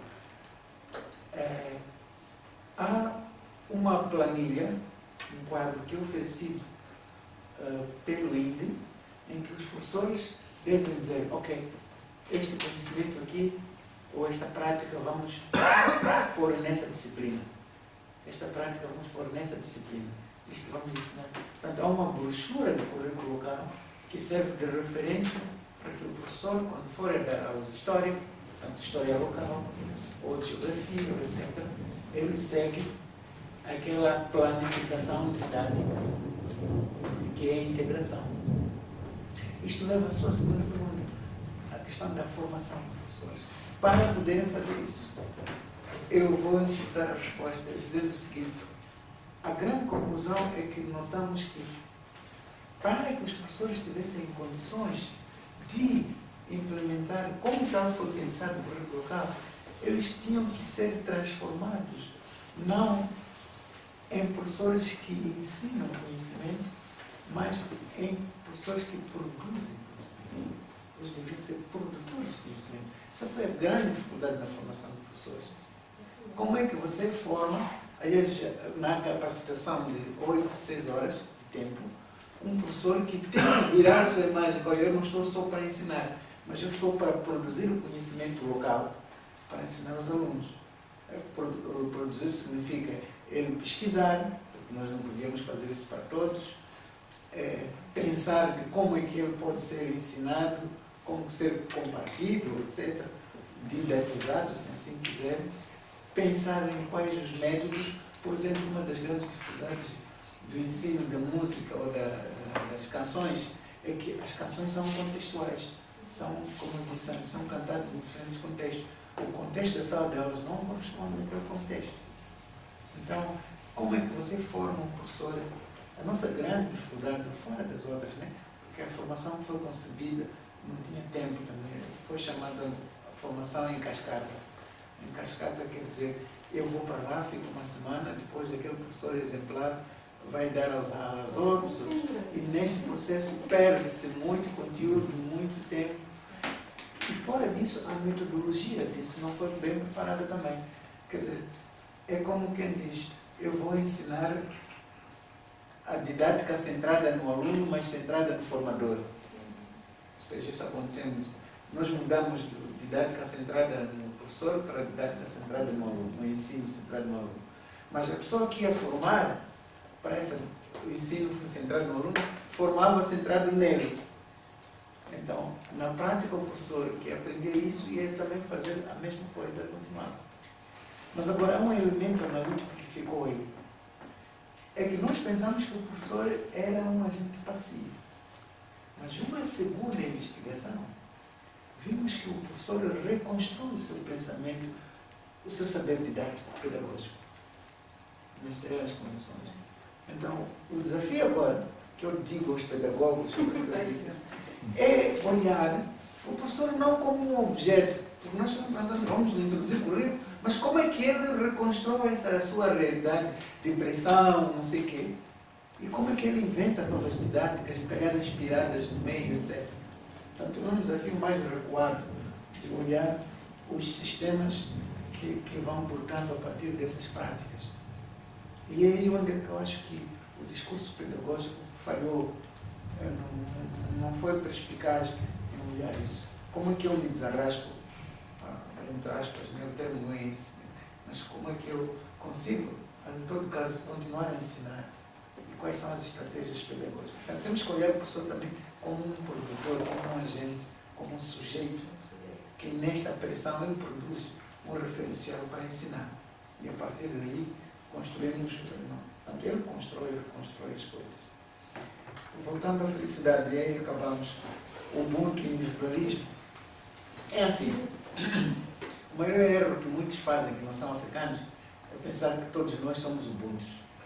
Há uma planilha, um quadro que é oferecido pelo INDE, em que os professores devem dizer, ok, este conhecimento aqui, ou esta prática vamos pôr nessa disciplina. Esta prática vamos pôr nessa disciplina. Isto vamos ensinar. Portanto, há uma brochura do currículo local que serve de referência para que o professor, quando for a dar aulas de história, tanto história local, ou de geografia, etc., ele segue aquela planificação didática de que é a integração. Isto leva à sua segunda pergunta, a questão da formação dos professores. Para poderem fazer isso, eu vou dar a resposta dizendo o seguinte: a grande conclusão é que notamos que, para que os professores tivessem condições de implementar como tal foi pensado o currículo local, eles tinham que ser transformados não em professores que ensinam conhecimento, mas em professores que produzem conhecimento. Eles deveriam ser produtores de conhecimento. Essa foi a grande dificuldade na formação de professores. Como é que você forma, aliás, na capacitação de 8, 6 horas de tempo, um professor que tem que virar a sua imagem? Olha, eu não estou só para ensinar, mas eu estou para produzir o conhecimento local para ensinar os alunos. Produzir significa ele pesquisar, porque nós não podíamos fazer isso para todos, pensar de como é que ele pode ser ensinado, como ser compartido, etc. didatizado, se assim quiser, pensar em quais os métodos. Por exemplo, uma das grandes dificuldades do ensino da música ou das canções é que as canções são contextuais, são, como eu disse antes, são cantadas em diferentes contextos. O contexto da sala de aulas não corresponde ao contexto. Então, como é que você forma um professor? A nossa grande dificuldade, fora das outras, né? Porque a formação foi concebida, não tinha tempo também, foi chamada formação em cascata. Em cascata quer dizer, eu vou para lá, fico uma semana, depois aquele professor exemplar vai dar aos outros, e neste processo perde-se muito conteúdo, muito tempo. E fora disso, a metodologia disso não foi bem preparada também. Quer dizer, é como quem diz, eu vou ensinar a didática centrada no aluno, mas centrada no formador. Ou seja, isso aconteceu. Nós mudamos de didática centrada no professor para didática centrada no aluno, no ensino centrado no aluno. Mas a pessoa que ia formar, para o ensino centrado no aluno, formava centrado nele. Então, na prática, o professor que aprendia isso ia também fazer a mesma coisa, continuava. Mas agora há um elemento analítico que ficou aí. É que nós pensamos que o professor era um agente passivo. Mas uma segunda investigação, vimos que o professor reconstrói o seu pensamento, o seu saber didático, pedagógico. Nessas eram as condições. Então, o desafio agora, que eu digo aos pedagogos, é olhar o professor não como um objeto, porque nós estamos pensando, vamos introduzir currículo, mas como é que ele reconstrói essa sua realidade de pressão, não sei o quê, e como é que ele inventa novas didáticas, se calhar inspiradas no meio, etc. Portanto, é um desafio mais recuado de olhar os sistemas que vão portando a partir dessas práticas. E é aí onde eu acho que o discurso pedagógico falhou, não foi perspicaz em olhar isso. Como é que eu me desarrasco, entre aspas, o termo não é esse, mas como é que eu consigo, em todo caso, continuar a ensinar? E quais são as estratégias pedagógicas? Então, temos que olhar o professor também como um produtor, como um agente, como um sujeito, que nesta pressão ele produz um referencial para ensinar. E a partir daí, construímos, portanto, ele constrói e reconstrói as coisas. Voltando à felicidade, e aí acabamos, o Ubuntu e o individualismo, é assim. O maior erro que muitos fazem, que não são africanos, é pensar que todos nós somos Ubuntu.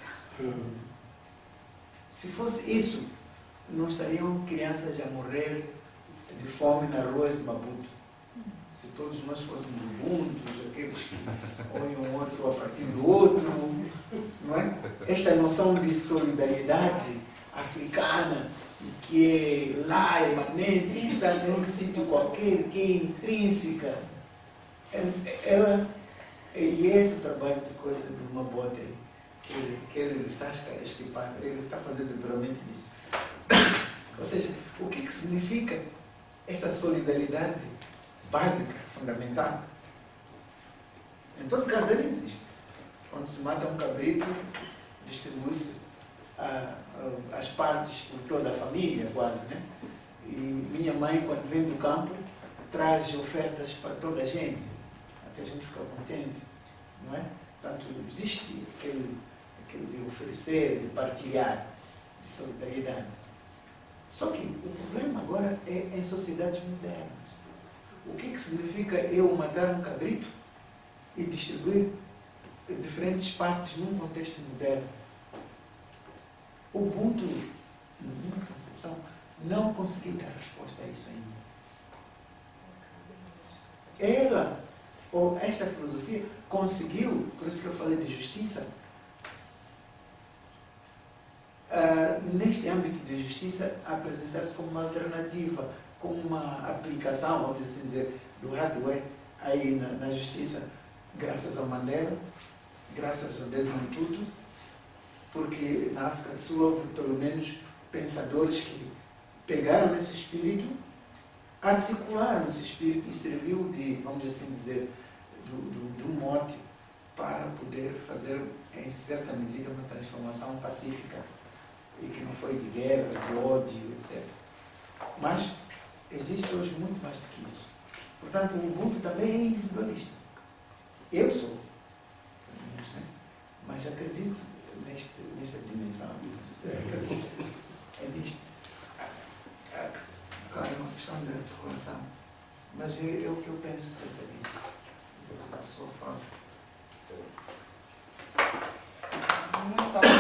Se fosse isso, não estariam crianças a morrer de fome nas ruas de Maputo. Se todos nós fôssemos Ubuntu, aqueles que olham o outro a partir do outro, não é? Esta noção de solidariedade africana, que é lá emanente, que está num sítio qualquer, que é intrínseca, e esse trabalho de coisa de uma bote que ele está esquipando, ele está fazendo doutoramento nisso. Ou seja, o que significa essa solidariedade básica, fundamental? Em todo caso, ele existe. Quando se mata um cabrito, distribui-se as partes por toda a família, quase, né? E minha mãe, quando vem do campo, traz ofertas para toda a gente, até a gente ficar contente, não é? Portanto, existe aquele de oferecer, de partilhar, de solidariedade. Só que o problema agora é em sociedades modernas. O que significa eu matar um cabrito e distribuir diferentes partes num contexto moderno? O Ubuntu, na minha concepção, não conseguiu dar resposta a isso ainda. Ela, ou esta filosofia, conseguiu, por isso que eu falei de justiça, neste âmbito de justiça, apresentar-se como uma alternativa, como uma aplicação, vamos assim dizer, do hardware aí na justiça, graças ao Mandela, graças ao Desmond Tutu, porque na África do Sul houve pelo menos pensadores que pegaram esse espírito, articularam esse espírito e serviu de, vamos assim dizer, do mote para poder fazer, em certa medida, uma transformação pacífica e que não foi de guerra, de ódio, etc. Mas existe hoje muito mais do que isso. Portanto, o Ubuntu também é individualista. Eu sou, mas acredito nesta dimensão. É nisto. Claro, é uma questão de articulação, mas é o que eu penso acerca disso. Da sua forma. Muito obrigada.